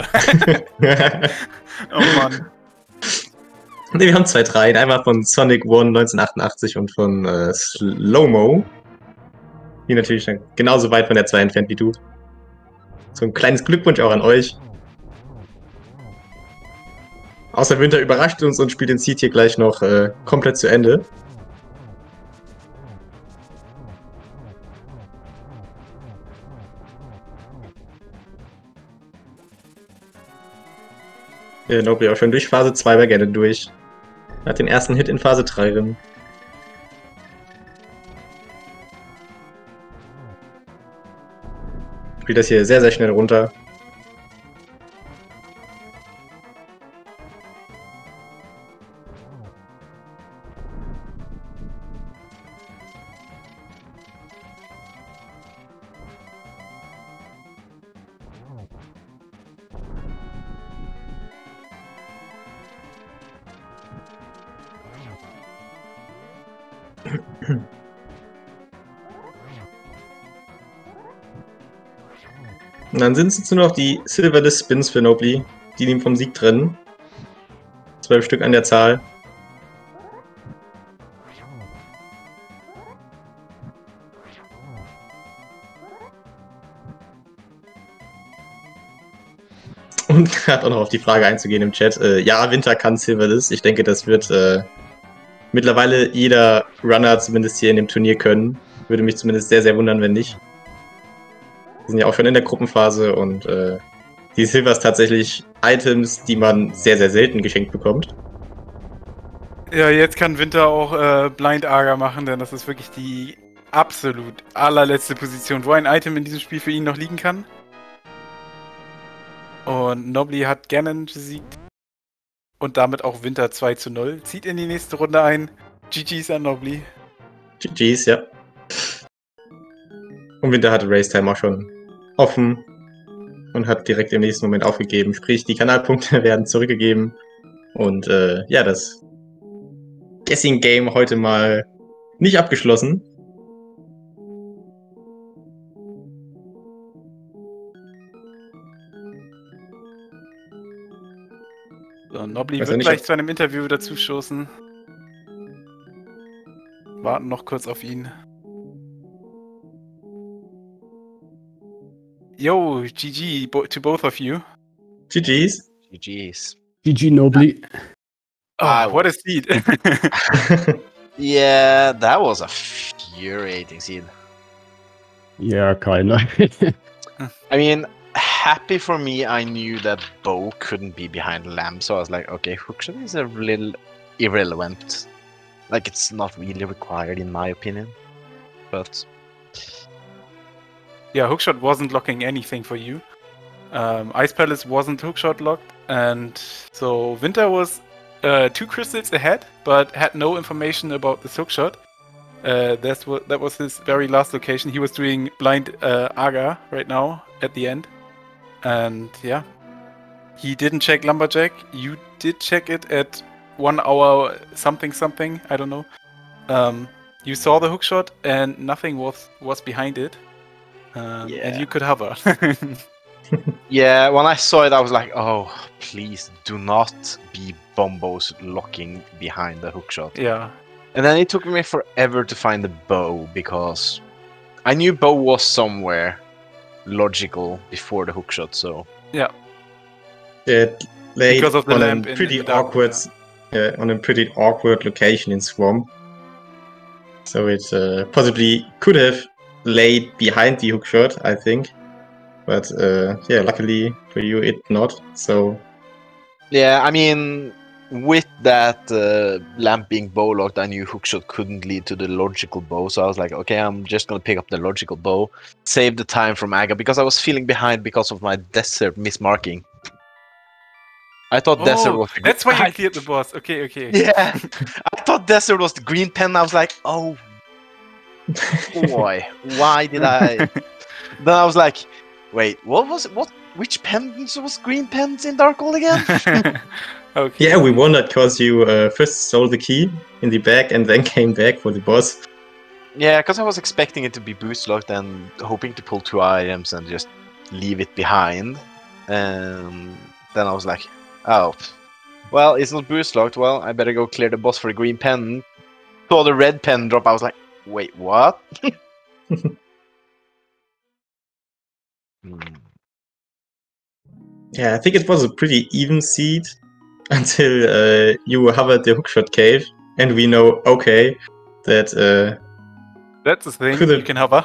Oh Mann. Ne, wir haben 2 Dreien. Einmal von Sonic One 1988 und von Slowmo. Die natürlich dann genauso weit von der 2 entfernt wie du. So ein kleines Glückwunsch auch an euch. Außer Winter überrascht uns und spielt den Seed hier gleich noch komplett zu Ende. Nobly auch schon durch Phase 2 war gerne durch. Hat den ersten Hit in Phase 3 drin. Spielt das hier sehr, sehr schnell runter. Und dann sind es jetzt nur noch die Silverless Spins für Nobly, die ihn vom Sieg trennen. 12 Stück an der Zahl. Und gerade auch noch auf die Frage einzugehen im Chat. Ja, Winter kann Silverless. Ich denke, das wird mittlerweile jeder Runner zumindest hier in dem Turnier können. Würde mich zumindest sehr, sehr wundern, wenn nicht. Wir sind ja auch schon in der Gruppenphase und die Silvers tatsächlich Items, die man sehr, sehr selten geschenkt bekommt. Ja, jetzt kann Winter auch Blind Arga machen, denn das ist wirklich die absolut allerletzte Position, wo ein Item in diesem Spiel für ihn noch liegen kann. Und Nobly hat Ganon besiegt. Und damit auch Winter 2:0. Zieht in die nächste Runde ein. GG's an Nobly. GG's, ja. Und Winter hatte Racetime auch schon offen und hat direkt im nächsten Moment aufgegeben. Sprich, die Kanalpunkte werden zurückgegeben. Und ja, das Guessing Game heute mal nicht abgeschlossen. So, Nobly wird gleich zu einem Interview dazustoßen. Warten noch kurz auf ihn. Yo, GG to both of you. GG's. GG's. GG Nobly. Oh, what a seed. Yeah, that was a infuriating scene. Yeah, kinda. I mean, happy for me, I knew that Bo couldn't be behind Lamb, so I was like, okay, Hookshot is a little irrelevant. Like, it's not really required in my opinion. But yeah, Hookshot wasn't locking anything for you. Ice Palace wasn't Hookshot locked, and so Winter was 2 crystals ahead, but had no information about this Hookshot. That was his very last location. He was doing blind Aga right now at the end. And yeah, he didn't check Lumberjack. You did check it at 1 hour something, I don't know. You saw the hookshot and nothing was behind it. And you could hover. yeah, when I saw it, I was like, oh, please do not be bombos locking behind the hookshot. Yeah. And then it took me forever to find the bow, because I knew bow was somewhere logical before the hookshot, so... Yeah. It laid because of the on lamp a pretty awkward, on a pretty awkward location in Swamp. So it possibly could have laid behind the hookshot, I think. But yeah, luckily for you, it not. So yeah, I mean, with that lamp being bow locked, I knew hookshot couldn't lead to the logical bow, so I was like, okay, I'm just gonna pick up the logical bow, save the time from Aga, because I was feeling behind because of my desert mismarking. I thought desert was the that's why you cleared the boss. Okay. Yeah, I thought desert was the green pen. I was like, oh boy, why did I? Then I was like, wait, which pens was green pens in Dark World again? Okay. Yeah, we wondered because you first stole the key in the bag and then came back for the boss. Yeah, because I was expecting it to be boost locked and hoping to pull 2 items and just leave it behind. And then I was like, oh, well, it's not boost locked. Well, I better go clear the boss for a green pen. Saw the red pen drop. I was like, wait, what? Yeah, I think it was a pretty even seed until you hovered the hookshot cave, and we know, okay, that That's the thing. Could've- You can hover.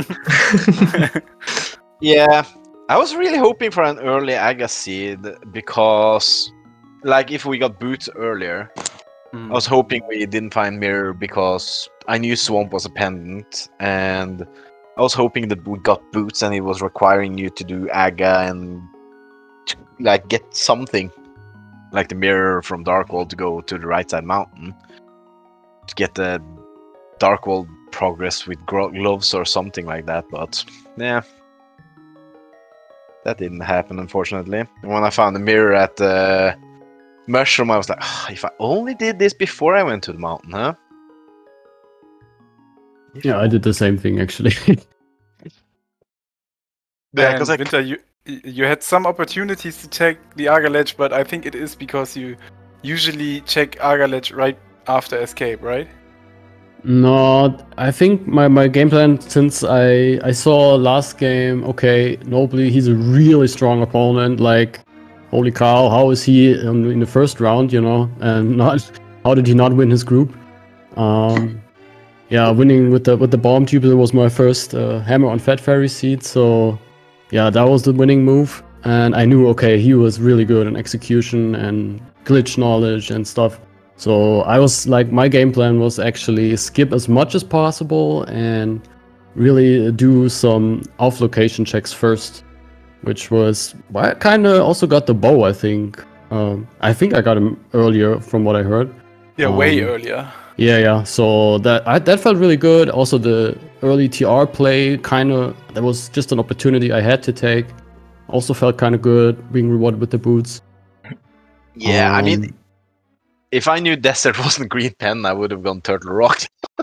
Yeah, I was really hoping for an early Aga seed because, like, if we got boots earlier, I was hoping we didn't find mirror because I knew swamp was a pendant, and I was hoping that we got boots and it was requiring you to do Aga and to, like, get something, like the mirror from Darkworld to go to the right side mountain to get the Darkworld progress with gloves or something like that, but yeah. That didn't happen, unfortunately. And when I found the mirror at the mushroom, I was like, if I only did this before I went to the mountain, huh? Yeah, I did the same thing actually. Yeah, And because Winter, you had some opportunities to check the Arga Ledge, but I think it is because you usually check Arga Ledge right after escape, right? No, I think my game plan, since I saw last game, okay, Nobly, he's a really strong opponent. Like, holy cow, how is he in the first round, you know? And not how did he not win his group? Yeah, winning with the bomb tubular was my first hammer on Fat Fairy seed, so yeah, that was the winning move. And I knew, okay, he was really good in execution and glitch knowledge and stuff. So I was like, my game plan was actually skip as much as possible and really do some off-location checks first, which was why I kind of also got the bow, I think. I think I got him earlier from what I heard. Yeah, way earlier. Yeah. So that felt really good. Also, the early TR play that was just an opportunity I had to take. Also felt kind of good being rewarded with the boots. yeah, I mean, if I knew Desert wasn't green pen, I would have gone Turtle Rock.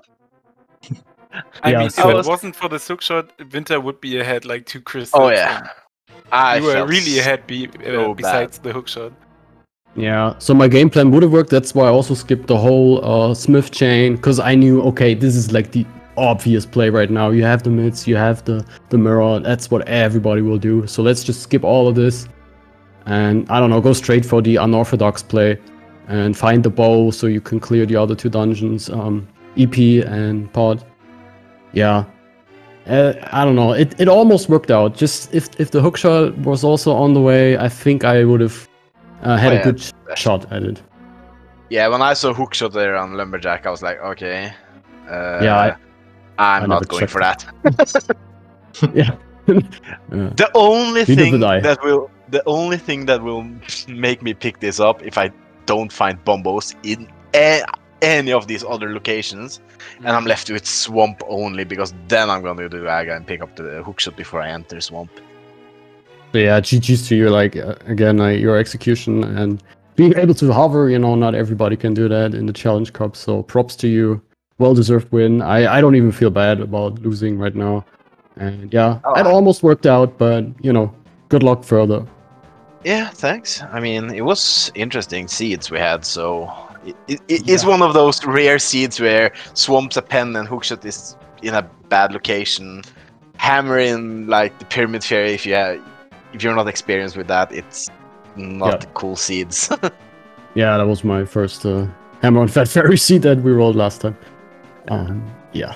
I Yeah, mean, so- if it wasn't for the Sook shot, Winter would be ahead like 2 crystals. Oh yeah, I You were felt really ahead so besides the hook shot. Yeah, so my game plan would have worked. That's why I also skipped the whole Smith chain, because I knew, okay, this is like the obvious play right now. You have the mids, you have the mirror. That's what everybody will do. So let's just skip all of this and, I don't know, go straight for the unorthodox play and find the bow so you can clear the other 2 dungeons, EP and Pod. Yeah. I don't know. It almost worked out. Just if the hookshot was also on the way, I think I would have had a good shot at it. Yeah, when I saw hookshot there on Lumberjack, I was like, okay. Yeah, I'm never not going checked for that. Yeah. The only Neither thing did I. that will make me pick this up if I don't find bombos in any of these other locations, and I'm left with swamp only, because then I'm gonna do Aga and pick up the hookshot before I enter swamp. So yeah, GG's to you, like, again, your execution and being able to hover, you know, not everybody can do that in the Challenge Cup, so props to you. Well-deserved win. I don't even feel bad about losing right now. And yeah, it almost worked out, but, you know, good luck further. Yeah, thanks. I mean, it was interesting seeds we had, so it is one of those rare seeds where swamp's a pen and hookshot is in a bad location. Hammer in like the Pyramid Fairy, if you're not experienced with that, it's not cool seeds. Yeah, that was my first Hammer on Fat Fairy seed that we rolled last time. Yeah.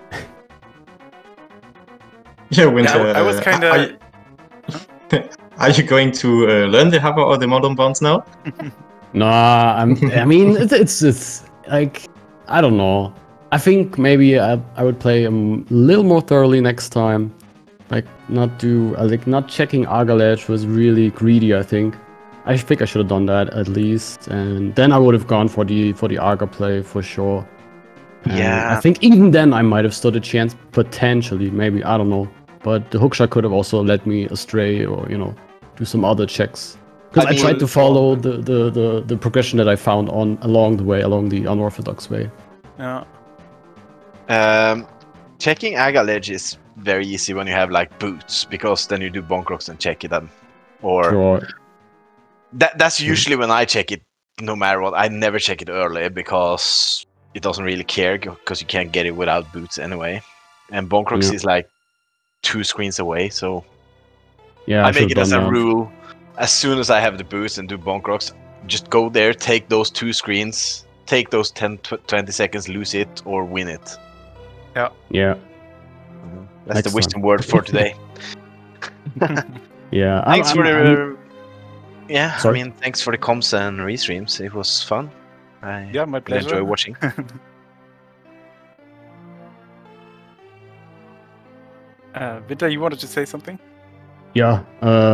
Yeah, Winter. Yeah, I was kind of. Are you going to learn the hover or the modern bounce now? Nah, I mean, it's like, I don't know. I think maybe I would play a little more thoroughly next time. Like, not checking Argaledge was really greedy, I think. I think I should have done that at least. And then I would have gone for the Arga play for sure. And Yeah. I think even then I might have stood a chance, potentially, maybe, I don't know. But the hookshot could have also led me astray or, do some other checks. Because I tried to follow the progression that I found along the unorthodox way. Yeah. Checking Aga Ledge is very easy when you have like boots, because then you do bonk rocks and check it, or Sure. that's usually when I check it. No matter what, I never check it early because it doesn't really care, because you can't get it without boots anyway. And bonk rocks Yeah. is like 2 screens away, so Yeah, I make should've it as done a that. rule. As soon as I have the boots and do bonk rocks, just go there, take those 2 screens, take those 10-20 seconds, lose it or win it. Yeah. That's the Excellent. wisdom word for today. Yeah. Thanks for the. Yeah, Sorry? I mean, thanks for the comms and restreams. It was fun. I Yeah, my really pleasure. enjoy watching. Winter, you wanted to say something? Yeah,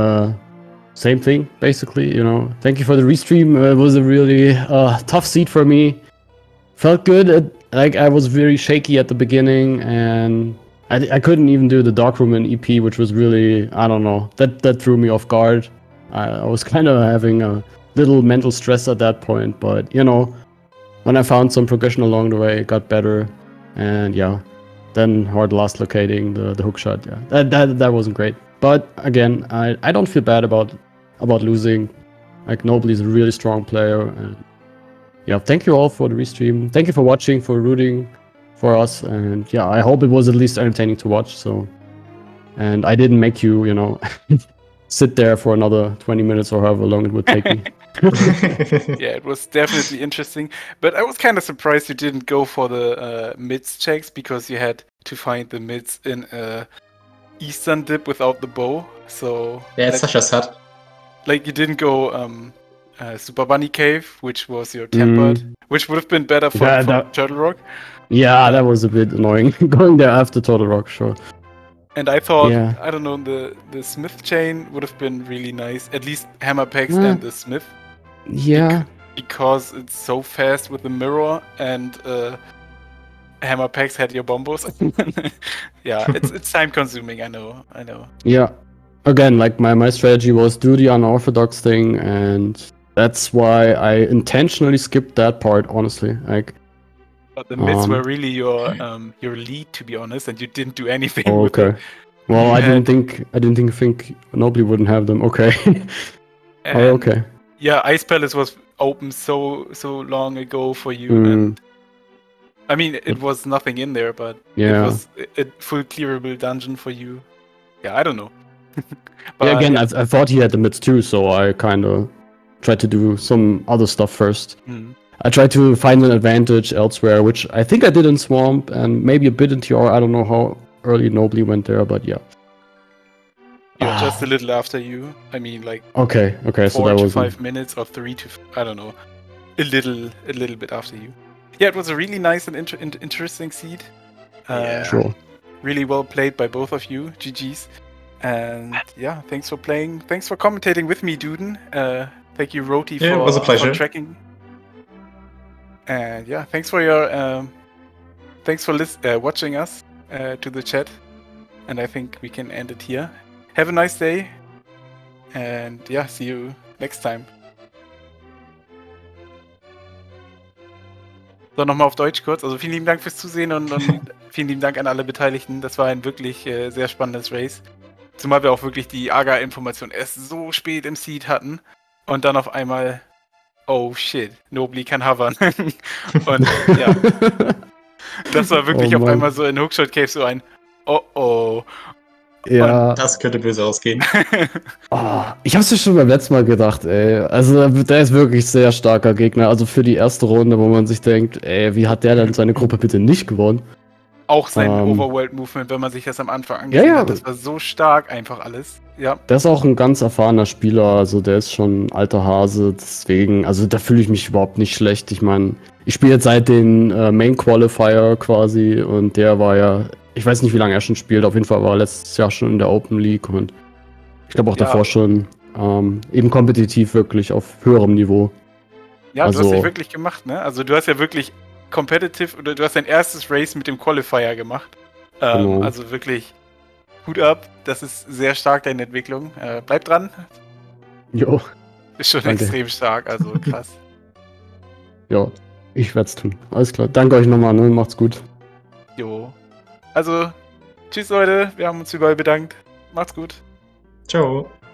same thing, basically, Thank you for the restream. It was a really tough seat for me. Felt good. I was very shaky at the beginning, and I couldn't even do the Darkroom in EP, which was really, I don't know, that threw me off guard. I was kind of having a little mental stress at that point, but, when I found some progression along the way, it got better, and yeah. Then hard last locating the hookshot, yeah. That wasn't great. But again, I don't feel bad about losing. Like, Nobly is a really strong player. And yeah, thank you all for the restream. Thank you for watching, for rooting for us. And yeah, I hope it was at least entertaining to watch. So, and I didn't make you, sit there for another 20 minutes or however long it would take me. Yeah, it was definitely interesting. But I was kind of surprised you didn't go for the mids checks, because you had to find the mids in Eastern dip without the bow. So Yeah, it's such a sad. like you didn't go Super Bunny Cave, which was your tempered, which would have been better for, Yeah, for that- Turtle Rock. Yeah, that was a bit annoying. Going there after Total Rock, sure. And I thought, Yeah. I don't know, the Smith chain would have been really nice. At least Hammer Packs Yeah. and the Smith, Yeah. because it's so fast with the mirror, and Hammer Packs had your bombos. Yeah, it's time consuming. I know. Yeah. Again, like my strategy was do the unorthodox thing, and that's why I intentionally skipped that part, honestly. Like, But the mids Um, were really your lead, to be honest, and you didn't do anything. oh, with okay. it. Well, I And- didn't think Nobly wouldn't have them. Okay. And, Oh, okay. Yeah, Ice Palace was open so long ago for you, Mm. and I mean it was nothing in there, but Yeah. it was a full clearable dungeon for you. Yeah, I don't know. Yeah, again, I thought he had the mids too, so I kind of tried to do some other stuff first. Mm. I tried to find an advantage elsewhere, which I think I did in Swamp, and maybe a bit in TR. I don't know how early Nobly went there, but yeah. You're just a little after you. I mean, like Okay, so 4 that to was 5 minutes, or 3 to I don't know, a little bit after you. Yeah, it was a really nice and interesting seed. Yeah. sure. Really well played by both of you. GG's. And yeah, thanks for playing. Thanks for commentating with me, Duden. Thank you, Roti, Yeah, for, it was a pleasure. for tracking. And yeah, thanks for your watching us to the chat. And I think we can end it here. Have a nice day. And yeah, see you next time. So, nochmal auf Deutsch kurz. Also vielen lieben Dank fürs Zusehen und vielen lieben Dank an alle Beteiligten. Das war ein wirklich sehr spannendes Race. Zumal wir auch wirklich die Aga-Information erst so spät im Seed hatten und dann auf einmal, oh shit, Nobly kann hovern. Und ja, das war wirklich Oh auf Mann. einmal so in Hookshot Cave so ein oh. Ja. Das könnte böse ausgehen. Oh, ich hab's mir schon beim letzten Mal gedacht, ey. Also, der ist wirklich sehr starker Gegner. Also für die erste Runde, wo man sich denkt, ey, wie hat der denn seine Gruppe bitte nicht gewonnen? Auch sein Overworld-Movement, wenn man sich das am Anfang angesehen hat, das war so stark einfach alles. Ja. Der ist auch ein ganz erfahrener Spieler, also der ist schon ein alter Hase, deswegen, also da fühle ich mich überhaupt nicht schlecht. Ich meine, ich spiele jetzt seit den Main Qualifier quasi und der war ja, ich weiß nicht, wie lange er schon spielt, auf jeden Fall war er letztes Jahr schon in der Open League und ich glaube auch davor schon eben kompetitiv wirklich auf höherem Niveau. Ja, also, du hast dich wirklich gemacht, ne? Also du hast ja wirklich competitive, oder du hast dein erstes Race mit dem Qualifier gemacht. Genau. Also wirklich Hut ab, das ist sehr stark, deine Entwicklung. Bleib dran. Jo. Ist schon extrem stark, also krass. Ja, ich werde es tun. Alles klar. Danke euch nochmal, ne? Macht's gut. Jo. Also, tschüss Leute, wir haben uns überall bedankt. Macht's gut. Ciao.